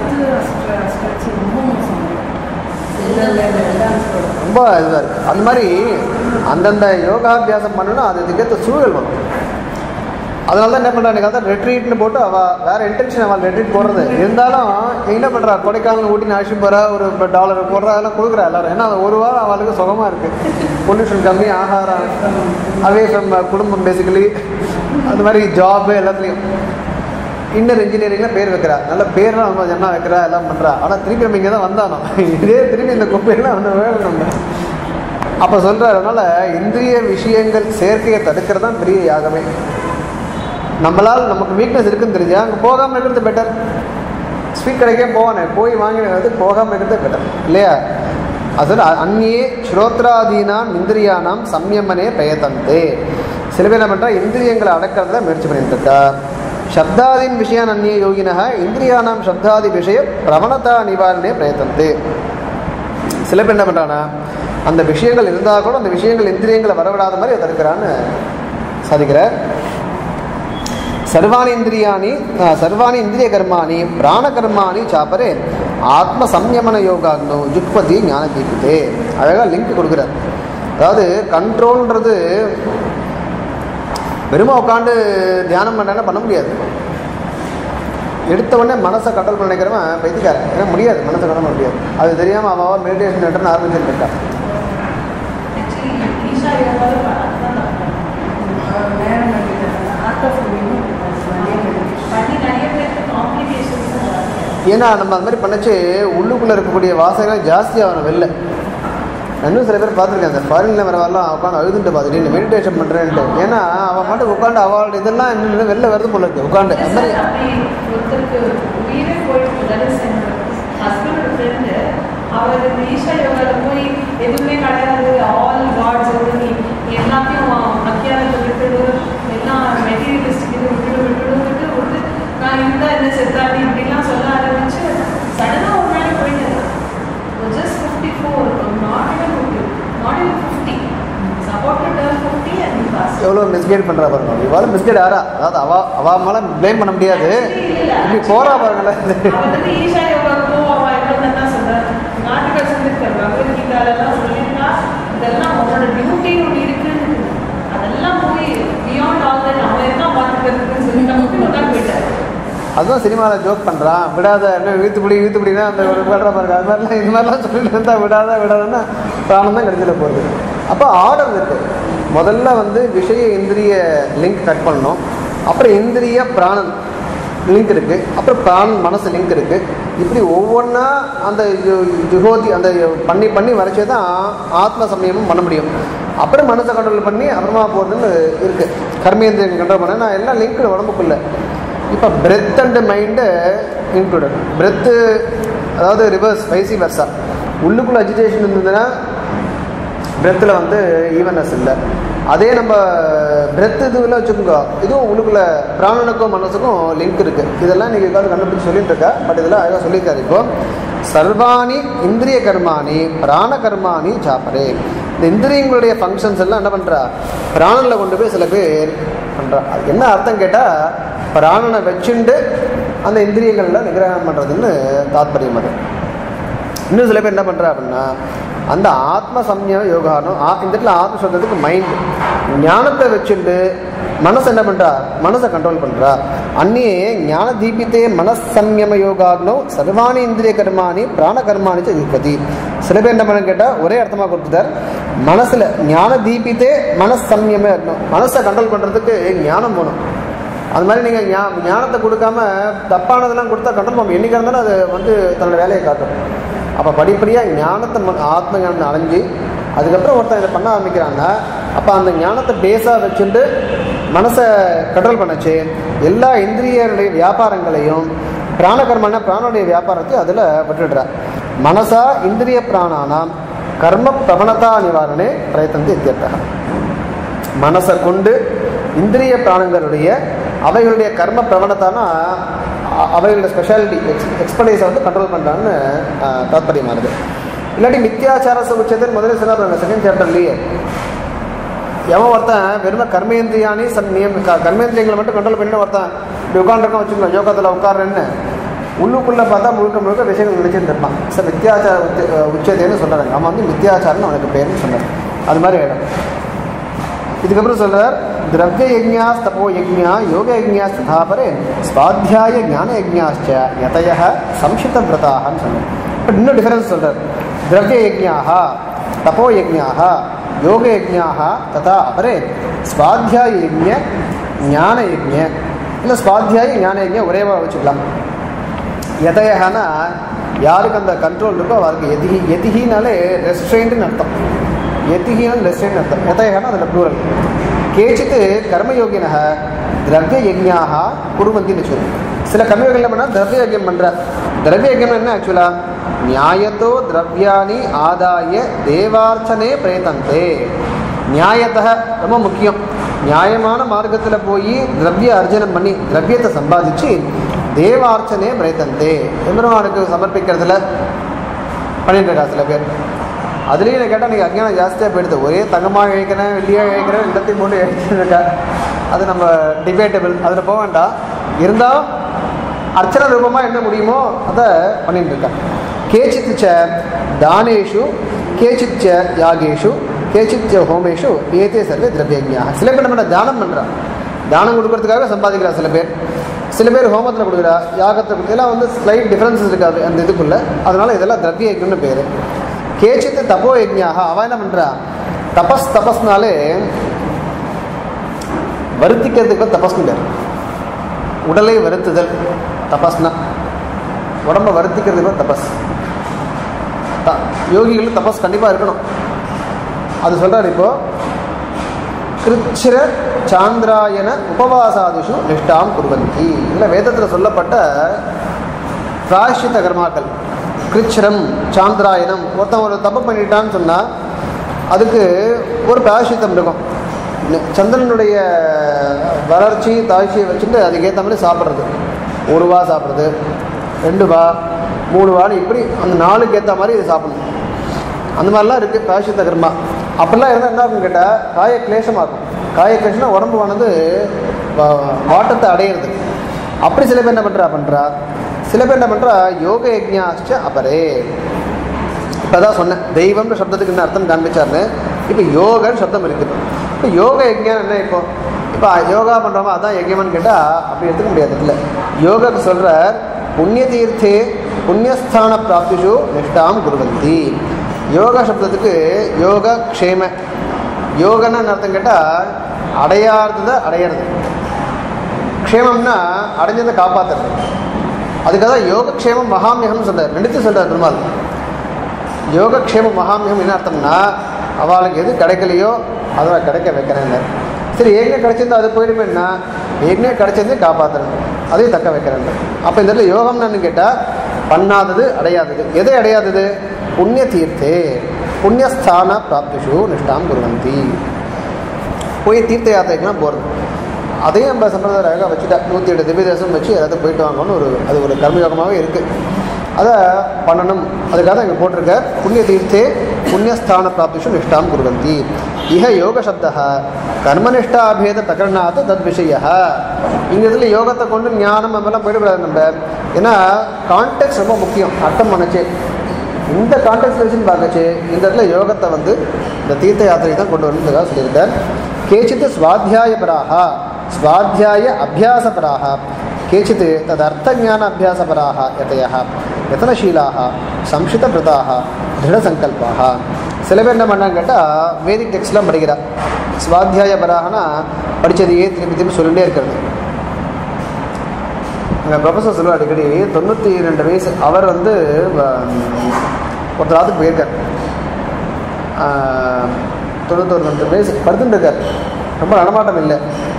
ரொம்ப இதுவாக இருக்குது. அந்த மாதிரி அந்தந்த யோகாபியாசம் பண்ணணும். அது இதுக்கேற்ற சூழல் வரும். அதனால தான் என்ன பண்ணுறா, எனக்கு அதான் ரெட்ரீட்னு போட்டு அவள் வேறு இன்டென்ஷன் அவள் ரெட்ரீட் போடுறது. இருந்தாலும் என்ன பண்ணுறா, கொடைக்கானல் ஊட்டி அழைச்சிட்டு போகிறா, ஒரு $1 போடுறா, அதெல்லாம் கொடுக்குறா எல்லாரும். ஏன்னா அது ஒரு வாரம் அவளுக்கு சுகமாக இருக்குது. பொல்யூஷன் கம்மி, ஆகாரம் அவே ஃப்ரம் குடும்பம் பேசிக்கலி, அது மாதிரி ஜாபு எல்லாத்துலேயும். இன்னர் இன்ஜினியரிங்லாம் பேர் வைக்கிறா. நல்ல பேர்லாம் நம்ம என்ன வைக்கிறா, எல்லாம் பண்ணுறா. ஆனால் திருப்பி நம்ம இங்கே தான் வந்தானோ, இதே திருப்பி இந்த குப்பையெல்லாம் வந்து வேணும் நம்ம. அப்போ சொல்கிறார், அதனால் இந்திரிய விஷயங்கள் சேர்க்கையை தடுக்கிறது தான் பெரிய யாகமே. நம்மளால் நமக்கு வீக்னஸ் இருக்குன்னு தெரிஞ்சால் அங்கே போகாமல் இருக்கிறது பெட்டர். ஸ்வீட் கடைக்கே போவானே, போய் வாங்கினது போகாமல் இருக்கிறது பெட்டர் இல்லையா? அதில் அந்நியே ஸ்ரோத்ராதீனாம் இந்திரியானாம் சம்யமனே பிரயத்தந்தே. சில பேர் என்ன பண்ணுறா, இந்திரியங்களை அடக்கிறத முயற்சி பண்ணிட்டு இருக்கா. சப்தாதீன் விஷயான் அந்நிய யோகினக இந்திரியானாம் சப்தாதி விஷய பிரவணதா நிவாரணே பிரயத்தந்தே. சில பேர் என்ன பண்ணுறான்னா, அந்த விஷயங்கள் இருந்தால் கூட அந்த விஷயங்கள் இந்திரியங்களை வரவிடாத மாதிரி அதை தடுக்கிறான்னு சாதிக்கிறார். சர்வாணி இந்திரிய கர்மாணி பிராண கர்மாணி சாப்பரே ஆத்ம சம்யமன யோகாக்னோ ஜுக்பதி ஞான தீபித்தே. அழகாக லிங்க் கொடுக்குறார். அதாவது கண்ட்ரோல்ன்றது வெறுமா உட்காந்து தியானம் பண்ணாலும் பண்ண முடியாது. எடுத்த உடனே மனசை கண்ட்ரோல் பண்ண நினைக்கிறவன் பைத்தியக்காரன். ஏன்னா முடியாது, மனசை கண்ட்ரோல் பண்ண முடியாது. அது தெரியாமல் அவன் மெடிடேஷன் சென்டர்னு ஆரம்பிச்சுட்டு இருக்கான். ஏன்னா நம்ம அது மாதிரி பண்ணச்சு உள்ளுக்குள்ளே இருக்கக்கூடிய வாசனைகள் ஜாஸ்தியாகணும் வெளில. இன்னும் சில பேர் பார்த்துருக்கேன், அந்த ஃபாரினில் வர வரலாம் உட்காந்து அழுதுட்டு பார்த்துட்டு இந்த மெடிடேஷன் பண்ணுறேன்ட்டு. ஏன்னா அவன் மட்டும் உட்காந்து அவள் இதெல்லாம் இன்னும் வெளில வருது போல இருக்கு உட்காந்து. அந்த மாதிரி அவர் ஈஷா யோகாவில் போய் எதுவுமே கிடையாது, ஆல் காட்ஸ் எல்லாத்தையும் மத்தியானத்தை விட்டுடு, எல்லாம் மெட்டீரியலிஸ்டிக் இது விட்டு நான் இருந்தால் என்ன செத்தாடி இப்படிலாம் சொல்ல ஆரம்பிச்சு சடனாக ஒரு நாளைக்கு போயிட்டு just 54, not even 50. Supported 50 and pass. எவ்வளோ மிஸ்கைட் பண்ணுறா பாருங்க. இவ்வளோ மிஸ்கைட் ஆறா, அதாவது அவ மேலே ப்ளேம் பண்ண முடியாது. இப்படி போகிறா பாருங்களேன். அவன் வந்து ஈஷா யோகாவுக்கு அவன் எவ்வளோ தான் சொல்கிறார். நாட்டுகள் சொல்லியிருக்காரு பகவத்கீதாலெல்லாம் சொல்லியிருக்கா, இதெல்லாம் அவனோட டியூட்டி ஒன்று இருக்குன்னு. அதெல்லாம் போய் பியாண்ட் ஆல் தட் அவன் என்ன பார்த்துக்கிறதுன்னு சொல்லி நமக்கு தான் போயிட்டார். அதுவும் சினிமாவில் ஜோக் பண்ணுறான், விடாத என்ன இழுத்துப்பிடினா அந்த ஒரு விடுற பாருங்க. அது மாதிரிலாம் இது மாதிரிலாம் சொல்லிட்டு இருந்தால் விடாதன்னா பிராணம் தான் கடைசியில் போகுது. அப்போ ஆர்டர் இருக்குது. முதல்ல வந்து விஷய இந்திரிய லிங்க் கட் பண்ணணும். அப்புறம் இந்திரிய பிராணன் லிங்க் இருக்குது. அப்புறம் பிராணன் மனசு லிங்க் இருக்குது. இப்படி ஒவ்வொன்றா அந்த ஜுகோதி அந்த பண்ணி வரைச்சே தான் ஆத்ம சமயமும் பண்ண முடியும். அப்புறம் மனசை கண்ட்ரோல் பண்ணி அப்புறமா போகிறதுன்னு இருக்குது. கர்மேந்திரியன் கண்ட்ரோல் பண்ண நான் எல்லாம் லிங்க்டு உடம்புக்குள்ள. இப்போ breath and mind included. Breath அதாவது ரிவர்ஸ் வைசி வெர்சா. உள்ளுக்குள்ளே அஜிடேஷன் இருந்ததுன்னா பிரெத்தில் வந்து ஈவனஸ் இல்லை. அதே நம்ம பிரெத் இதுவில் வச்சுக்கோங்க, இதுவும் உள்ளுக்குள்ளே பிராணனுக்கும் மனசுக்கும் லிங்க் இருக்குது. இதெல்லாம் நீங்கள் ஏதாவது கண்டுபிடிச்சி சொல்லிட்டு இருக்கா. பட் இதெல்லாம் அழகாக சொல்லியிருக்காரு. இப்போ சர்வாணி இந்திரிய கர்மானி பிராண கர்மானி சாப்பரே. இந்த இந்திரியங்களுடைய ஃபங்க்ஷன்ஸ் எல்லாம் என்ன பண்ணுறா, பிராணனில் கொண்டு போய் சில பேர் பண்ணுறா. அது என்ன அர்த்தம் கேட்டால், பிராணனை வச்சுண்டு அந்த இந்திரியங்களில் நிகிரகம் பண்ணுறதுன்னு தாத்பரியம். அது இன்னும் சில பேர் என்ன பண்ணுறா அப்படின்னா, அந்த ஆத்ம சம்ய யோகானும் இந்த இடத்துல ஆத்ம சொல்றதுக்கு மைண்டு ஞானத்தை வச்சுட்டு மனசை என்ன பண்ணுறா, மனசை கண்ட்ரோல் பண்ணுறா. அந்நியே ஞானதீபித்தே மனசம்யம யோகாக்னோ சர்வாணி இந்திரிய கர்மாணி பிராணகர்மாணி ஜிப்பதி. சில பேர் என்ன பண்ண கேட்டால் ஒரே அர்த்தமாக கொடுத்துட்டார். மனசில் ஞானதீபித்தே மனசம்யமே இருக்கணும். மனசை கண்ட்ரோல் பண்ணுறதுக்கு ஞானம் போகணும். அது மாதிரி நீங்கள் ஞானத்தை கொடுக்காம தப்பானதெல்லாம் கொடுத்தா கண்ட்ரோல் பண்ணணும். என்றைக்காக இருந்தாலும் அது வந்து தன்னோட வேலையை காட்டும். அப்போ படிப்படியாக ஞானத்தை ஆத்ம ஞானத்தை அடைஞ்சு அதுக்கப்புறம் ஒருத்தன் இதை பண்ண ஆரம்பிக்கிறாங்க. அப்போ அந்த ஞானத்தை பேஸாக வச்சுட்டு மனசை கண்ட்ரோல் பண்ணச்சு எல்லா இந்திரியனுடைய வியாபாரங்களையும் பிராணகர்மன்னா பிராணனுடைய வியாபாரத்தையும் அதில் விட்டுடுறார். மனசா இந்திரிய பிராணானாம் கர்ம பிரவணதா நிவாரணே பிரயத்தந்தி இத்தியர்த்தः. மனசை கொண்டு இந்திரிய பிராணங்களுடைய அவைகளுடைய கர்ம பிரவணத்தானா அவைகளுடைய ஸ்பெஷாலிட்டி எக்ஸ்பர்டைஸை வந்து கண்ட்ரோல் பண்ணுறான்னு தாத்பரியமானது. இல்லாட்டி மித்யாச்சார உச்சத்தில் முதல்ல சொன்னார் செகண்ட் சாப்டர்லேயே. எவன் ஒருத்தன் வெறும கர்மேந்திரியானி கர்மேந்திரியங்களை மட்டும் கண்ட்ரோல் பண்ணிட்டு ஒருத்தன் இப்படி உட்காந்துருக்கான் வச்சுக்கலாம், யோகத்தில் உட்கார்றேன்னு உள்ளுக்குள்ளே பார்த்தா முழுக்க முழுக்க விஷயங்கள் நினைச்சுட்டு இருப்பான். சார் மித்யாச்சார உச்சத்தைன்னு சொல்கிறாங்க. அவன் வந்து மித்யாச்சாரன்னு அவனுக்கு பேர்னு சொன்னார். அது மாதிரி ஆகிடும். இதுக்கப்புறம் சொல்கிறார் திரவிய யஜ்ஞா தபோ யஜ்ஞா யோக யஜ்ஞா ததாபரே ஸ்வாத்தியாய ஞான யஜ்ஞாச்ச யதய சம்சித விரதாகன்னு சொன்னார். பட் இன்னும் டிஃபரன்ஸ் சொல்கிறார். திரவிய யஜ்ஞாக தபோ யஜ்ஞாக யோக யஜ்ஞாக ததா அபரே ஸ்வாத்தியாய யஜ்ஞ ஞான யஜ்ஞ இல்லை ஸ்வாத்தியாய ஞான யஜ்ஞ ஒரேவா வச்சுக்கலாம். யதயனா யாருக்கு அந்த கண்ட்ரோல் இருக்கோ அவருக்கு எதிகி. எதிகினாலே ரெஸ்ட்ரெயின்ட்னு அர்த்தம். எதிகின்னு ரெஸ்ட்ரெயின்ட் அர்த்தம். யதயனா அதில் ப்ளூரல். கேச்சித்து கர்மயோகின திரவிய யஜ்ஞாக குருவந்தின்னு வச்சுக்கணும். சில கர்மயோகிகள் என்ன பண்ணால் திரவிய யஜ்ஞம் பண்ணுற. திரவிய யஜ்ஞம் என்ன ஆக்சுவலாக நியாயத்தோ திரவியானி ஆதாய தேவார்ச்சனே பிரயத்தந்தே. நியாயத்தக ரொம்ப முக்கியம். நியாயமான மார்க்கத்தில் போய் திரவிய அர்ஜனம் பண்ணி திரவியத்தை சம்பாதிச்சு தேவார்ச்சனே பிரயத்தந்தே எம்பெருமானுக்கு சமர்ப்பிக்கிறதுல பண்ணிட்டு இருக்கா சில பேர். அதுலேயும் என்ன கேட்டால் நீங்கள் அஞ்ஞானம் ஜாஸ்தியாக போயிடுது. ஒரே தங்கமாக இழைக்கிறேன் வெள்ளியாக இழைக்கிறேன் எல்லாத்தையும் போட்டு இழைச்சிருக்கா. அது நம்ம டிபேட்டபிள், அதில் போக வேண்டாம். இருந்தால் அர்ச்சனை ரூபமாக என்ன முடியுமோ அதை பண்ணிட்டு இருக்கா. கேச்சித் தானேஷு கேச்சித் யாகேஷு கேச்சித் ஹோமேஷு ஏதே சர்வே திரவியஜ்ஞாக. சில பேர் நம்ம தானம் பண்ணுறா. தானம் கொடுக்கறதுக்காக சம்பாதிக்கிறா சில பேர். சில பேர் ஹோமத்தில் கொடுக்குறா, யாகத்தை கொடுக்குறா. இதெல்லாம் வந்து ஸ்லைட் டிஃப்ரென்சஸ் இருக்காது அந்த இதுக்குள்ளே. அதனால் இதெல்லாம் திரவிய யஜ்ஞம்னு பேர். கேச்சித்து தபோ யஜ்ஞாக அவன் என்ன பண்ணுறா தபஸ்னாலே வருத்திக்கிறதுக்கு தபஸ்னு பேர். உடலை வருத்துதல் தபஸ்னா உடம்பை வருத்திக்கிறதுக்கு தபஸ். யோகிகள் தபஸ் கண்டிப்பாக இருக்கணும். அது சொல்கிறார் இப்போது கிருச்சிர சாந்திராயன உபவாசாதிஷு நிஷ்டாம் குர்வந்தி. இதில் வேதத்தில் சொல்லப்பட்ட பிராயஷ்சித்த கர்மாக்கள் கிருச்சிரம் சாந்திராயனம். ஒருத்தன் ஒரு தப்பு பண்ணிட்டான்னு சொன்னால் அதுக்கு ஒரு பிராயஷ்சித்தம் இருக்கும். சந்திரனுடைய வளர்ச்சி தாழ்ச்சியை வச்சுட்டு அதுக்கேற்ற மாதிரி சாப்பிட்றது. 1 வா சாப்பிட்றது, 2 வா 3 வான்னு இப்படி அந்த நாளுக்கு ஏற்ற மாதிரி இது சாப்பிடணும். அந்த மாதிரிலாம் இருக்குது பிராயஷ்சித்த கர்மா. அப்படிலாம் இருந்தால் என்ன ஆகுன்னு கேட்டால் காய கிளேசமாக இருக்கும். காய கிளேசம்னா உடம்புவானது வாட்டத்தை அடையிறது. அப்படி சில பேர் என்ன பண்ணுறா. சில பேர் என்ன பண்ணுறா யோக யஜ்ஞாச்ச அபரே. இப்போ தான் சொன்னேன் தெய்வம்ன்ற சப்தத்துக்கு என்ன அர்த்தம் காண்பிச்சார்னு. இப்போ யோகன்னு சப்தம் இருக்குது. இப்போ யோக யஜ்ஞான் என்ன இப்போ யோகா பண்ணுறோமா அதான் யஜ்யமான்னு கேட்டால் அப்படி எடுத்துக்க முடியாது. இல்லை யோகாக்கு சொல்கிற புண்ணிய தீர்த்தே புண்ணியஸ்தான பிராப்திஷு நிஷ்டாம் குர்வந்தி. யோகா சப்தத்துக்கு யோக க்ஷேம. யோகன்னு அர்த்தம் கேட்டால் அடையாததை அடையிறது. க்ஷேமம்னா அடைஞ்சதை காப்பாற்றுறது. அதுக்காக தான் யோகக்ஷேமம் மகாமியகம்னு சொல்கிறார். ரெண்டுத்தையும் சொல்கிறார் பெருமாள். யோகக்ஷேமம் மகாமியம் என்ன அர்த்தம்னா அவளுக்கு எது கிடைக்கலையோ அதை கிடைக்க வைக்கிறேன்னு. சரி ஏற்கனவே கிடைச்சிருந்தா அது போயிடுமேன்னா ஏற்கனவே கிடைச்சதே காப்பாற்றுறது, அதையும் தக்க வைக்கிறேன். அப்போ இந்த இடத்துல யோகம்னு கேட்டால் பண்ணாதது அடையாதது. எதை அடையாதது? புண்ணிய தீர்த்தே புண்ணியஸ்தான பிராப்திஷு நிஷ்டாம் குர்வந்தி. போய் தீர்த்த யாத்திரைக்கெலாம் போகிறது. அதையும் நம்ம சம்பிரதாய வச்சுட்டா 108 திவ்ய தேசம் வச்சு ஏதாவது போயிட்டு வாங்கன்னு அது ஒரு கர்மயோகமாகவே இருக்குது. அதை பண்ணணும். அதுக்காக தான் இங்கே போட்டிருக்க புண்ணிய தீர்த்தே புண்ணியஸ்தான பிராப்திஷு நிஷ்டாம் குர்வந்தி. இஹ யோக சப்தா கர்மனிஷ்டாபேத பிரகரணாத்து தத் விஷய. இங்கே இதில் யோகத்தை கொண்டு ஞானம் நம்மெல்லாம் போயிடக்கூடாது நம்ம. ஏன்னா கான்டெக்ட் ரொம்ப முக்கியம். அர்த்தம் பண்ணச்சு இந்த கான்டெக்ட் வச்சுன்னு பார்க்கச்சு இந்த இடத்துல யோகத்தை வந்து இந்த தீர்த்த யாத்திரை தான் கொண்டு வரணுன்றதாக சொல்லியிருக்கார். கேச்சித்து ஸ்வாத்தியாயபராக स्वाध्याय अभ्यासपराः केचित् तदर्थज्ञान अभ्यासपराः यतयः यतनशीलाः संशितव्रताः दृढसङ्कल्पाः சில பேர் என்ன பண்ணான்னு கேட்டால் வேதிக் டெக்ஸ்ட்லாம் படிக்கிறா சுவாத்தியாய பராகனா படித்ததையே திருப்பி திருப்பி சொல்லிகிட்டே இருக்கிறது எங்கள் ப்ரொஃபஸர் சொல்லுவார் அடிக்கடி 92 வயசு அவர் வந்து ஒருத்தராத்துக்கு போயிருக்கார் 91 வயசு படுத்துட்டு இருக்கார் ரொம்ப நடமாட்டம் இல்லை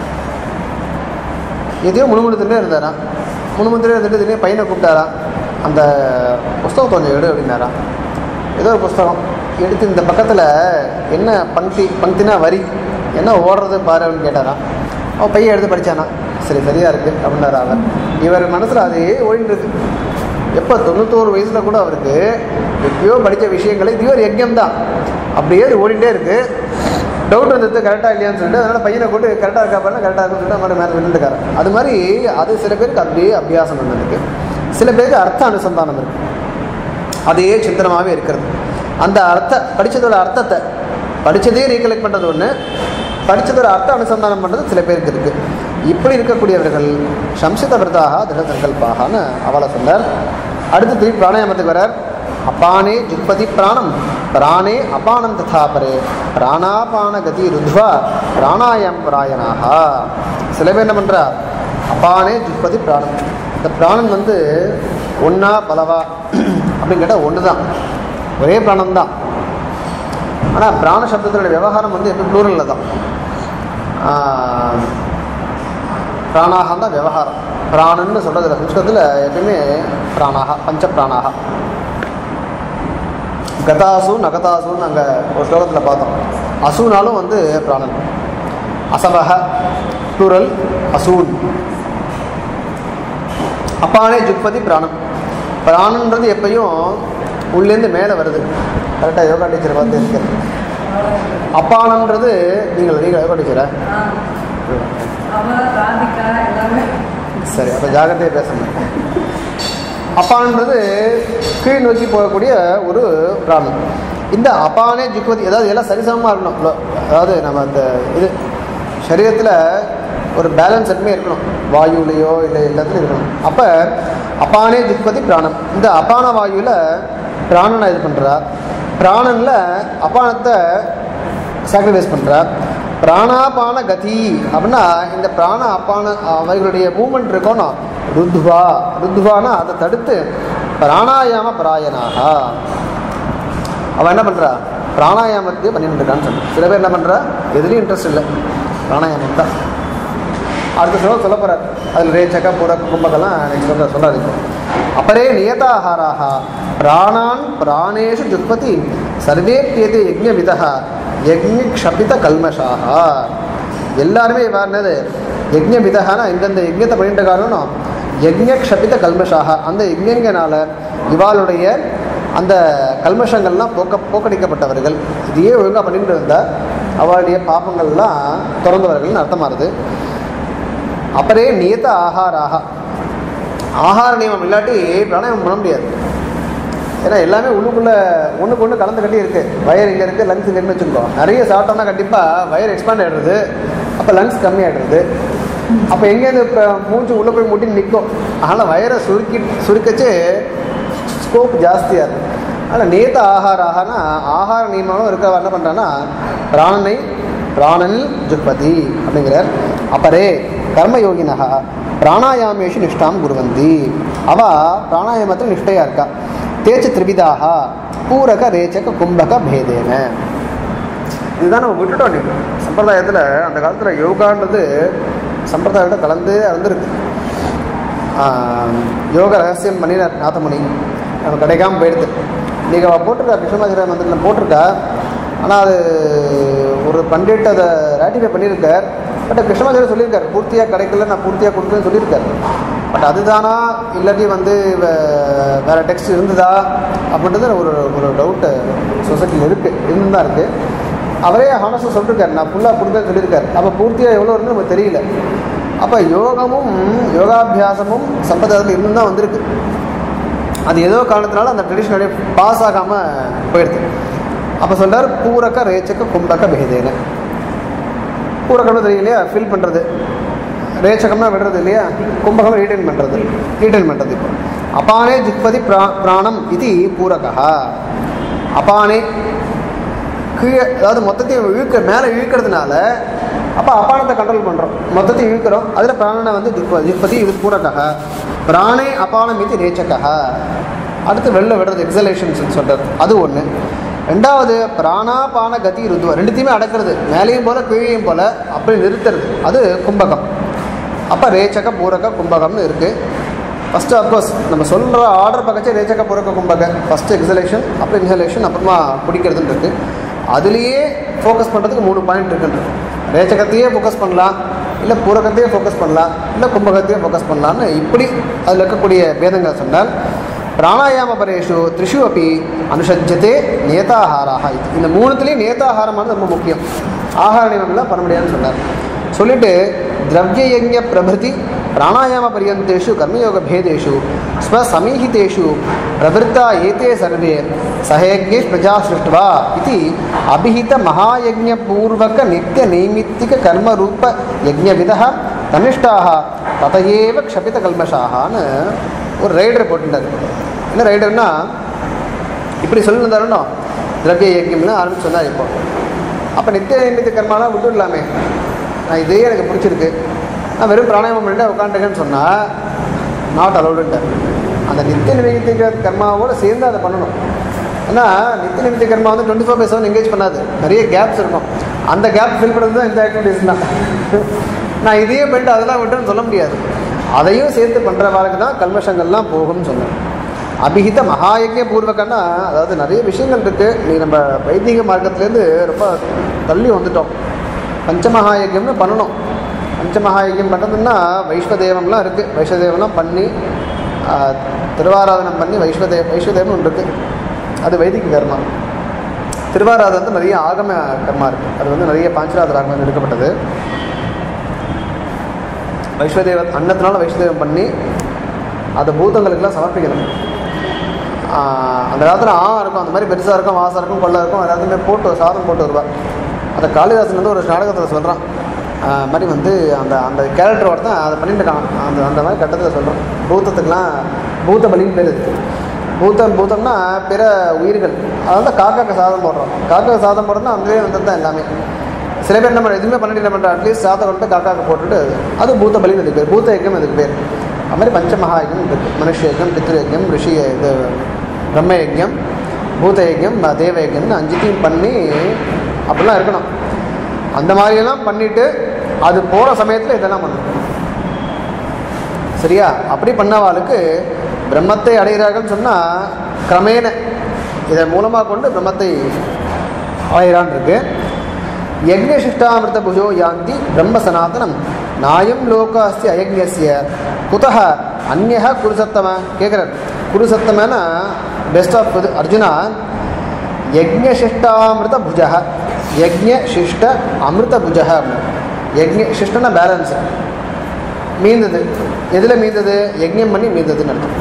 எதையோ முணுமுணுத்துட்டே இருந்தாராம் முணுமுணுத்துட்டே இருந்துட்டு திடீர்னு பையனை கூப்பிட்டாராம் அந்த புஸ்தகம் கொஞ்சம் எடு அப்படின்னாராம் ஏதோ ஒரு புஸ்தகம் எடுத்து இந்த பக்கத்தில் என்ன பங்கினா வரி என்ன ஓடுறது பாரு அப்படின்னு கேட்டாராம் அவன் பையன் எடுத்து படித்தானா சரியாக இருக்குது அப்படின்னாரா அவர் இவர் மனசில் அதே ஓடிட்டு இருக்கு எப்போ 91 வயசில் கூட அவருக்கு எப்பயோ படித்த விஷயங்களை இது ஒரு யஜ்யம் தான் அப்படியே அது ஓடிட்டே இருக்குது டவுட் வந்துட்டு கரெக்டாக இல்லையான்னு சொல்லிட்டு அதனால் பையனை போட்டு கரெக்டாக இருக்கா பாருங்க கரெக்டாக இருக்குன்னு சொல்லிட்டு அவன் மேலே விழுந்துக்காரு அது மாதிரி அது சில பேருக்கு அப்படியே அபியாசம் வந்துருக்கு சில பேருக்கு அர்த்த அனுசந்தானம் இருக்குது அதே சிந்தனமாகவே இருக்கிறது அந்த படித்ததோட அர்த்தத்தை படித்ததே ரீகலெக்ட் பண்ணுறது ஒன்று படித்ததோட அர்த்த அனுசந்தானம் பண்ணுறது சில பேருக்கு இருக்குது இப்படி இருக்கக்கூடியவர்கள் சம்சித விரதாக திட சங்கல்பாகனு அவளை சொன்னார் அடுத்து திருப்பி பிராணாயாமத்துக்கு வரார் அப்பானே ஜுக்பதி பிராணம் பிராணே அபானம் ததாபரே பிராணாபான கதி ருத்வா பிராணாயம் பிராயனாக சில பேர் என்ன பண்ணுறா அப்பானே ஜுக்பதி பிராணம் இந்த பிராணம் வந்து ஒன்றா பலவா அப்படின்னு கேட்டால் ஒன்று தான் ஒரே பிராணம் தான் ஆனால் பிராண சப்தத்தினுடைய விவகாரம் வந்து எப்போ ப்ளூரலில் தான் பிராணாகம் தான் விவகாரம் பிராணன்னு சொல்கிறதில்ல சம்ஸ்கிருதத்தில் எப்பயுமே பிராணாக பஞ்ச பிராணாக கதாசு நகதாசுன்னு அங்கே ஒரு ஸ்லோகத்தில் பார்த்தோம் அசூனாலும் வந்து பிராணன் அசவக ப்ளூரல் அசூன் அப்பானே ஜுக்பதி பிராணம் பிராணன்றது எப்பயும் உள்ளேருந்து மேலே வருது கரெக்டாக யோகா டீச்சரை பார்த்து இருக்கிறது அப்பானன்றது நீங்கள் யோகா டீச்சரா சரி அப்போ ஜாகிரதையாக பேசணும் அப்பானன்றது கீழ் நோக்கி போகக்கூடிய ஒரு பிராணம் இந்த அப்பானே ஜுக்வதி அதாவது எல்லாம் சரிசமமாக இருக்கணும் அதாவது நம்ம அந்த இது சரீரத்தில் ஒரு பேலன்ஸ் எப்பவுமே இருக்கணும் வாயுலையோ இல்லை எல்லாத்துலையும் இருக்கணும் அப்போ அப்பானே ஜுக்பதி பிராணம் இந்த அப்பான வாயுவில் பிராணனை இது பண்ணுறா பிராணனில் அப்பானத்தை சாக்ரிஃபைஸ் பண்ணுறா பிராணாபான கதி அப்படின்னா இந்த பிராண அப்பான அவைகளுடைய மூமெண்ட் இருக்கணும் ருத்வானா அதை தடுத்து பிராணாயாம பிராயனாக அவன் என்ன பண்ணுறா பிராணாயாமத்தையே பண்ணிட்டு இருக்கான்னு சொல்லுறா சில பேர் என்ன பண்ணுறா எதுலேயும் இன்ட்ரெஸ்ட் இல்லை பிராணாயாமம் தான் அடுத்த ஸ்லோகம் சொல்ல போகிறார் அதில் ரேச்சக பூரக கும்பகெல்லாம் நெக்ஸ்ட் சொல்லாது அப்பரே நியதாகாராக பிராணான் பிராணேஷு ஜுக்பதி சர்வேப்பியதே யஜ்ஞவிதா யஜ்ஞக்ஷபித கல்மஷாக எல்லாருமே என்னது யஜ்ஞவிதகானா இந்தந்த யஜ்ஞத்தை பண்ணிட்டு காரணம் யஜ்ஞக்ஷபித கல்மஷாக அந்த யஜ்ஞங்கனால இவாளுடைய அந்த கல்மஷங்கள்லாம் போக்கடிக்கப்பட்டவர்கள் இதையே ஒழுங்காக பண்ணிட்டு இருந்தால் அவளுடைய பாப்பங்கள்லாம் திறந்தவர்கள்னு அர்த்தமாகுது அப்பரே நியத ஆகார நியமம் இல்லாட்டி பிராணாயாமம் பண்ண முடியாது ஏன்னா எல்லாமே உள்ளுக்குள்ளே ஒன்றுக்கு ஒன்று கலந்து கட்டி இருக்குது வயர் இங்கே இருக்குது லங்ஸ் இங்கேன்னு வச்சுருக்கோம் நிறைய சாப்பிட்டோம்னா கண்டிப்பாக வயர் எக்ஸ்பேண்ட் ஆகிடுறது அப்போ லங்ஸ் கம்மியாகிடுறது அப்போ எங்கேருந்து இப்போ மூச்சு உள்ளே போய் முட்டி நிற்கும் அதனால் வயரை சுருக்கச்சு ஸ்கோப் ஜாஸ்தியாக இருக்குது அதனால் நேத்த ஆகாராகனா ஆகார நியமனம் இருக்கிறவ என்ன பண்ணுறான்னா பிராணனில் ஜுக்பதி அப்படிங்கிறார் அப்பரே கர்மயோகினக பிராணாயாமேஷு நிஷ்டாம் குருவந்தி அவ பிராணாயாமத்தில் நிஷ்டையாக இருக்கா தேச்சு திரிவிதாக பூரக ரேச்சக கும்பக பேதேன இதுதான் நம்ம விட்டுட்டோம் நீங்கள் சம்பிரதாயத்தில் அந்த காலத்தில் யோகான்றது சம்பிரதாயத்தை கலந்து இருந்திருக்கு யோக ரகசியம் பண்ணினார் நாதமுனி நம்ம கிடைக்காமல் போயிடுது நீங்கள் அவள் போட்டிருக்கா கிருஷ்ணமாச்சாரிய மந்திரத்தில் போட்டிருக்கா ஆனால் அது ஒரு பண்டிட் அதை ராட்டிஃபை பண்ணியிருக்கார் பட் கிருஷ்ணமாச்சாரிய சொல்லியிருக்கார் பூர்த்தியாக கிடைக்கல நான் பூர்த்தியாக கொடுக்குறேன்னு சொல்லியிருக்கார் பட் அதுதானா இல்லாட்டி வந்து வேறு டெக்ஸ்ட் இருந்ததா அப்படின்றது ஒரு டவுட்டு சொசைட்டியில் இருந்து தான் இருக்குது அவரே ஹானஸ்டாக சொல்லியிருக்கார் நான் ஃபுல்லாக கொடுக்குறேன்னு சொல்லியிருக்கார் அப்போ பூர்த்தியாக எவ்வளோ இருக்குன்னு நமக்கு தெரியல அப்போ யோகாபியாசமும் சம்பிரதாயத்தில் இருந்து தான் வந்திருக்கு அது ஏதோ காரணத்தினால அந்த ட்ரெடிஷன் அப்படியே பாஸ் ஆகாமல் போயிடுது அப்போ சொல்கிறார் பூரக்க ரேச்சக்க கும்பக்க பேதேன பூரக்கம்னு தெரியலையா ஃபில் பண்ணுறது ரேச்சகம்னா விடுறது இல்லையா, கும்பகம் ரீட்டைன் பண்ணுறது. இப்போ அபானே ஜிக்பதி பிராணம் இது பூரகா. அபானே கீழே, அதாவது மொத்தத்தையும் மேலே இழுக்கிறதுனால அப்போ அபானத்தை கண்ட்ரோல் பண்ணுறோம், மொத்தத்தையும் இழுக்கிறோம். அதில் பிராணனை வந்து ஜிக்பதி இது பூரகா. பிராணே அபானம் இது ரேச்சகா. அடுத்து வெளில விடுறது எக்ஸலேஷன்ஸ் சொல்கிறது, அது ஒன்று. ரெண்டாவது பிராணாபான கதி ருத்வா, ரெண்டுத்தையுமே அடக்கிறது, மேலேயும் போல் கீழேயும் போல் அப்படி நிறுத்துறது, அது கும்பகம். அப்போ ரேச்சக பூரக கும்பகம்னு இருக்குது. ஃபஸ்ட்டு அப்கோர்ஸ் நம்ம சொல்கிற ஆர்டர் பக்கச்சே ரேச்சக பூரக கும்பக. ஃபஸ்ட்டு எக்ஸலேஷன், அப்புறம் இன்ஹலேஷன், அப்புறமா பிடிக்கிறதுன்னு இருக்குது. அதுலேயே ஃபோக்கஸ் பண்ணுறதுக்கு 3 பாயிண்ட் இருக்குன்றது. ரேச்சகத்தையே ஃபோக்கஸ் பண்ணலாம், இல்லை பூரகத்தையே ஃபோக்கஸ் பண்ணலாம், இல்லை கும்பகத்தையே ஃபோக்கஸ் பண்ணலான்னு இப்படி அதில் இருக்கக்கூடிய பேதங்களை சொன்னால், பிராணாயாம பரேஷு த்ரிஷு அப்படி அனுஷஜ்யத்தே நேதாஹாராக. இந்த 3துலேயும் நேதாஹாரமானது ரொம்ப முக்கியம். ஆகார நியமங்கள்லாம் பண்ண முடியாதுன்னு சொன்னார். சொல்லிட்டு திரவியயஜ்ஞ பிரபிருதி பிராணாயாம பரியந்தேஷு கர்மயோக பேதேஷு ஸ்வசமீஹிதேஷு பிரவருத்தா ஏதே சர்வே சஹயஜ்ஞேஷ் பிரஜா சிருஷ்ட்வா இது அபிஹித மகாயஜ்ஞ பூர்வக நித்திய நைமித்திக கர்மரூப யஜ்ஞவிதः தனிஷ்டாக ததையேவ க்ஷபித கல்மஷாகான்னு ஒரு ரைடர் போட்டுட்டார். என்ன ரைடர்னா இப்படி சொல்லியிருந்தாருன்னா திரவிய யஜ்ஞம்னு ஆரம்பிச்சு சொன்னார். இப்போ அப்போ நித்திய நைமித்திக கர்மாலாம் விட்டுடலாமே, நான் இதே எனக்கு பிடிச்சிருக்கு, நான் வெறும் பிராணாயாமம் பண்ணிட்டு உட்காந்துருக்கேன்னு சொன்னால் நாட் அலௌடுன்ட்டார். அந்த நித்திய நைமித்திக கர்மாவோடு சேர்ந்து அதை பண்ணணும். ஏன்னா நித்திய நைமித்திக கர்மா வந்து 24/7 என்கேஜ் பண்ணாது, நிறைய கேப்ஸ் இருக்கும். அந்த கேப் ஃபில் பண்ணுறது தான் இந்த ஆக்டிவிட்டீஸ் தான். நான் இதையே பண்ணிட்டு அதெல்லாம் விட்டுன்னு சொல்ல முடியாது. அதையும் சேர்த்து பண்ணுற வாழ்க்கை தான் கல்மஷங்கள்லாம் போகும்னு சொன்னேன். அபிஹித மகாயஜ்ஞ பூர்வகன்னா அதாவது நிறைய விஷயங்கள் இருக்குது. நீ நம்ம வைதிக மார்க்கத்துலேருந்து ரொம்ப தள்ளி வந்துட்டோம். பஞ்சமகாயஜ்யம்னு பண்ணணும். பஞ்சமகாயஜ்யம் பண்ணுறதுன்னா வைஸ்வதேவம்லாம் இருக்குது. வைஸ்வதேவம்லாம் பண்ணி திருவாராதனம் பண்ணி வைஸ்வதேவம் ஒன்று இருக்குது, அது வைதிக கர்மா. திருவாராதனம் வந்து நிறைய ஆகம கர்மா இருக்குது. அது வந்து நிறைய பாஞ்சராத்திர ஆகமம் எடுக்கப்பட்டது. வைஸ்வதேவ அன்னத்தினால வைஸ்வதேவம் பண்ணி அதை பூதங்களுக்கெல்லாம் சமர்ப்பிக்கணும். அந்த காலத்தில் இருக்கும், அந்த மாதிரி பெருசாக இருக்கும், வாசம் இருக்கும், கொள்ளை இருக்கும், எல்லாத்துமே போட்டு சாதம் போட்டு வருவாள். அந்த காளிதாசன் வந்து ஒரு நாடகத்தில் சொல்கிறான், மாதிரி வந்து அந்த அந்த கேரக்டரோட தான் அதை பண்ணிட்டு இருக்கான். அந்த மாதிரி கட்டத்தில் சொல்கிறோம். பூத்தத்துக்கெலாம் பூத்த பலின்னு பேர் இருக்குது. பூத்தம்னா பிற உயிர்கள், அதாவது தான் காக்காக்கு சாதம் போடுறோம். காக்காக்கு சாதம் போடுறோம்னா அங்கேயே வந்தது தான் எல்லாமே. சில பேர் என்ன எதுவுமே பண்ணிட்டு என்ன பண்ணுறோம், அட்லீஸ்ட் சாதம் கொண்டு காக்காக்கு போட்டுட்டு அது பூத்த பலின்னு அதுக்கு பேர், பூத்த யஜ்ஞம் அதுக்கு பேர். அது மாதிரி பஞ்சமகாயஜ்ஞம் இருக்குது. மனுஷ யஜ்ஞம், பித்ருயஜ்ஞம், ரிஷி இது பிரம்மயஜ்ஞம், பூதயஜ்ஞம், தேவயஜ்ஞம்னு 5த்தையும் பண்ணி அப்படிலாம் இருக்கணும். அந்த மாதிரியெல்லாம் பண்ணிவிட்டு அது போகிற சமயத்தில் இதெல்லாம் பண்ணணும். சரியா? அப்படி பண்ணவாளுக்கு பிரம்மத்தை அடைகிறார்கள்னு சொன்னால் கிரமேண இதன் மூலமாக கொண்டு பிரம்மத்தை அடைகிறான் இருக்கு. யஜ்ஞசிஷ்டாமிருத புஜோ யாந்தி பிரம்ம சனாதனம் நாயம் லோக அஸ்தி அயஜ்ஞஸ்ய குதஹ அந்யஹ குருசத்தம கேட்குறார். குருசத்தமனா பெஸ்ட் ஆஃப் அர்ஜுனா யஜ்ஞசிஷ்டாமிருத புஜः யஜ்ஞசிஷ்ட அமிர்த புஜः. யஜ்ஞசிஷ்டனா பேலன்ஸ், மீந்தது எதில் மீந்தது? யஜ்ஞம் பண்ணி மீந்ததுன்னு அர்த்தம்.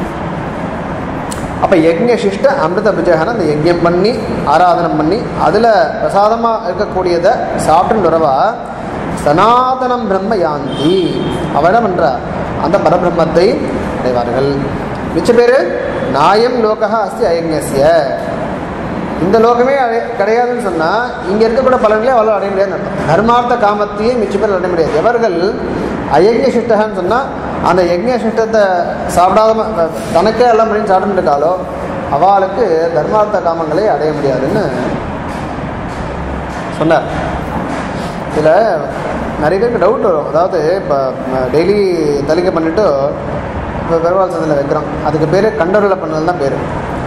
அப்போ யஜ்ஞசிஷ்ட அமிர்த புஜகன்னு அந்த யஜ்ஞம் பண்ணி ஆராதனம் பண்ணி அதில் பிரசாதமாக இருக்கக்கூடியதை சாப்பிட்டு வரவா சனாதனம் பிரம்ம யாந்தி. அவட பண்ணுற அந்த பரபிரம்மத்தை அடைவார்கள். மிச்ச பேர் நாயம் லோகா அஸ்தி அயஜ்ஞஸ்ய, இந்த லோகமே கிடையாதுன்னு சொன்னால் இங்கே இருக்கக்கூட பலன்களே அவ்வளோ அடைய முடியாதுன்னு அர்த்தம். தர்மார்த்த காமத்தையே மிச்ச பேர் அடைய முடியாது. எவர்கள் அயஜ்ஞசிஷ்டன்னு சொன்னால் அந்த யஜ்ஞசிஷ்டத்தை சாப்பிடாத தனக்கே எல்லாம் பண்ணி சாப்பிட்டு இருக்காளோ அவளுக்கு தர்மார்த்த காமங்களை அடைய முடியாதுன்னு சொன்னார். இதில் நிறைய பேருக்கு டவுட் வரும். அதாவது இப்போ டெய்லி தலிகை பண்ணிவிட்டு இப்போ பெருவாள் சந்தில் வைக்கிறோம், அதுக்கு பேர் கண்டறில் பண்ணது தான் பேர்.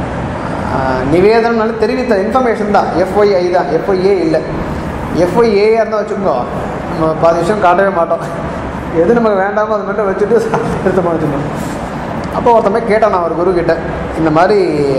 நிவேதனம்னால தெரிவித்த இன்ஃபர்மேஷன் தான், FYI தான், FYA இல்லை. FYAயாக இருந்தால் வச்சுக்கோ நம்ம பாதி விஷயம் காட்டவே மாட்டோம். எது நமக்கு வேண்டாமோ அது மட்டும் வச்சுட்டு எடுத்து வச்சுக்கணும். அப்போ ஒருத்தமே கேட்டான் நான் ஒரு குரு கிட்ட, இந்த மாதிரி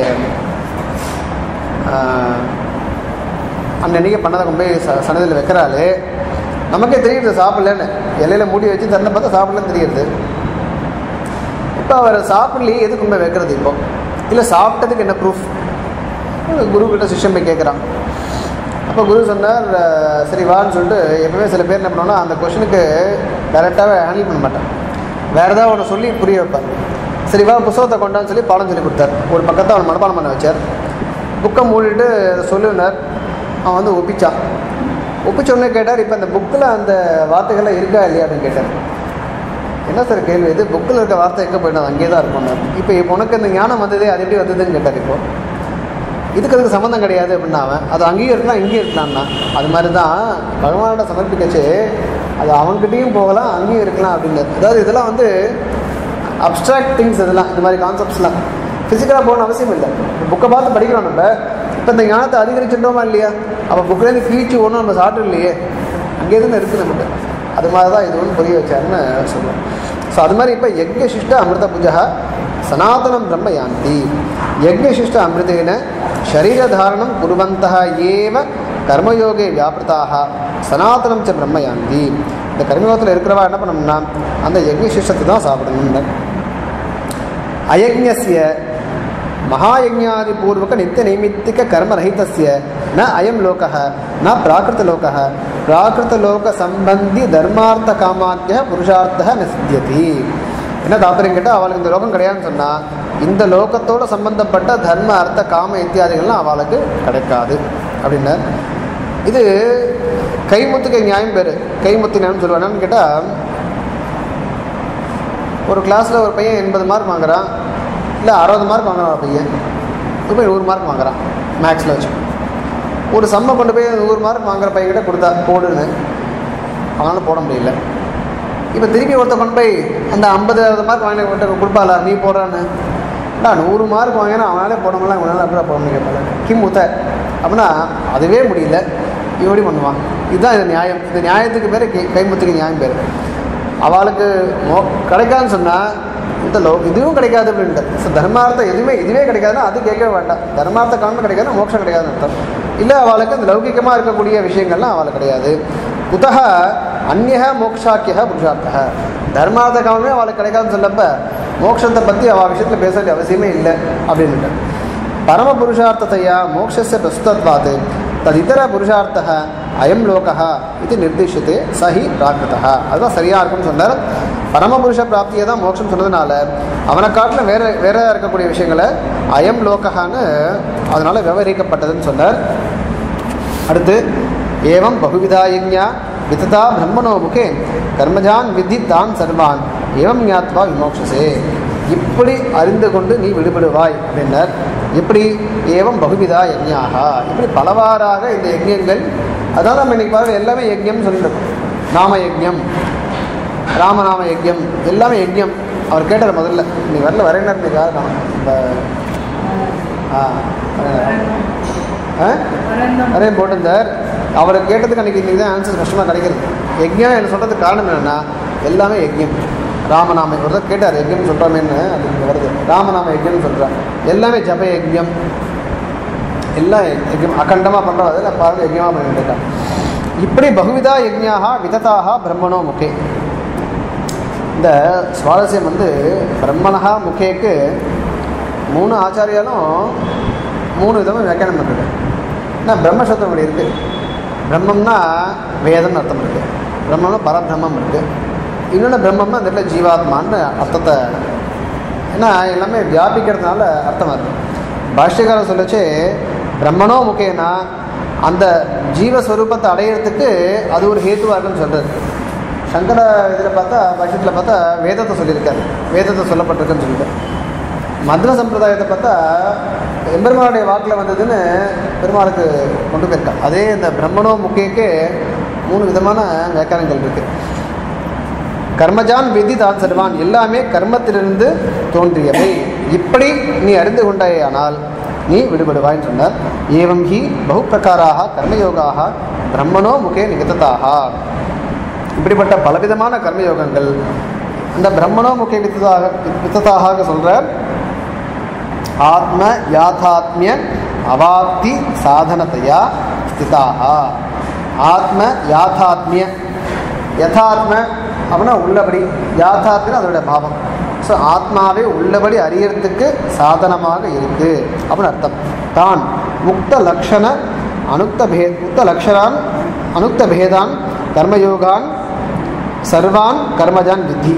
அன்னைக்கு பண்ணதை கொண்டு போய் சன்னதியில் வைக்கிறாளே, நமக்கே தெரியுது சாப்பிடலன்னு, இலையில மூடி வச்சு திறந்து பார்த்தா சாப்பிடலன்னு தெரியுது. இப்போ அவர் சாப்பிடலையே எது கொண்டு போய் வைக்கிறது? இப்போ இல்லை சாப்பிட்டதுக்கு என்ன ப்ரூஃப்? குரு கிட்ட சிஷ்யம் போய் கேட்குறான். அப்போ குரு சொன்னார், சரி வான்னு சொல்லிட்டு எப்பவுமே சில பேர் என்ன பண்ணுவோன்னா அந்த கொஷனுக்கு டைரெக்டாகவே ஹேண்டில் பண்ண மாட்டேன். வேறு ஏதாவது ஒன்று சொல்லி புரிய வைப்பார். சரி வா புத்தகத்தை கொண்டான்னு சொல்லி பாடம் சொல்லி கொடுத்தார். ஒரு பக்கத்தை அவன் மனப்பாடம் பண்ண வச்சார். புக்கை மூடிட்டு சொல்லுனார். அவன் வந்து ஒப்பிச்சான். ஒப்பிச்சோடனே கேட்டார், இப்போ அந்த புக்கில் அந்த வார்த்தைகள்லாம் இருக்கா இல்லையா அப்படின்னு கேட்டார். என்ன சார் கேள்வி இது, புக்கில் இருக்க வார்த்தை எங்கே போயிடும், அங்கே தான் இருக்கும். இப்போ உனக்கு இந்த ஞானம் வந்ததே அது எப்படி வந்ததுன்னு கேட்டார். இப்போது அதுக்கு சம்மந்தம் கிடையாது அப்படின்னா அவன் அது அங்கேயும் இருக்கலாம் இங்கேயும் இருக்கலாம்னா அது மாதிரி தான் பகவானோட சமர்ப்பிக்கச்சு அது அவங்ககிட்டையும் போகலாம் அங்கேயும் இருக்கலாம் அப்படின்னு. அதாவது இதெல்லாம் வந்து அப்ட்ராக்ட் திங்ஸ், இதெல்லாம் இந்த மாதிரி கான்செப்ட்ஸ்லாம் ஃபிசிக்கலாக போகணும்னு அவசியம் இல்லை. புக்கை பார்த்து படிக்கிறோம். நம்ம இப்போ இந்த ஞானத்தை அதிகரிச்சுட்டோமா இல்லையா, அப்போ புக்கிலேருந்து கீழ்ச்சி ஒன்றும் நம்ம சாப்பிட்டு இல்லையே, அங்கே தான் இருக்குது நம்மகிட்ட. அது மாதிரி தான் இது ஒன்று புரிய வச்சாருன்னு சொல்லுவோம். ஸோ அது மாதிரி இப்போ யஜ்ஞசிஷ்ட அமிர்த புஜா சனாதனம் பிரம்ம யாந்தி. யஜ்ஞசிஷ்ட அமிர்தேன சரீரதாரணம் குருவந்தः ஏவ கர்மயோகே வியாபிருதாக சனாதனம் ச பிரம்ம யாந்தி. இந்த கர்மயோகத்தில் இருக்கிறவா என்ன பண்ணணும்னா அந்த யஜ்ஞசிஷ்டத்தை தான் சாப்பிடணும். அயஜ்ஞஸ்ய மகாயஜ்ஞாதிபூர்வக நித்திய நைமித்திக கர்மரஹிதஸ்ய ந அயம் லோகः ந பிராகிருதலோகः பிராகிருதலோக சம்பந்தி தர்மார்த்த காமாத்திய புருஷார்த்தः ந சித்தியதி. என்ன தாற்பயம் கேட்டால் அவளுக்கு இந்த லோகம் கிடையாதுன்னு சொன்னால் இந்த லோகத்தோடு சம்பந்தப்பட்ட தர்ம அர்த்த காம இத்தியாதிகள்லாம் அவளுக்கு கிடைக்காது அப்படின்னு. இது கைமுத்துக்கு நியாயம் பேர். கைமுத்து நியாயம் சொல்லுவானு கேட்டால் ஒரு கிளாஸில் ஒரு பையன் 80 மார்க் வாங்குறான், இல்லை 60 மார்க் வாங்குறான். ஒரு பையன் இப்போ 100 மார்க் வாங்குறான் மேக்ஸில் வச்சு. ஒரு சம்மை கொண்டு போய் 100 மார்க் வாங்குற பையன்கிட்ட கொடுத்தா போடுன்னு அவனால் போட முடியல. இப்போ திருப்பி ஒருத்த கொண்டு போய் அந்த 50 மார்க் வாங்கின கொடுப்பாளா நீ போடுறான்னு, நான் 100 மார்க் வாங்கினா அவனாலே போட முடியல, அவனால அப்படியே போட முடியல கிம் முத்த அப்படின்னா அதுவே முடியல, இப்படி பண்ணுவான். இதுதான் இது நியாயம். இந்த நியாயத்துக்கு பேர் கைமுத்துக்கு நியாயம் பேர். அவளுக்கு கிடைக்காதுன்னு சொன்னால் இந்த இதுவும் கிடைக்காது அப்படின்ட்டு. ஸோ தர்மார்த்தம் இதுவே கிடைக்காதுன்னா அது கேட்கவே வேண்டாம். தர்மார்த்த காரணம் கிடைக்காதுன்னா மோட்சம் கிடைக்காதுன்னு அர்த்தம். இல்லை அவளுக்கு அந்த லௌகிகமாக இருக்கக்கூடிய விஷயங்கள்லாம் அவளுக்கு கிடையாது. குதஹ அந்நிய மோக்ஷாக்கிய புருஷார்த்த தர்மார்த்த காரணமே அவளுக்கு கிடைக்காதுன்னு சொல்லப்ப மோட்சத்தை பற்றி அவள் விஷயத்தில் பேச வேண்டிய அவசியமே இல்லை அப்படின்ட்டு. பரம புருஷார்த்தத்தையா மோட்சஸ்ய பிரஸ்தத்வாத் ததிதர புருஷார்த்தः அயம் லோகः இது நிர்திஷ்யத்தே சஹி பிராகிருதः. அதுதான் சரியாக இருக்குன்னு சொன்னார். பரமபுருஷ பிராப்தியை தான் மோட்சம் சொன்னதுனால அவனை காட்டில் வேற இருக்கக்கூடிய விஷயங்களை அயம் லோகஹான்னு அதனால் விவரிக்கப்பட்டதுன்னு சொன்னார். அடுத்து ஏவம் பகுவிதா யஜ்ஞா விததா பிரம்மணோ முகே கர்மஜான் வித்தி தான் சர்வான் ஏவம் ஞாத்வா விமோக்ஷசே. இப்படி அறிந்து கொண்டு நீ விடுபடுவாய் அப்படின்னர். இப்படி ஏவம் பகுவிதா யஜ்ஞாக இப்படி பலவாறாக இந்த யஜ்ஞங்கள். அதான் நம்ம இன்னைக்கு பாருங்க எல்லாமே யஜ்ஞம் சொல்லிட்டு நாம யஜ்ஞம் ராமநாம யஜ்ஞம் எல்லாமே யஜ்ஞம். அவர் கேட்டார் முதல்ல நீ வரல வரையினர் காரணம் நிறைய போட்டிருந்தார். அவரை கேட்டதுக்கு அன்றைக்கி இன்றைக்கி தான் ஆன்சர் கஷ்டமாக கிடைக்கிறது. யஜ்ஞம் என்ன சொல்கிறதுக்கு காரணம் என்னென்னா எல்லாமே யஜ்ஞம். ராமநாம ஒரு தான் கேட்டார் யஜ்ஞம் சொல்கிறோமேன்னு அது இங்கே வருது. ராமநாம யஜ்ஞம்னு சொல்கிறான். எல்லாமே ஜப யஜ்ஞம் எல்லாம் யஜ்ஞம் அகண்டமாக பண்ணுறோம். அதில் பாருங்க யஜ்ஞமாக பண்ணிட்டு இருக்கான். இப்படி பகுவிதா யஜ்ஞாக விததாக பிரம்மணோ முகே. இந்த சுவாரஸ்யம் வந்து பிரம்மணா முகேக்கு 3 ஆச்சாரியாலும் 3 விதமாக வியாக்கியானம் பண்ணுறது. ஏன்னா பிரம்மசப்தம் அப்படி இருக்குது. பிரம்மம்னா வேதம்னு அர்த்தம் இருக்குது. பிரம்மம்னா பரபிரம்மம் இருக்குது. இன்னொன்று பிரம்மம்னா அந்த இடத்துல ஜீவாத்மான்னு அர்த்தத்தை, ஏன்னா எல்லாமே வியாபிக்கிறதுனால அர்த்தம் வருது. பாஷ்யக்காரர் சொல்லச்சு பிரம்மனோ முக்கியனா அந்த ஜீவஸ்வரூபத்தை அடையிறதுக்கு அது ஒரு ஹேத்துவாக இருக்குன்னு சொல்கிறது. சங்கர இதில் பார்த்தா பாஷ்யத்தில் பார்த்தா வேதத்தை சொல்லியிருக்காரு, வேதத்தை சொல்லப்பட்டிருக்குன்னு சொல்லிட்டு. மத்வ சம்பிரதாயத்தை பார்த்தா எம்பெருமானுடைய வாக்கில் வந்ததுன்னு பெருமாளுக்கு கொண்டு போயிருக்காங்க. அதே இந்த பிரம்மனோ முக்கியக்கே 3 விதமான வியாக்கியானங்கள் இருக்குது. கர்மஜான் விதி தான் சர்வான் எல்லாமே கர்மத்திலிருந்து தோன்றியவை. இப்படி நீ அறிந்து கொண்டாயானால் நீ விடுபடுவாய்ன்னு சொன்னார். ஏவம் ஹி பகு பிரகாராக கர்மயோகாக பிரம்மனோ முகே நிகததாக. இப்படிப்பட்ட பலவிதமான கர்மயோகங்கள் இந்த பிரம்மனோ முகே வித்ததாக சொல்கிறார். ஆத்ம யாதாத்மிய அவாப்தி சாதனத்தையா ஸ்திதாக. ஆத்ம யாதாத்மிய யதாத்ம அப்படின்னா உள்ளபடி, யாதாத்மியம் அதோட பாவம். ஸோ ஆத்மாவே உள்ளபடி அறியறதுக்கு சாதனமாக இருக்குது அப்படின்னு அர்த்தம். தான் முக்த லக்ஷண முக்த லக்ஷணான் அனுக்த பேதான் கர்மயோகான் சர்வான் கர்மஜான் வித்தி.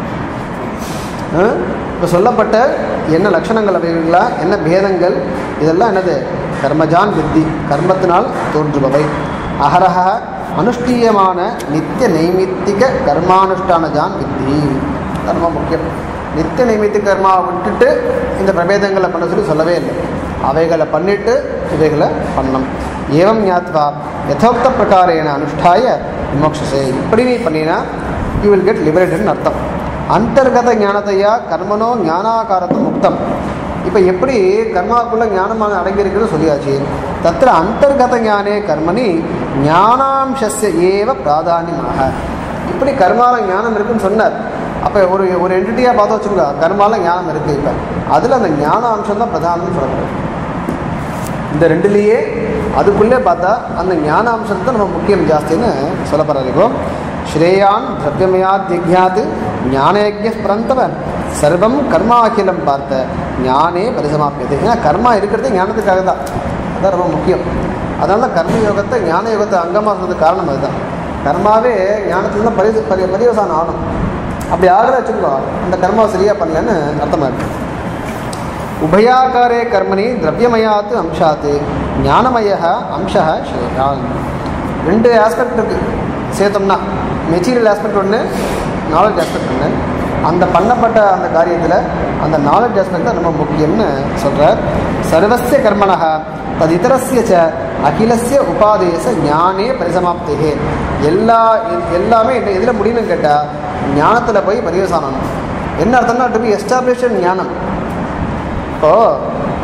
இப்போ சொல்லப்பட்ட என்ன லட்சணங்கள் அவைகளா, என்ன பேதங்கள், இதெல்லாம் என்னது? கர்மஜான் வித்தி, கர்மத்தினால் தோன்றுபவை. அஹரஹ அனுஷ்டீயமான நித்திய நைமித்திக கர்மானுஷ்டானஜான் வித்தி. ரொம்ப முக்கியம். நித்திய நைமித்திக கர்மாவை விட்டுட்டு இந்த பிரபேதங்களை பண்ண சொல்லவே இல்லை. அவைகளை பண்ணிட்டு இவைகளை பண்ணணும். ஏவம் ஞாத்வா யதோக்த பிரகாரேன அனுஷ்டாய விமோக்ஷசே. இப்படி நீ பண்ணினா யூ வில் கெட் லிபரேட்டட்னு அர்த்தம். அந்தர்கத ஞானத்தையா கர்மனோ ஞானாகாரத்தை முக்தம். இப்போ எப்படி கர்மாவுக்குள்ள ஞானமாக அடங்கியிருக்குன்னு சொல்லியாச்சு. தத்திர அந்தர்கத ஞானே கர்மணி ஞானாம்சஸ்ய ஏவ பிராதானியமாக. இப்படி கர்மால ஞானம் இருக்குன்னு சொன்னார். அப்போ ஒரு என்டிட்டியாக பார்த்து வச்சுக்கோங்க, கர்மால ஞானம் இருக்குது. இப்போ அதில் அந்த ஞான அம்சம் தான் பிரதானம்னு சொல்லப்படுது. இந்த ரெண்டுலேயே அதுக்குள்ளே பார்த்தா அந்த ஞான அம்சத்தை நம்ம முக்கியம் ஜாஸ்தின்னு சொல்லப்படுறது. இப்போ ஸ்ரேயான் திரவியமயாத் யஜ்ஞாத் ஞானயஜ்ஞ ஸ்பரந்தவன் சர்வம் கர்மாக்கிலம் பார்த்த ஞானே பரிசமாப்பியது. ஏன்னா கர்மா இருக்கிறது ஞானத்துக்காக தான், அதுதான் ரொம்ப முக்கியம். அதனால தான் கர்ம யோகத்தை ஞான யோகத்தை அங்கமாக சொல்றதுக்கு காரணம் அதுதான். கர்மாவே ஞானத்துல தான் பரிவசானம் ஆகணும். அப்படி ஆகிற வச்சுக்கோ அந்த கர்மாவை சரியாக பண்ணலன்னு அர்த்தமாக இருக்குது. உபயாக்காரே கர்மணி திரவியமயாத் அம்சாத் ஞானமய அம்ச ஸ்ரேயான். ரெண்டு ஆஸ்பெக்ட் இருக்குது சேர்த்தோம்னா. மெட்டீரியல் ஆஸ்பெக்ட் ஒன்று, நாலேஜ் ஆஸ்பெக்ட் ஒன்று. அந்த பண்ணப்பட்ட அந்த காரியத்தில் அந்த நாலேஜ் ஆஸ்பெக்ட் தான் ரொம்ப முக்கியம்னு சொல்கிறார். சர்வஸ்ய கர்மணः ததிதரஸ்ய ச அகிலஸ்ய உபாதேச ஞானே பரிசமாப்தே. எல்லாமே எதில் முடியும்னு கேட்டால் ஞானத்தில் போய் பரிவசானம். என்ன அர்த்தம்னா டு பி எஸ்டாப்ளிஷ்ட் ஞானம். இப்போது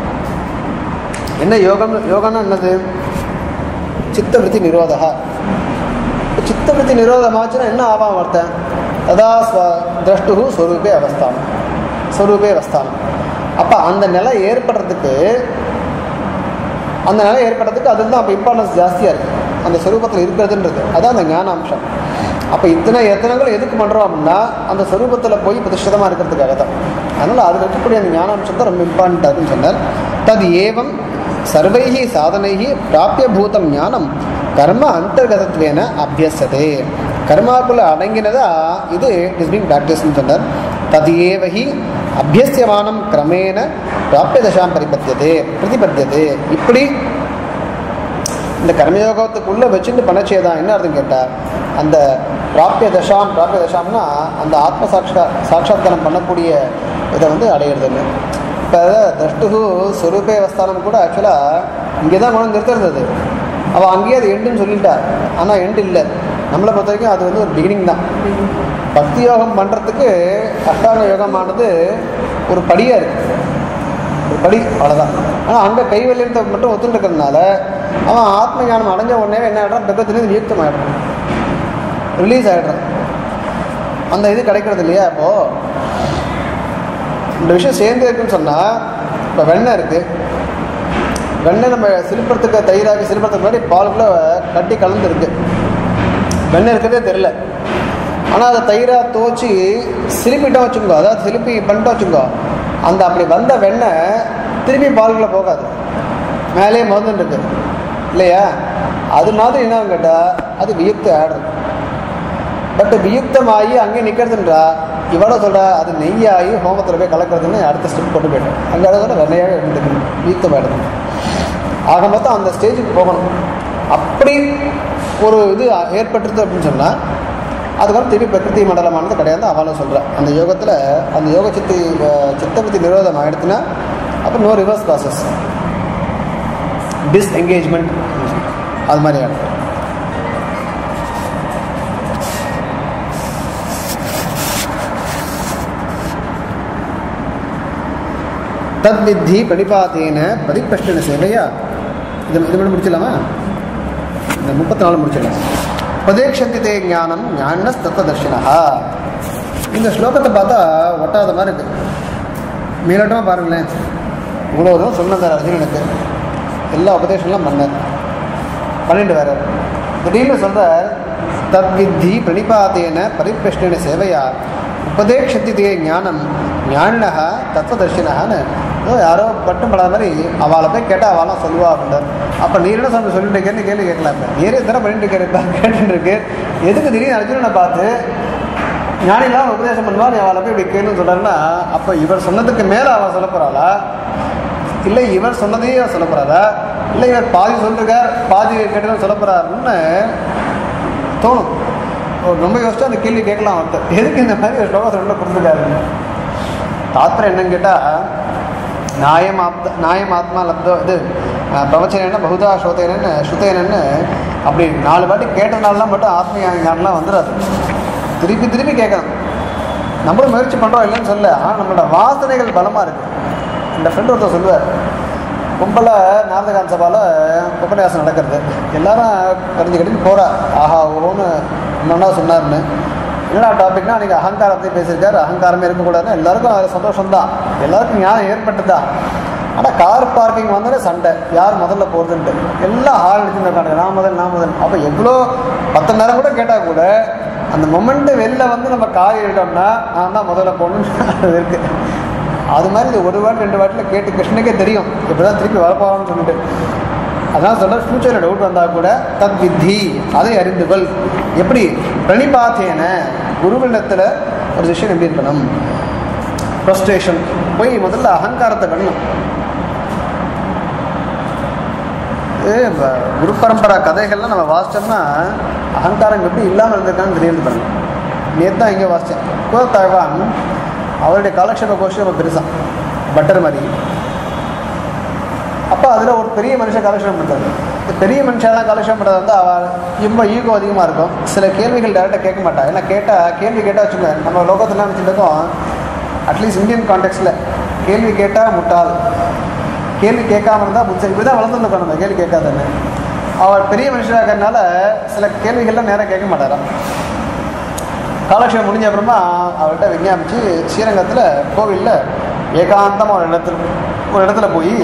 என்ன யோகம்னா என்னது? சித்தவருத்தி நிரோதா. சித்தவருத்தி நிரோதமாச்சுன்னா என்ன ஆவாம் அர்த்தம்? ததா திரஷ்டு ஸ்வரூபே அவஸ்தானம், ஸ்வரூபே அவஸ்தானம். அப்போ அந்த நிலை ஏற்படுறதுக்கு அதுதான் அப்போ இம்பார்ட்டன்ஸ் ஜாஸ்தியாக இருக்குது. அந்த ஸ்வரூபத்தில் இருக்கிறதுன்றது அதான் அந்த ஞான அம்சம். அப்போ எத்தனைகள் எதுக்கு பண்ணுறோம் அப்படின்னா அந்த ஸ்வரூபத்தில் போய் பிரதிஷ்டிதமாக இருக்கிறதுக்காக தான். அதனால் அதில் இருக்கக்கூடிய அந்த ஞான அம்சம் தான் ரொம்ப இம்பார்ட்டன்ட் ஆகுன்னு சொன்னார். தது ஏவம் சர்வைஹி சாதனைஹி பிராபியபூதம் ஞானம் கர்ம அந்தர்கதத்வேன அபியசதே. கர்மாக்குள்ள அடங்கினதா இது இஸ் பீங் ப்ராக்டிஸ்ன்னு சொன்னார். தது ஏவஹி அபியசியமானம் கிரமேண பிராபிய தசாம் பிரதிபத்தியதே. இப்படி இந்த கர்மயோகத்துக்குள்ளே வச்சுட்டு பண்ணச்சேதான் என்ன அர்த்தம் கேட்டால் அந்த பிராபிய தசாம்னா அந்த ஆத்ம சாட்சாத்காரம் பண்ணக்கூடிய இதை வந்து அடையிறதுன்னு. இப்போ திரஷ்டு ஸ்வரூபே அவஸ்தானம் கூட ஆக்சுவலாக இங்கே தான் கொண்டு நிறுத்திருந்தது. அவள் அங்கேயே அது எண்டுன்னு சொல்லிட்டார். ஆனால் எண்டு இல்லை. நம்மளை பொறுத்த வரைக்கும் அது வந்து ஒரு பிகினிங் தான். பக்தி யோகம் பண்ணுறதுக்கு அஷ்டாங்க யோகமானது ஒரு படியாக இருக்குது, ஒரு படி, அவ்வளோதான். ஆனால் அங்கே கைவல்யத்தை மட்டும் ஒத்துட்டு இருக்கிறதுனால அவன் ஆத்ம ஞானம் அடைஞ்ச உடனே என்ன ஆகிடுறான்? பெக்கத்துலேருந்து நியுக்தம் ஆகிடுறான், ரிலீஸ் ஆகிடுறான். அந்த இது கிடைக்கிறது இல்லையா? இப்போது இந்த விஷயம் சேர்ந்து இருக்குன்னு சொன்னால், இப்போ வெண்ணெய் இருக்குது. வெண்ணெய் நம்ம சிலுப்பறதுக்கு தயிராகி சிலுப்பறதுக்கு முன்னாடி பாலுக்குள்ளே கட்டி கலந்துருக்கு. வெண்ணெய் இருக்கிறதே தெரில. ஆனால் அதை தயிராக துவச்சி சிலுப்பிட்டோம் வச்சுக்கோ, அதாவது சிலுப்பி பண்ணிட்டோம் வச்சுக்கோ, அந்த அப்படி வந்த வெண்ணெய் திருப்பி பாலுக்குள்ளே போகாது, மேலே மறந்துட்டு இருக்கு இல்லையா? அது மாதிரி என்ன கேட்டால் அது வியுக்தம் ஆடுறது. பட் வியுக்தமாகி அங்கே நிற்கிறதுன்றா இவ்வளோ சொல்கிறா அது நெய்யாகி ஹோமத்தில் போய் கலக்கிறதுன்னு அடுத்த ஸ்டெப் கொண்டு போய்ட்டோம். அங்கே அதோட வெண்ணையாக இருந்துக்கணும், வியுக்தமாகிடுது. ஆக மொத்தம் அந்த ஸ்டேஜுக்கு போகணும். அப்படி ஒரு இது ஏற்பட்டுருது அப்படின்னு சொன்னால் அதுக்கப்புறம் திருப்பி பிரகிருதி மண்டலமானது கிடையாது. அவளும் சொல்கிறேன் அந்த யோகத்தில் அந்த யோக சித்தபுத்தி நிரோதம் ஆகிடுச்சுன்னா அப்புறம் நோ ரிவர்ஸ் ப்ராசஸ், டிஸ்எங்கேஜ்மெண்ட் அது மாதிரி ஆகிடும். தத் வித்தி பிரணிபாத்தேன பரிப்பிரஷ்டன சேவையா. இது மட்டும் முடிச்சிடலாமா? இந்த 34 முடிச்சிடலாம். உபதேக்ஷந்தே ஞானம் ஞானஸ் தத்துவதர்ஷனா. இந்த ஸ்லோகத்தை பார்த்தா ஒட்டாத மாதிரி இருக்குது. மேலோட்டமாக பாருங்களேன், இவ்வளோ தூரம் சொன்னதார் அர்ஜுனனுக்கு எல்லா உபதேசம்லாம் பண்ணிட்டு வேற திடீர்னு சொல்கிறார் தத் வித்தி பிரணிபாத்தேன பரிப்பிரஷ்டன சேவையா உபதேக்ஷந்தே ஞானம் ஞானஹா தத்துவதர்ஷினஹான்னு யாரோ பட்டும் படாத மாதிரி அவளை போய் கேட்டால் அவளாம் சொல்லுவா அப்படின்றார். அப்போ நீ என்ன சொல்லி சொல்லிட்டு இருக்கேன்னு கேள்வி கேட்கலாம். நீரே தர பண்ணிட்டு கேட்டுட்டு இருக்கு. எதுக்கு திடீர்னு அர்ஜுனனை பார்த்து ஞானிலாம் உபதேசம் பண்ணுவா, நீ அவளை போய் இப்படி கேளுன்னு சொல்கிறாருன்னா, அப்போ இவர் சொன்னதுக்கு மேலே அவள் சொல்ல போகிறாளா, இல்லை இவர் சொன்னதையே அவர் சொல்ல போகிறாரா, இல்லை இவர் பாதி சொல்லிருக்கார் பாதி கேட்டதான் சொல்ல போகிறாருன்னு தோணும். ரொம்ப யோசிச்சா அந்த கேள்வி கேட்கலாம் ஒருத்தர், எதுக்கு இந்த மாதிரி ஒரு ஸ்லோகம் சொல்ல கொடுத்துருக்காருன்னு. தாத்பரியம் என்னன்னு கேட்டால், நாயம் ஆத்மா லப்தோ இது பிரவச்சனன்னு பகுதா ஸ்ருதேனன்னு அப்படி 4 வாட்டி கேட்டதுனாலாம் மட்டும் ஆத்ம ஞானம்லாம் வந்துடாது. திருப்பி திருப்பி கேட்கணும். நம்மளும் முயற்சி பண்ணுறோம் இல்லைன்னு சொல்ல, ஆனால் நம்மளோட வாசனைகள் பலமாக இருக்குது. இந்த ஃப்ரெண்டு ஒருத்தர் சொல்லுவார், கும்பலாக நாரதகாந்த சபாவில் உபன்யாசம் நடக்கிறது, எல்லாரும் கடிஞ்சு போகிறா, ஆஹா ஓன்னு இன்னொன்னா சொன்னார்னு. என்னடா டாபிக்னா அன்றைக்கி அகங்காரத்தை பேசியிருக்காரு, அகங்காரமே இருக்கக்கூடாதுன்னு எல்லாருக்கும் அது சந்தோஷம்தான், எல்லாருக்கும் ஞானம் ஏற்பட்டுதா. ஆனால் கார் பார்க்கிங் வந்தோடனே சண்டை, யார் முதல்ல போகிறதுன்ட்டு எல்லாம் ஹால் அடிச்சுருக்காங்க, நான் முதல். அப்போ எவ்வளோ 10 நேரம் கூட கேட்டால் கூட அந்த மொமெண்ட்டு வெளில வந்து நம்ம கார் எடுத்தோம்னா நான் தான் முதல்ல போகணுன்னு அது இருக்குது. அது மாதிரி இது 1 வாட்டி 2 வாட்டியில் கேட்டு கிருஷ்ணனுக்கே தெரியும் இப்படி தான் திருப்பி வரப்போகணும்னு சொல்லிட்டு. அதான் சொல்கிற, ஃப்யூச்சரில் டவுட் வந்தால் கூட தத் வித்தி, அதை அறிந்துகள். எப்படி பிரணிபாத்தேன, குருவிடத்தில் ஒரு சிஷ்யன் எப்படி இருக்கணும், ஃப்ரஸ்ட்ரேஷன் போய் முதல்ல அகங்காரத்தை வெல்லணும். குரு பரம்பரா கதைகள்லாம் நம்ம வாசித்தோம்னா அகங்காரம் எப்படி இல்லாமல் இருந்திருக்கான்னு தெரியுது பாருங்க. நேற்று தான் இங்கே வாசித்தேன், குலத்தாழ்வான் அவருடைய காலக்ஷேப கோஷம் ரொம்ப பெருசான் பட்டர் மாதிரி. அப்போ அதில் ஒரு பெரிய மனுஷன் காலக்ஷேபம் பண்ணுறாரு. பெரிய மனுஷாலாம் காலக்ஷேபம் பண்ணுறது வந்து அவள் ரொம்ப ஈகோ அதிகமாக இருக்கும். சில கேள்விகள் டேரெக்டாக கேட்க மாட்டாள். ஏன்னா கேள்வி கேட்டால் வச்சுக்கோங்க, நம்ம லோகத்தில் நினச்சிருக்கோம், அட்லீஸ்ட் இந்தியன் கான்டெக்ஸ்டில் கேள்வி கேட்டால் முட்டாள், கேள்வி கேட்காம இருந்தால் புத்தகம், இப்படி தான் வளர்ந்துருக்கோம் நம்ம கேள்வி கேட்காதன்னு. அவள் பெரிய மனுஷனாக இருக்கிறதுனால சில கேள்விகள்லாம் நேராக கேட்க மாட்டாராம். காலக்ஷேபம் முடிஞ்ச அப்புறமா அவர்கிட்ட விஞ்ஞாபிச்சு ஸ்ரீரங்கத்தில் கோவிலில் ஏகாந்தமாக ஒரு இடத்துல போய்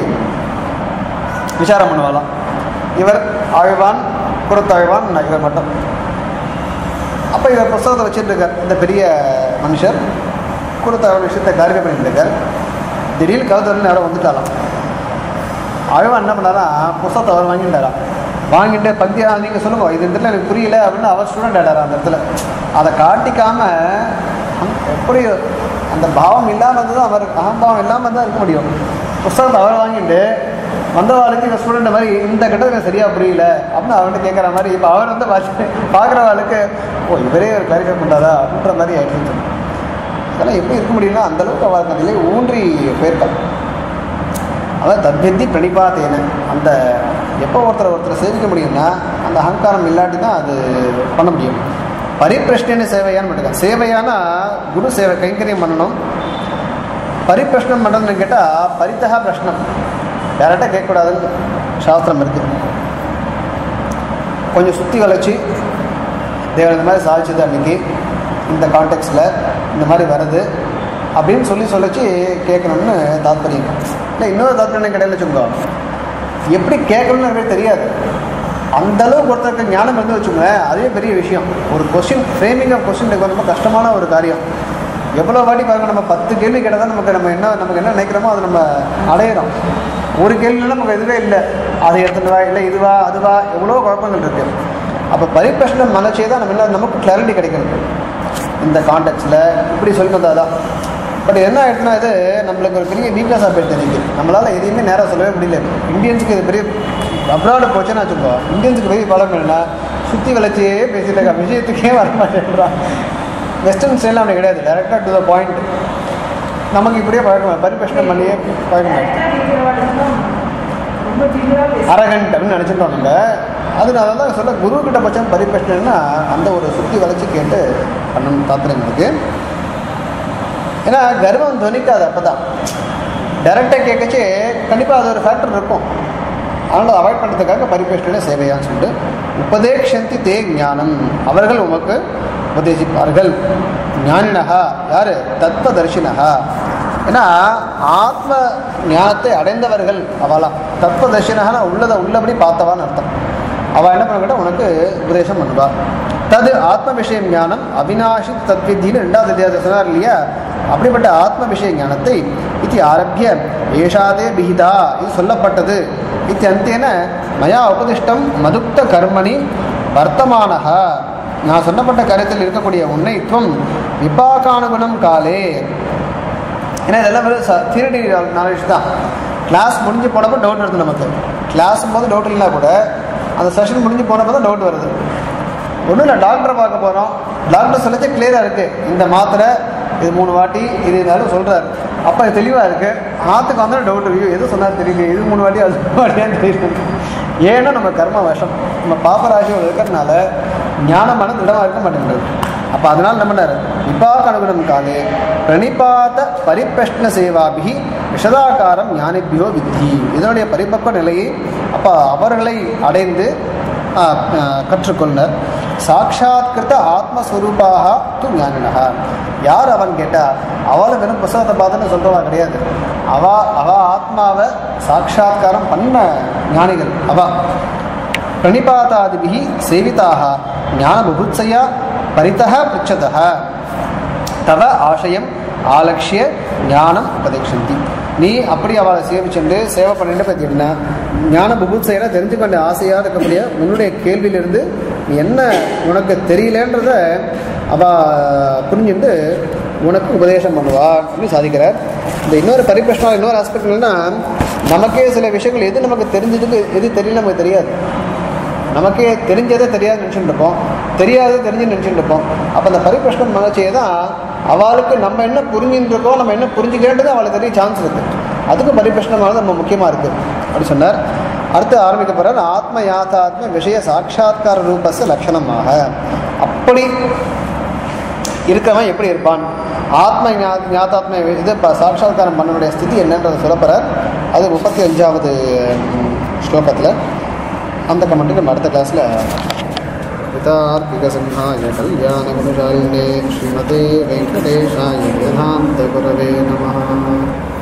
விசாரம் பண்ணுவாளாம். இவர் ஆழ்வான், குரத்தாழ்வான், இவர் மட்டும். அப்போ இவர் புஸ்தகத்தை வச்சுட்டு இருக்கார். இந்த பெரிய மனுஷர் குரத்தாழ்வான் விஷயத்தை காரியம் பண்ணிட்டு இருக்கார். திடீர்னு கவுத்தவர்னு யாரோ வந்துட்டாலாம். ஆழ்வான் என்ன பண்ணாரா, புஸ்தகத்தை அவர் வாங்கிட்டாராம். வாங்கிட்டு பத்தியா நீங்கள் சொல்லுங்க, இது இடத்துல எனக்கு புரியல அப்படின்னு அவர் ஸ்டூடெண்ட் ஆடாரா. அந்த இடத்துல அதை காட்டிக்காமல் எப்படி அந்த பாவம் இல்லாமல் இருந்ததும் அவருக்கு அகம்பாவம் இல்லாமல் தான் இருக்க முடியும். புஸ்தகத்தை அவர் வாங்கிட்டு வந்தவாளுக்கு இந்த ஸ்டூடெண்ட் மாதிரி இந்த கட்டத்தில் சரியாக புரியல அப்படின்னு அவர்கிட்ட கேட்குற மாதிரி. இப்போ அவர் வந்து பார்க்குறவாளுக்கு ஓ இவரே ஒரு கிளாரிஃபை பண்ணுறாரா அப்படின்ற மாதிரி ஆயிடுச்சு. இதெல்லாம் எப்படி இருக்க முடியும்னா அந்தளவுக்கு அவருக்கு அதிலே ஊன்றி போயிருக்காங்க. அதான் தத்வித்தி பிரணிபாத்தேன, அந்த எப்போ ஒருத்தரை சேவிக்க முடியும்னா அந்த அகங்காரம் இல்லாட்டி தான் அது பண்ண முடியும். பரிப்பிரஷ்ன சேவையான்னு மட்டும், சேவையானா குரு சேவை கைங்கரியம் பண்ணணும். பரிப்பிரஷ்னம் பண்ணுறதுன்னு கேட்டால் பரித்தகா பிரஷ்னம், டேரெக்டாக கேட்கக்கூடாதுன்னு சாஸ்திரம் இருக்குது. கொஞ்சம் சுற்றி வளைச்சி தேவன் இந்த மாதிரி சாதிச்சது அன்றைக்கி இந்த கான்டெக்ஸ்டில் இந்த மாதிரி வருது அப்படின்னு சொல்லிச்சு கேட்கணும்னு தாத்பரியம். இல்லை இன்னொரு தாத்பரியம் கிடையாது வச்சுக்கோங்க, எப்படி கேட்கணும்னு எனக்கு தெரியாது. அந்தளவுக்கு ஒருத்தருக்கு ஞானம் இருந்து வச்சுக்கோங்க, அதுவே பெரிய விஷயம். ஒரு கொஸ்டின் ஃப்ரேமிங் ஆஃப் கொஸ்டின் ரொம்ப கஷ்டமான ஒரு காரியம். எவ்வளோ வாட்டி பாருங்கள், நம்ம 10 கேள்வி கேட்டால் தான் நமக்கு என்ன நினைக்கிறோமோ அதை நம்ம அடையிறோம். ஒரு கேள்வினால நமக்கு எதுவே இல்லை, அதை எடுத்துட்டு வா, இல்லை இதுவா அதுவா, எவ்வளோ குழப்பங்கள் இருக்குது. அப்போ பரிப்பிரஷ்னம் மனச்சே தான் நமக்கு கிளாரிட்டி கிடைக்கணும். இந்த கான்டெக்ட்ஸில் இப்படி சொல்லி தான். பட் என்ன ஆகிடுச்சுன்னா இது நம்மளுக்கு ஒரு பெரிய வீக்னஸாக போயிடுது. எனக்கு நம்மளால் எதையுமே நேராக சொல்லவே முடியல. இந்தியன்ஸுக்கு இது பெரிய அப்ராடு போச்சுன்னா வச்சுக்கோ, இந்தியன்ஸுக்கு பெரிய பழக்கம் இல்லைன்னா சுற்றி வளர்ச்சியே பேசிட்டு இருக்க, விஷயத்துக்கே வர மாட்டேன்றான். வெஸ்டர்ன் ஸ்டைலில் அவனுக்கு கிடையாது, டேரெக்டாக டு த பாயிண்ட். நமக்கு இப்படியே பழக்கம், பரிப்பிரஷ்னம் பண்ணியே பழக்கம் அரகண்ட் அப்படின்னு நினச்சிட்டோம் நம்ம. அதனால தான் சொல்ல குருக்கிட்ட பட்சம் பரிப்பிரஷ்னம்னா அந்த ஒரு சுற்றி வளைச்சி கேட்டு பண்ணணும் தாத்திரங்களுக்கு. ஏன்னா கர்வம் துவனிக்காது. அப்போ தான் டைரெக்டாக கேட்கச்சு கண்டிப்பாக அது ஒரு ஃபேக்டர் இருக்கும். அதனால் அவாய்ட் பண்ணுறதுக்காக பரிபேஷ்டனே சேவையான்னு சொல்லிட்டு உபதேக்ஷந்தி தே ஞானம், அவர்கள் உமக்கு உபதேசிப்பார்கள். ஞானினஹா யார்? தத்வதர்ஷினஹா. ஏன்னா ஆத்ம ஞானத்தை அடைந்தவர்கள் அவளாம். தத்வதர்ஷினஹா உள்ளபடி பார்த்தவான்னு அர்த்தம். அவள் என்ன பண்ண கேட்டால் உனக்கு உபதேசம் பண்ணுவா. தது ஆத்ம விஷயம் ஞானம் அவினாஷி தத்வித்தின்னு 2வது அத்தியாயத்தில் சொன்னார் இல்லையா? அப்படிப்பட்ட ஆத்ம விஷய ஞானத்தை இது ஆரம்பிய ஏஷாதே பிஹிதா, இது சொல்லப்பட்டது. இது அந்தேன மயா உபதிஷ்டம் மதுக்த கர்மணி வர்த்தமானஹா. நான் சொன்னப்பட்ட கருத்தில் இருக்கக்கூடிய உன்னைத்துவம் விபாகானுகுணம் காலே. ஏன்னா இதெல்லாம் வெறும் தியரி நாலேஜ் தான். கிளாஸ் முடிஞ்சு போனப்போ டவுட் வருது நமக்கு. கிளாஸ் போது டவுட் இல்லைனா கூட அந்த செஷன் முடிஞ்சு போனப்போ தான் டவுட் வருது. ஒன்றும் இல்லை, டாக்டரை பார்க்க போகிறோம், டாக்டர் சொல்லிச்சு கிளியராக இருக்குது, இந்த மாத்திரை இது 3 வாட்டி இது இருந்தாலும் சொல்கிறாரு, அப்போ அது தெளிவாக இருக்குது. ஆற்றுக்கு வந்தாலும் டவுட் இருக்கு, எது சொன்னார் தெரியல, இது 3 வாட்டி அது 3 வாட்டியான்னு தெரியல. ஏன்னா நம்ம கர்ம வசம், நம்ம பாப்பராசியோடு இருக்கிறதுனால ஞானமான திடமாக இருக்க மாட்டேங்கிறது. அப்போ அதனால் நம்மனார் விபாகானுகுணம் காலே பிரணிபாத பரிப்பிரஷ்ன சேவாபிகி விஷதாகாரம் ஞானிபியோ வித்தி. இதனுடைய பரிபக்வ நிலையை அப்போ அவர்களை அடைந்து கற்றுக்கொள்னர். சாட்சாத்கிருத ஆத்மஸ்வரூபாக து ஞானினஹா. யார் அவன் கேட்டால் அவளை வெறும் புஸ்தகத்தை பார்த்துன்னு சொல்கிறவா கிடையாது. அவ ஆத்மாவை சாட்சாத்காரம் பண்ண ஞானிகள். அவ பிரணிபாதாதிபிகி சேவிதாக ஞான புபுத்சையா பரிதः பிருச்சதः தவ ஆசயம் ஆலக்ஷிய ஞானம் உபதேக்ஷந்தி. நீ அப்படி அவளை சேவிச்சுண்டு சேவை பண்ணிட்டு பார்த்தீங்கன்னா ஞான புபுத்சையெல்லாம் தெரிஞ்சுக்கொண்ட ஆசையாக இருக்கக்கூடிய உன்னுடைய கேள்வியிலிருந்து என்ன உனக்கு தெரியலன்றத அவள் புரிஞ்சுட்டு உனக்கு உபதேசம் பண்ணுவார் அப்படின்னு சாதிக்கிறார். இந்த இன்னொரு பரிபிரஷ்னம் இன்னொரு ஆஸ்பெக்ட் என்னன்னா, நமக்கே சில விஷயங்கள் எது நமக்கு தெரிஞ்சதுக்கு எது தெரியல நமக்கு தெரியாது. நமக்கே தெரிஞ்சதை தெரியாது நினச்சிட்டு இருப்போம், தெரியாததை தெரிஞ்சு நினச்சிட்டு இருப்போம். அப்போ அந்த பரிபிரஷ்னம் மனச்சே தான் அவளுக்கு நம்ம என்ன புரிஞ்சுட்டு இருக்கோம், நம்ம என்ன புரிஞ்சுக்கிறேன்றது அவளுக்கு தெரிய சான்ஸ் இருக்குது. அதுக்கும் பரிபிரஷ்னமானது நம்ம முக்கியமாக இருக்குது அப்படி சொன்னார். அடுத்து ஆரம்பிக்க போகிறார். ஆத்ம யாத்தாத்ம விஷய சாட்சாத்கார ரூபஸ் லட்சணமாக. அப்படி இருக்கவன் எப்படி இருப்பான், ஆத்ம ஞாத்தாத்ம இது சாட்சாத்காரம் பண்ணனுடைய ஸ்திதி என்னன்றதை சொல்லப்படுறார். அது 35வது ஸ்லோகத்தில். அந்த கமெண்ட்டு நம்ம அடுத்த கிளாஸில் பிதார்க்கிக சிம்ஹாய கல்யாண குணசாலினே ஸ்ரீமதே வெங்கடேஷாய வேதாந்த குரவே நமஹ.